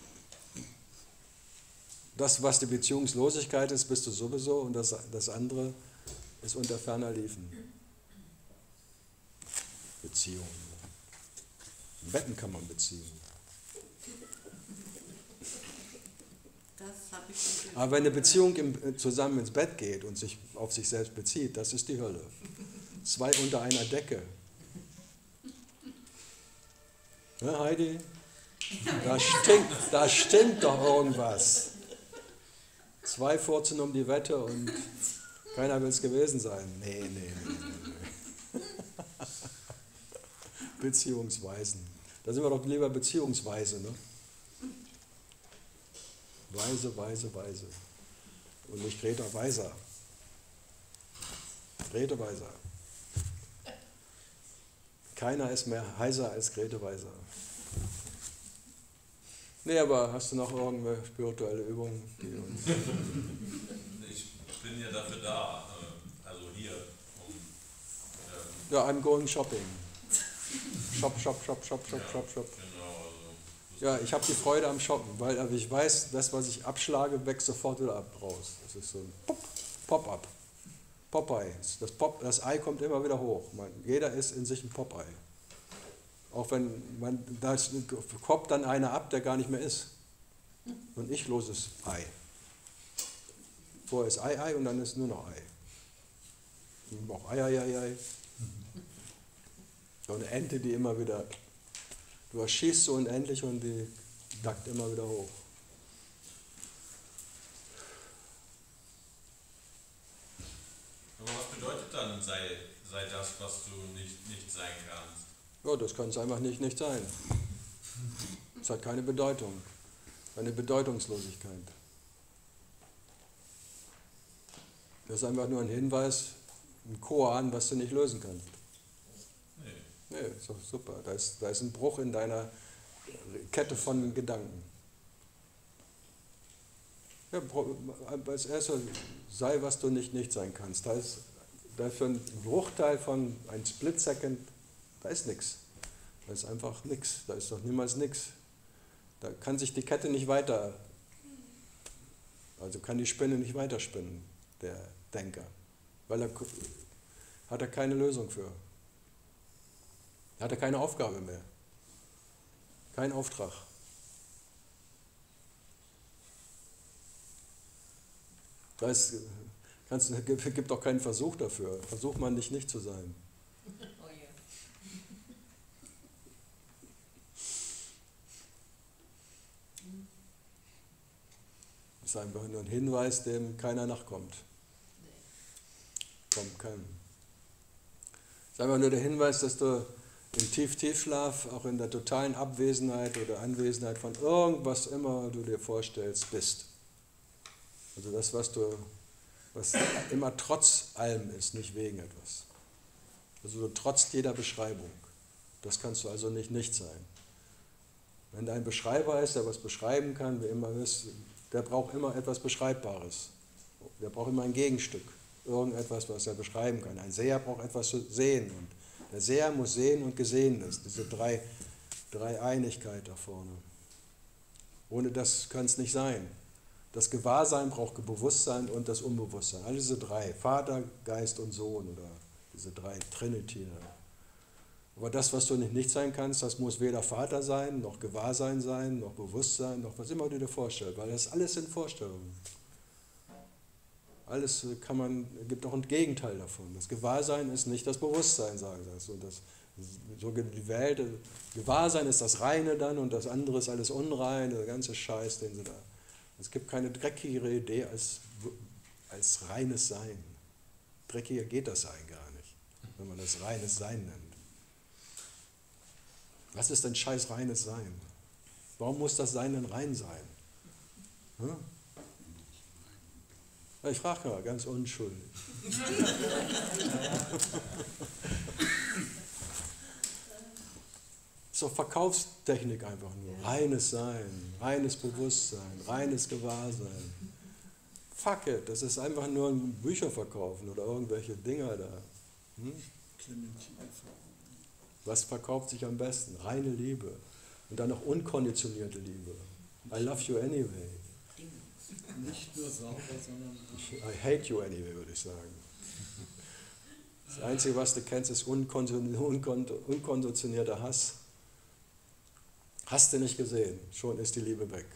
Das, was die Beziehungslosigkeit ist, bist du sowieso und das, das andere ist unter ferner Liefen. Beziehung. Wetten kann man beziehen. Das habe ich schon gehört. Aber wenn eine Beziehung im, zusammen ins Bett geht und sich auf sich selbst bezieht, das ist die Hölle. Zwei unter einer Decke. Ja, Heidi? Da stinkt, da stimmt doch irgendwas. Zwei Furzen um die Wette und keiner will es gewesen sein. Nee, nee, nee, nee, nee. Beziehungsweisen. Da sind wir doch lieber beziehungsweise, ne? Weise, weise, weise. Und nicht Greta Weiser. Grete Weiser. Keiner ist mehr heiser als Grete Weiser. Nee, aber hast du noch irgendwelche spirituelle Übungen, die uns... Ich bin ja dafür da, äh, also hier, um. Ähm, Ja, I'm going shopping. Shop, shop, shop, shop, shop, shop, shop. genau, also. Ja, ich habe die Freude am Shoppen, weil aber ich weiß, das, was ich abschlage, wächst sofort wieder ab raus. Das ist so ein Pop, Pop-up. Popeye. Das, Pop, das Ei kommt immer wieder hoch. Man, jeder ist in sich ein Popeye. Auch wenn man, da poppt dann einer ab, der gar nicht mehr ist. So ein ichloses Ei. Vorher ist Ei, Ei und dann ist nur noch Ei. Und auch Ei, Ei, Ei, Ei. So eine Ente, die immer wieder, du erschießt so unendlich und die dackt immer wieder hoch. Aber was bedeutet dann, sei, sei das, was du nicht, nicht sein kannst? Ja, das kann es einfach nicht, nicht sein. Es hat keine Bedeutung. Eine Bedeutungslosigkeit. Das ist einfach nur ein Hinweis, ein Koan, was du nicht lösen kannst. Okay, ist doch super. Da ist, da ist ein Bruch in deiner Kette von Gedanken. Ja, als erstes sei, was du nicht nicht sein kannst. Da ist, da ist für einen Bruchteil von ein Split Second, da ist nichts. Da ist einfach nichts. Da ist doch niemals nichts. Da kann sich die Kette nicht weiter, also kann die Spinne nicht weiterspinnen, der Denker. Weil er hat er keine Lösung für. Hat er keine Aufgabe mehr. Kein Auftrag. Da ist, kannst, gibt auch keinen Versuch dafür. Versucht man nicht, nicht zu sein. Oh ja. Das ist einfach nur ein Hinweis, dem keiner nachkommt. Kommt keinem. Das ist einfach nur der Hinweis, dass du im Tief-Tiefschlaf, auch in der totalen Abwesenheit oder Anwesenheit von irgendwas immer du dir vorstellst, bist. Also das, was du, was immer trotz allem ist, nicht wegen etwas. Also du trotz jeder Beschreibung. Das kannst du also nicht nicht sein. Wenn da ein Beschreiber ist, der was beschreiben kann, wie immer ist, der braucht immer etwas Beschreibbares. Der braucht immer ein Gegenstück. Irgendetwas, was er beschreiben kann. Ein Seher braucht etwas zu sehen. Und der Seher muss sehen und gesehen ist. Diese drei, drei Einigkeit da vorne. Ohne das kann es nicht sein. Das Gewahrsein braucht Bewusstsein und das Unbewusstsein. All diese drei, Vater, Geist und Sohn, oder diese drei Trinity. Aber das, was du nicht nicht sein kannst, das muss weder Vater sein, noch Gewahrsein sein, noch Bewusstsein, noch was immer du dir vorstellst, weil das alles sind Vorstellungen. Alles kann man, gibt auch ein Gegenteil davon. Das Gewahrsein ist nicht das Bewusstsein, sagen sie. Und das, so die Welt, Gewahrsein ist das Reine dann und das andere ist alles unrein, der ganze Scheiß, den sie da. Es gibt keine dreckigere Idee als, als reines Sein. Dreckiger geht das Sein gar nicht, wenn man das reines Sein nennt. Was ist denn scheiß reines Sein? Warum muss das Sein denn rein sein? Hm? Ich frage mal, ganz unschuldig. Ist doch Verkaufstechnik einfach nur. Reines Sein, reines Bewusstsein, reines Gewahrsein. Fuck it, das ist einfach nur ein Bücher verkaufen oder irgendwelche Dinger da. Hm? Was verkauft sich am besten? Reine Liebe. Und dann noch unkonditionierte Liebe. I love you anyway. Nicht nur sauber, sondern... I hate you anyway, würde ich sagen. Das Einzige, was du kennst, ist unkonditionierter Hass. Hast du nicht gesehen, schon ist die Liebe weg.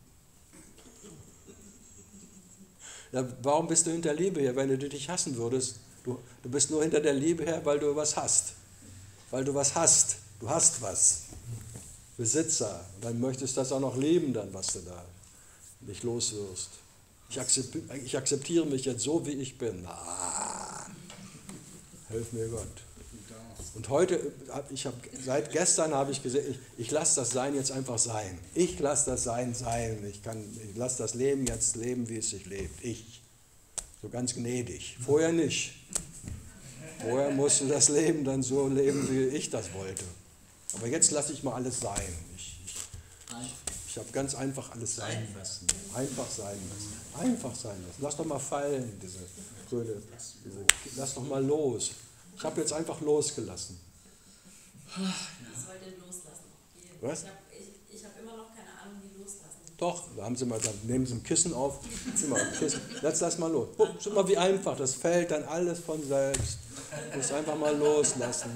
Ja, warum bist du hinter Liebe her, wenn du dich hassen würdest? Du, du bist nur hinter der Liebe her, weil du was hast. Weil du was hast. Du hast was. Besitzer. Dann möchtest du das auch noch leben, dann, was du da nicht los wirst. Ich akzeptiere, ich akzeptiere mich jetzt so, wie ich bin. Ah, hilf mir Gott. Und heute, ich hab, seit gestern habe ich gesehen, ich, ich lasse das Sein jetzt einfach sein. Ich lasse das Sein sein. Ich, kann, ich lasse das Leben jetzt leben, wie es sich lebt. Ich. So ganz gnädig. Vorher nicht. Vorher musste das Leben dann so leben, wie ich das wollte. Aber jetzt lasse ich mal alles sein. Ich, ich, ich habe ganz einfach alles sein lassen. Einfach sein lassen. Einfach sein lassen. Lass doch mal fallen, diese grüne, diese, lass doch mal los. Ich habe jetzt einfach losgelassen. Was soll denn loslassen? Was? Ich habe ich, ich hab immer noch keine Ahnung, wie loslassen. Doch, da haben sie mal gesagt, nehmen Sie ein Kissen auf, sieh mal, ein Kissen, jetzt lass mal los. Guck, schau mal, wie einfach, das fällt dann alles von selbst. Du musst einfach mal loslassen.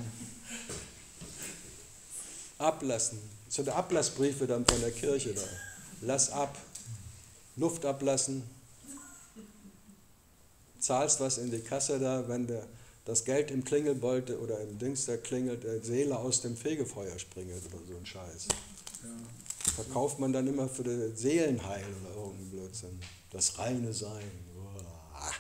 Ablassen. So der Ablassbriefe dann von der Kirche da. Lass ab. Luft ablassen. Zahlst was in die Kasse da, wenn der, das Geld im Klingelbolt oder im Dings da klingelt, der Seele aus dem Fegefeuer springt oder so ein Scheiß. Ja. Verkauft man dann immer für das Seelenheil oder irgendein Blödsinn. Das reine Sein. Uah.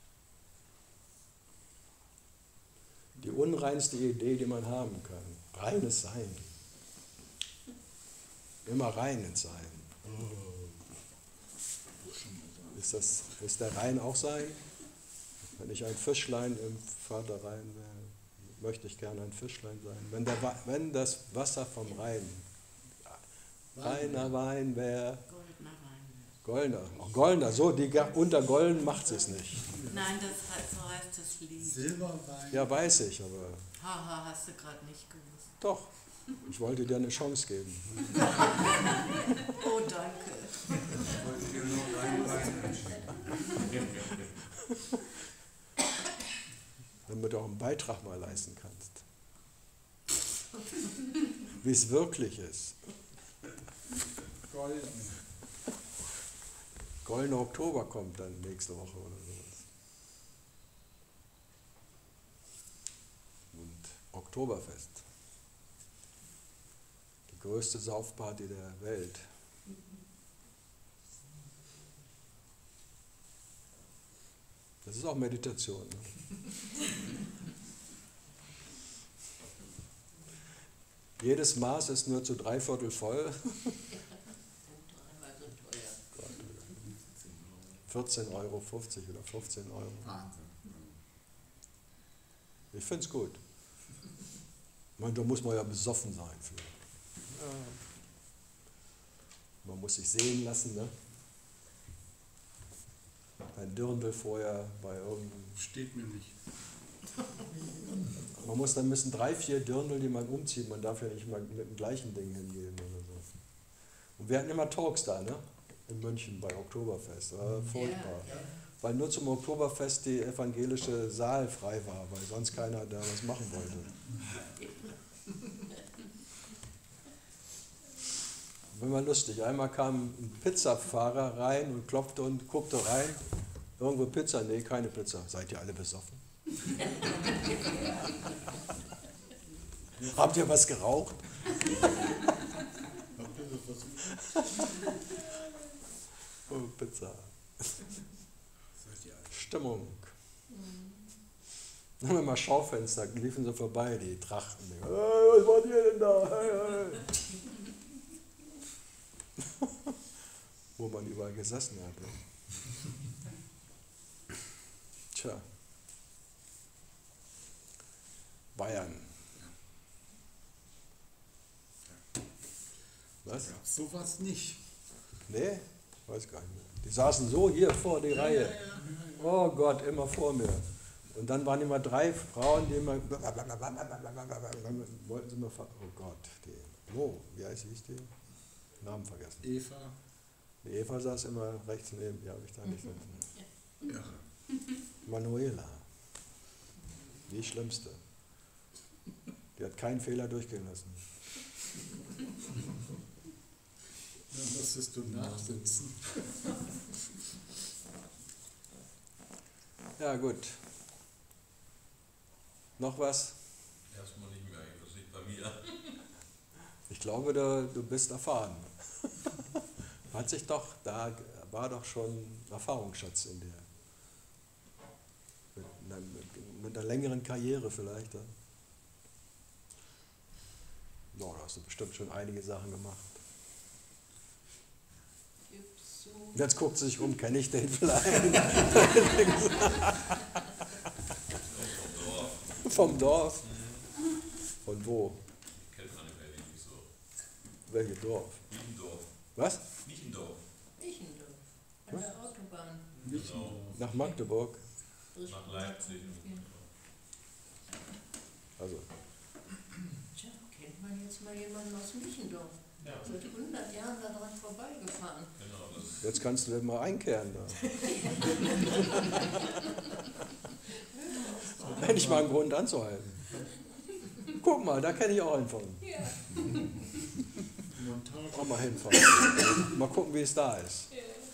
Die unreinste Idee, die man haben kann. Reines Sein. Immer rein ins Sein. Ist, das, ist der Rein auch Sein? Wenn ich ein Fischlein im Vater rein wäre, möchte ich gerne ein Fischlein sein. Wenn, der, Wa- wenn das Wasser vom Rhein, reiner Wein wäre, Goldener Wein. goldener, auch goldener, so, die Ga- unter Golden macht es nicht. Nein, das heißt, so heißt das Lied. Silberwein. Ja, weiß ich, aber Haha, hast du gerade nicht gewusst. doch, ich wollte dir eine Chance geben. Oh, danke. Wollte dir nur rein Wein Damit du auch einen Beitrag mal leisten kannst. Wie es wirklich ist. Golden. Goldener Oktober kommt dann nächste Woche oder sowas. Und Oktoberfest. Die größte Saufparty der Welt. Das ist auch Meditation. Ne? Jedes Maß ist nur zu drei Viertel voll. vierzehn Euro fünfzig oder fünfzehn Euro. Wahnsinn. Ich finde es gut. Ich meine, da muss man ja besoffen sein für. Ja. Man muss sich sehen lassen, ne? Ein Dirndl vorher bei irgendeinem. Steht mir nicht. Man muss dann müssen drei, vier Dirndl, die man umzieht. Man darf ja nicht mal mit dem gleichen Ding hingehen oder so. Und wir hatten immer Talks da, ne? In München bei Oktoberfest. Das war furchtbar. Ja, ja. Weil nur zum Oktoberfest die evangelische Saal frei war, weil sonst keiner da was machen wollte. War immer lustig. Einmal kam ein Pizzafahrer rein und klopfte und guckte rein. Irgendwo Pizza? Nee, keine Pizza. Seid ihr alle besoffen? Habt ihr was geraucht? Oh, Pizza. Stimmung. Dann haben wir mal Schaufenster, liefen sie vorbei, die Trachten. Hey, was wollt ihr denn da? Hey, hey. Wo man überall gesessen hatte. Tja. Bayern. Was? Gab's sowas nicht. Nee? Weiß gar nicht mehr. Die saßen so hier vor die Reihe. Oh Gott, immer vor mir. Und dann waren immer drei Frauen, die immer wollten sie immer ver oh Gott, die, oh, wie heißt hieß die? Namen vergessen. Eva. Die Eva saß immer rechts neben, die habe ich da nicht so. Ja. Manuela. Die Schlimmste. Die hat keinen Fehler durchgehen lassen. Dann musstest du nachsitzen. Ja, gut. Noch was? Erstmal nicht mehr, das liegt bei mir. Ich glaube, du, du bist erfahren. Hat sich doch, da war doch schon Erfahrungsschatz in dir. Mit einer, mit einer längeren Karriere vielleicht. Ja? No, da hast du bestimmt schon einige Sachen gemacht. Gibt's so Jetzt guckt sie sich um, kenne ich den vielleicht? Vom Dorf. Von wo? Kennt man in Berlin nicht so. Welches Dorf? Niendorf. Was? Niendorf. Ichendorf. An der Autobahn. Genau. Nach Magdeburg. Nach Leipzig. Also, Tja, kennt man jetzt mal jemanden aus Michendorf? Ja, Seit hundert Jahren daran vorbeigefahren. genau. Das jetzt kannst du mal einkehren da. Endlich mal einen Grund anzuhalten. Guck mal, da kenne ich auch einen von. Ja. Montage. Auch mal hinfahren. Mal gucken, wie es da ist.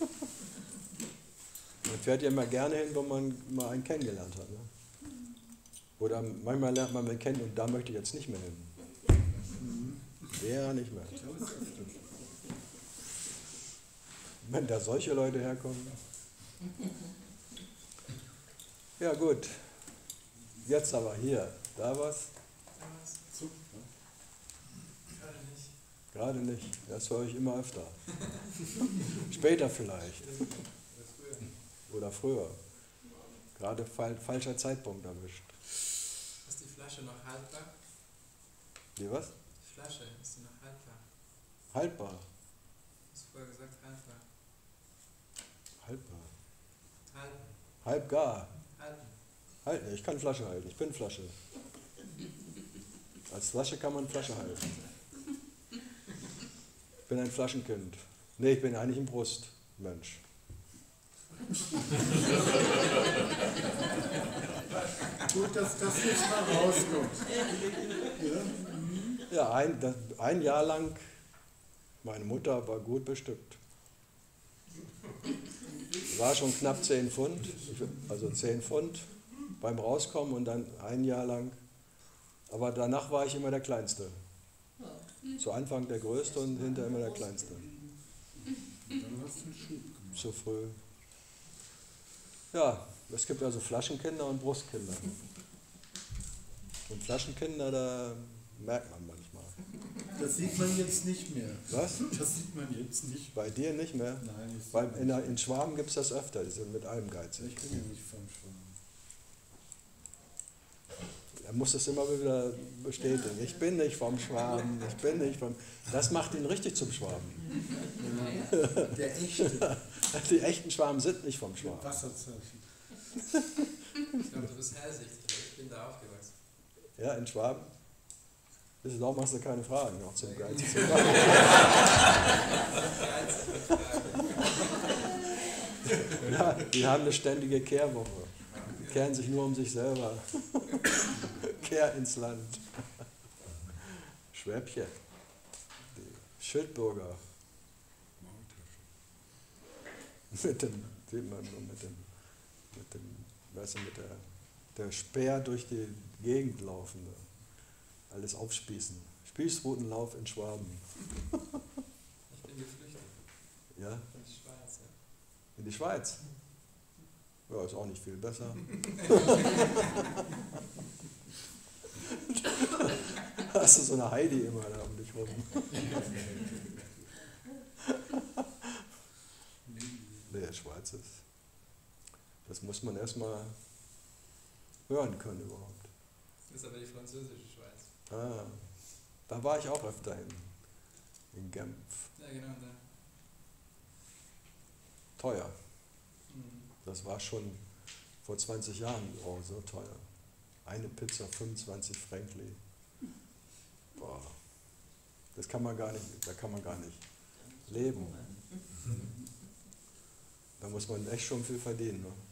Man fährt ja immer gerne hin, wo man mal einen kennengelernt hat. Ne? Oder manchmal lernt man einen kennen und da möchte ich jetzt nicht mehr hin. Ja, nicht mehr. Wenn da solche Leute herkommen. Ja gut. Jetzt aber hier. Da was? Zup, ne? Gerade nicht. Das höre ich immer öfter. Später vielleicht. Oder früher. Gerade fal falscher Zeitpunkt erwischt. Was die Fleisch Flasche noch haltbar? Wie was? Die Flasche, ist sie noch haltbar? Haltbar. Du hast vorher gesagt haltbar. Haltbar. Halten. Halbgar. Halten. Halten. Ich kann Flasche halten. Ich bin Flasche. Als Flasche kann man Flasche halten. Ich bin ein Flaschenkind. Nee, ich bin eigentlich ein Brustmensch. Gut, dass das nicht mal rauskommt. Ja? Ja, ein, das, ein Jahr lang, meine Mutter war gut bestückt. War schon knapp zehn Pfund, also zehn Pfund beim Rauskommen und dann ein Jahr lang. Aber danach war ich immer der Kleinste. Zu Anfang der Größte und hinterher immer der Kleinste. Dann hast du einen Schub gemacht. Zu früh. Ja, es gibt also Flaschenkinder und Brustkinder. Und Flaschenkinder, da merkt man manchmal. Das sieht man jetzt nicht mehr. Was? Das sieht man jetzt nicht. Bei dir nicht mehr? Nein, ich Weil in, der- in Schwaben gibt es das öfter, die sind mit allem geizig. Ich bin ja nicht vom Schwamm. Er muss es immer wieder bestätigen. Ich bin nicht vom Schwaben, ich bin nicht vom... Das macht ihn richtig zum Schwaben. Der echte Die echten Schwaben sind nicht vom Schwaben. Wasserzeichen. Ich glaube, du bist hellsichtig, ich bin da aufgewachsen. Ja, in Schwaben? Darum hast du keine Fragen noch zum Geiz. Ja, die haben eine ständige Kehrwoche. Kehren sich nur um sich selber. Kehr ins Land. Schwäbchen. Die Schildbürger. Mit dem, sieht man nur mit dem, mit dem, weißt du, mit der, der Speer durch die Gegend laufende. Alles aufspießen. Spießrutenlauf in Schwaben. Ich bin geflüchtet. Ja? In die Schweiz, ja. In die Schweiz? Ja, ist auch nicht viel besser. Hast du so eine Heidi immer da um dich rum. Nee, Schweiz ist. Das muss man erstmal hören können überhaupt. Das ist aber die französische Schweiz. Ah, da war ich auch öfter hin. In Genf. Ja, genau da. Teuer. Mhm. Das war schon vor zwanzig Jahren oh, so teuer. Eine Pizza fünfundzwanzig Frankli. Boah. Das kann man gar nicht, da kann man gar nicht leben. Da muss man echt schon viel verdienen. Ne?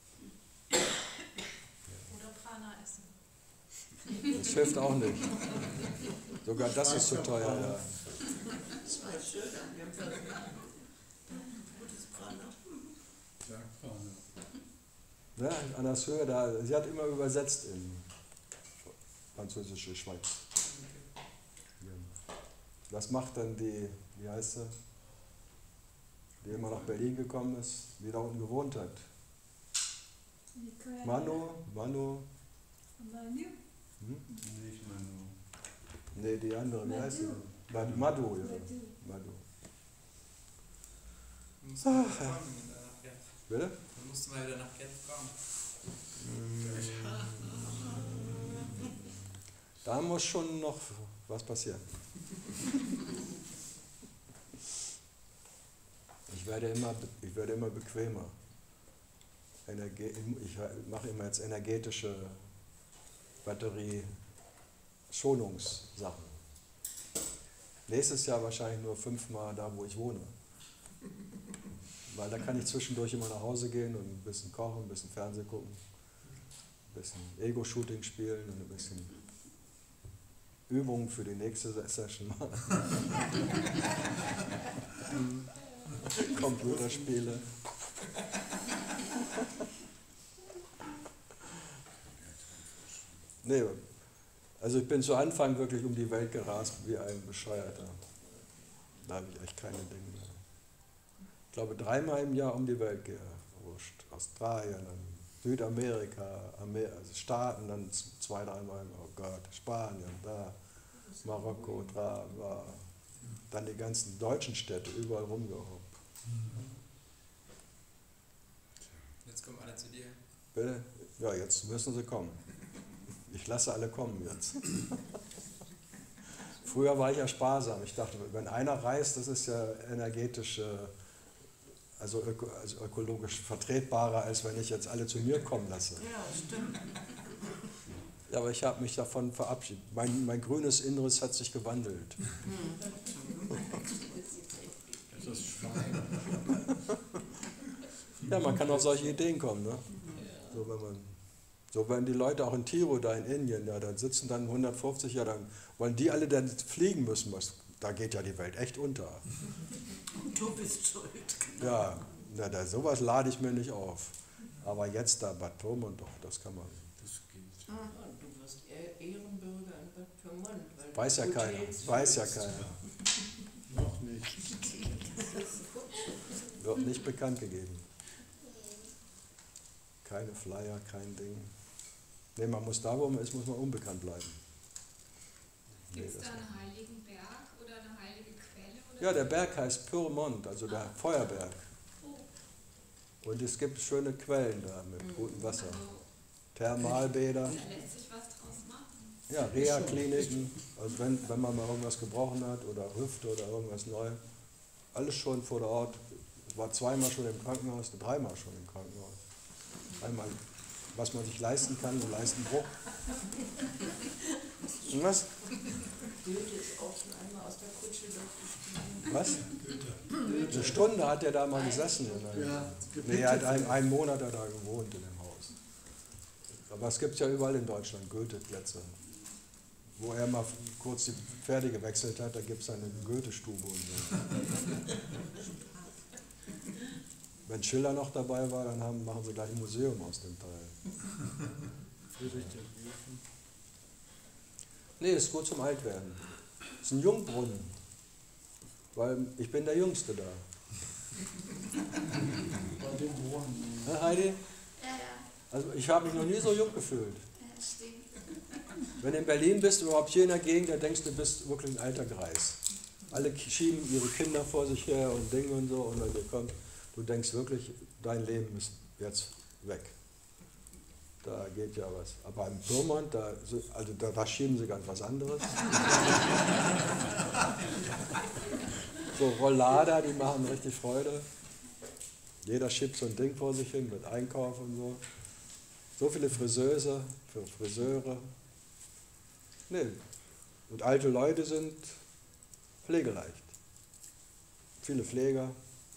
Oder Prana essen. Das hilft auch nicht. Sogar das ist zu teuer. Ja. Das war schön an dem Fall. Gutes Prana. Bergbahn. Ja, an das Höhe, da, sie hat immer übersetzt in französische Schweiz. Was macht dann die, wie heißt sie, die immer nach Berlin gekommen ist, die da unten gewohnt hat? Manu? Manu? Hm? Nicht mal nur. Nee, die andere, wie heißt sie? Madu, Madu, ja. Madu. Du musst mal wieder kommen wieder nach Genf. Bitte? Du musst mal wieder nach Genf kommen. Da muss schon noch was passieren. Ich werde immer, ich werde immer bequemer. Energe ich mache immer jetzt energetische Batterie-Schonungssachen. Nächstes Jahr wahrscheinlich nur fünfmal da, wo ich wohne. Weil da kann ich zwischendurch immer nach Hause gehen und ein bisschen kochen, ein bisschen Fernsehen gucken, ein bisschen Ego-Shooting spielen und ein bisschen Übungen für die nächste Session machen. Computerspiele. Nee, also ich bin zu Anfang wirklich um die Welt gerast wie ein Bescheuerter. Da habe ich echt keine Dinge mehr. Ich glaube, dreimal im Jahr um die Welt geruscht. Australien, dann Südamerika, Amer also Staaten, dann zwei, dreimal, oh Gott, Spanien, da, Marokko, da, war. Dann die ganzen deutschen Städte, überall rumgehoppt. Jetzt kommen alle zu dir. Bitte? Ja, jetzt müssen sie kommen. Ich lasse alle kommen jetzt. Früher war ich ja sparsam. Ich dachte, wenn einer reist, das ist ja energetisch, äh, also, öko, also ökologisch vertretbarer, als wenn ich jetzt alle zu mir kommen lasse. Ja, stimmt. Ja, aber ich habe mich davon verabschiedet. Mein, mein grünes Inneres hat sich gewandelt. Das ist Schwein. Ja, man kann auf solche Ideen kommen. Ne? So, wenn man, so wenn die Leute auch in Tiro, da in Indien, ja, dann sitzen dann hundertfünfzig, ja, dann wollen die alle dann fliegen müssen. Was, da geht ja die Welt echt unter. Du bist schuld. Genau. Ja, na, da, sowas lade ich mir nicht auf. Aber jetzt da Bad Pyrmont, doch, das kann man. Das geht. Ah, du wirst eher Ehrenbürger in Bad Pyrmont. weil Weiß ja du keiner. Hotels Weiß ja führst. keiner. Noch nicht. Wird nicht bekannt gegeben. Keine Flyer, kein Ding. Ne, man muss da, wo man ist, muss man unbekannt bleiben. Nee, Gibt es das da nicht. einen heiligen Berg oder eine heilige Quelle? Oder Ja, der Berg heißt Pyrmont, also der Feuerberg. Und es gibt schöne Quellen da mit gutem Wasser. Also, Thermalbäder, da lässt sich was draus machen. ja, Reha-Kliniken, also wenn, wenn man mal irgendwas gebrochen hat oder Hüfte oder irgendwas neu. Alles schon vor der Ort. Ich war zweimal schon im Krankenhaus, dreimal schon im Krankenhaus. Einmal, was man sich leisten kann, einen Leistenbruch. Und was? Goethe ist auch schon einmal aus der Kutsche durchgestiegen. Was? Eine Stunde hat er da mal gesessen. Ja, Nee, er hat einen, einen Monat hat er da gewohnt in dem Haus. Aber es gibt ja überall in Deutschland Goethe-Plätze. Wo er mal kurz die Pferde gewechselt hat, da gibt es eine Goethe-Stube. Und so. Wenn Schiller noch dabei war, dann haben, machen sie gleich ein Museum aus dem Teil. Friedrich der Große. Nee, ist gut zum Altwerden. Ist ein Jungbrunnen. Weil ich bin der Jüngste da. Bei dem Brunnen. Ne, Heidi? Ja, ja, Also ich habe mich noch nie so jung gefühlt. ja, stimmt. Wenn du in Berlin bist, überhaupt hier in der Gegend, da denkst du, du bist wirklich ein alter Greis. Alle schieben ihre Kinder vor sich her und Dinge und so. Und dann kommt, du denkst wirklich, dein Leben ist jetzt weg. Da geht ja was. Aber im Pyrmont, da, also da, da schieben sie ganz was anderes. So Rollader, die machen richtig Freude. Jeder schiebt so ein Ding vor sich hin mit Einkauf und so. So viele Friseuse für Friseure. Nee. Und alte Leute sind pflegeleicht. Viele Pfleger.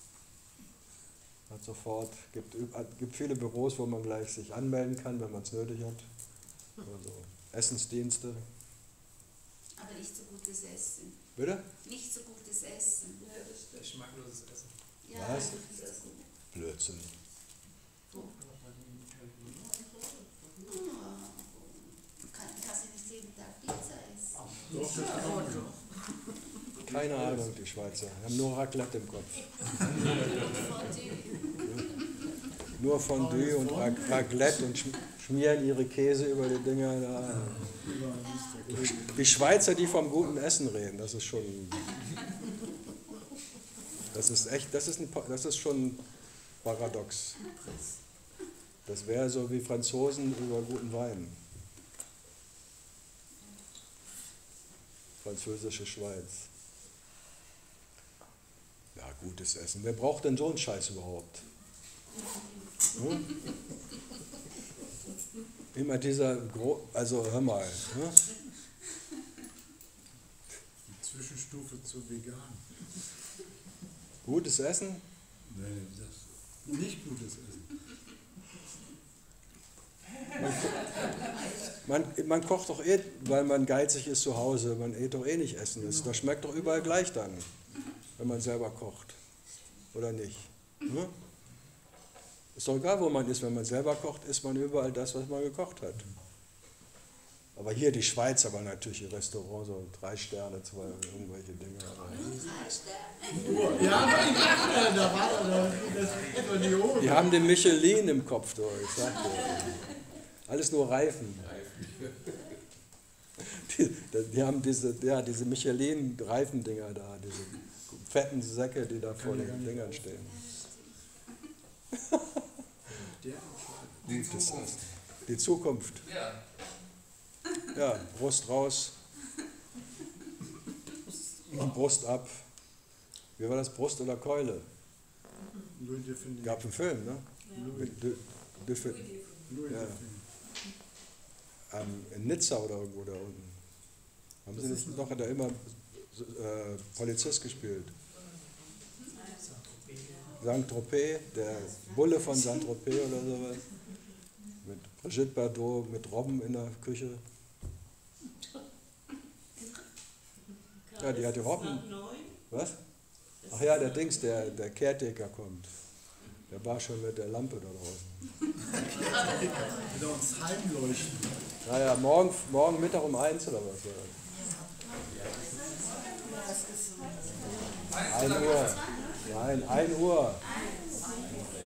Hat sofort, gibt, gibt viele Büros, wo man gleich sich anmelden kann, wenn man es nötig hat. Also Essensdienste. Aber nicht so gutes Essen. Bitte? Nicht so gutes Essen. Geschmackloses Essen. Ja, Was? das ist gut. Blödsinn. Oh, du kann, kannst ja nicht jeden Tag Pizza essen. Doch, das kann man. Keine Ahnung, die Schweizer. Die haben nur Raclette im Kopf. Nur Fondue und Raclette und schmieren ihre Käse über die Dinger da. Die Schweizer, die vom guten Essen reden, das ist schon. Das ist echt, das ist, ein, das ist schon paradox. Das wäre so wie Franzosen über guten Wein. Französische Schweiz. Ja, gutes Essen. Wer braucht denn so einen Scheiß überhaupt? Hm? Immer dieser, Gro also hör mal. Hm? Die Zwischenstufe zu vegan. Gutes Essen? Nee, das ist nicht gutes Essen. Man, man kocht doch eh, weil man geizig ist zu Hause. Man eh doch eh nicht essen. Das, das schmeckt doch überall gleich dann, wenn man selber kocht. Oder nicht? Hm? Ist doch egal, wo man ist. Wenn man selber kocht, isst man überall das, was man gekocht hat. Aber hier die Schweiz, aber natürlich die Restaurants, so drei Sterne, zwei, irgendwelche Dinge. Drei Sterne. Oh, ja, nein, da war da, das geht doch nicht hoch. Die haben den Michelin im Kopf, du, ich sag dir. Alles nur Reifen. Die, die haben diese, ja, diese Michelin-Reifendinger da, diese fetten Säcke, die da vor den Dingern stehen. Die Gutes Zukunft. Essen. Die Zukunft. Ja. Ja, Brust raus. Und Brust ab. Wie war das? Brust oder Keule? Louis Define. Gab einen Film, ne? Ja. Mit De, De, De, Louis Ja. Define. ähm, in Nizza oder irgendwo da unten. Haben Das sie ist nicht noch, hat er immer äh, Polizist gespielt. Saint-Tropez, der Bulle von Saint-Tropez oder sowas. Mit Brigitte Bardot, mit Robben in der Küche. Ja, die hatte Robben. Was? Ach ja, der Dings, der, der Caretaker kommt. Der war schon mit der Lampe da draußen. Wieder uns heimleuchten. Naja, morgen, morgen Mittag um eins oder was? Eins Ein oder Uhr. Nein, ein Uhr.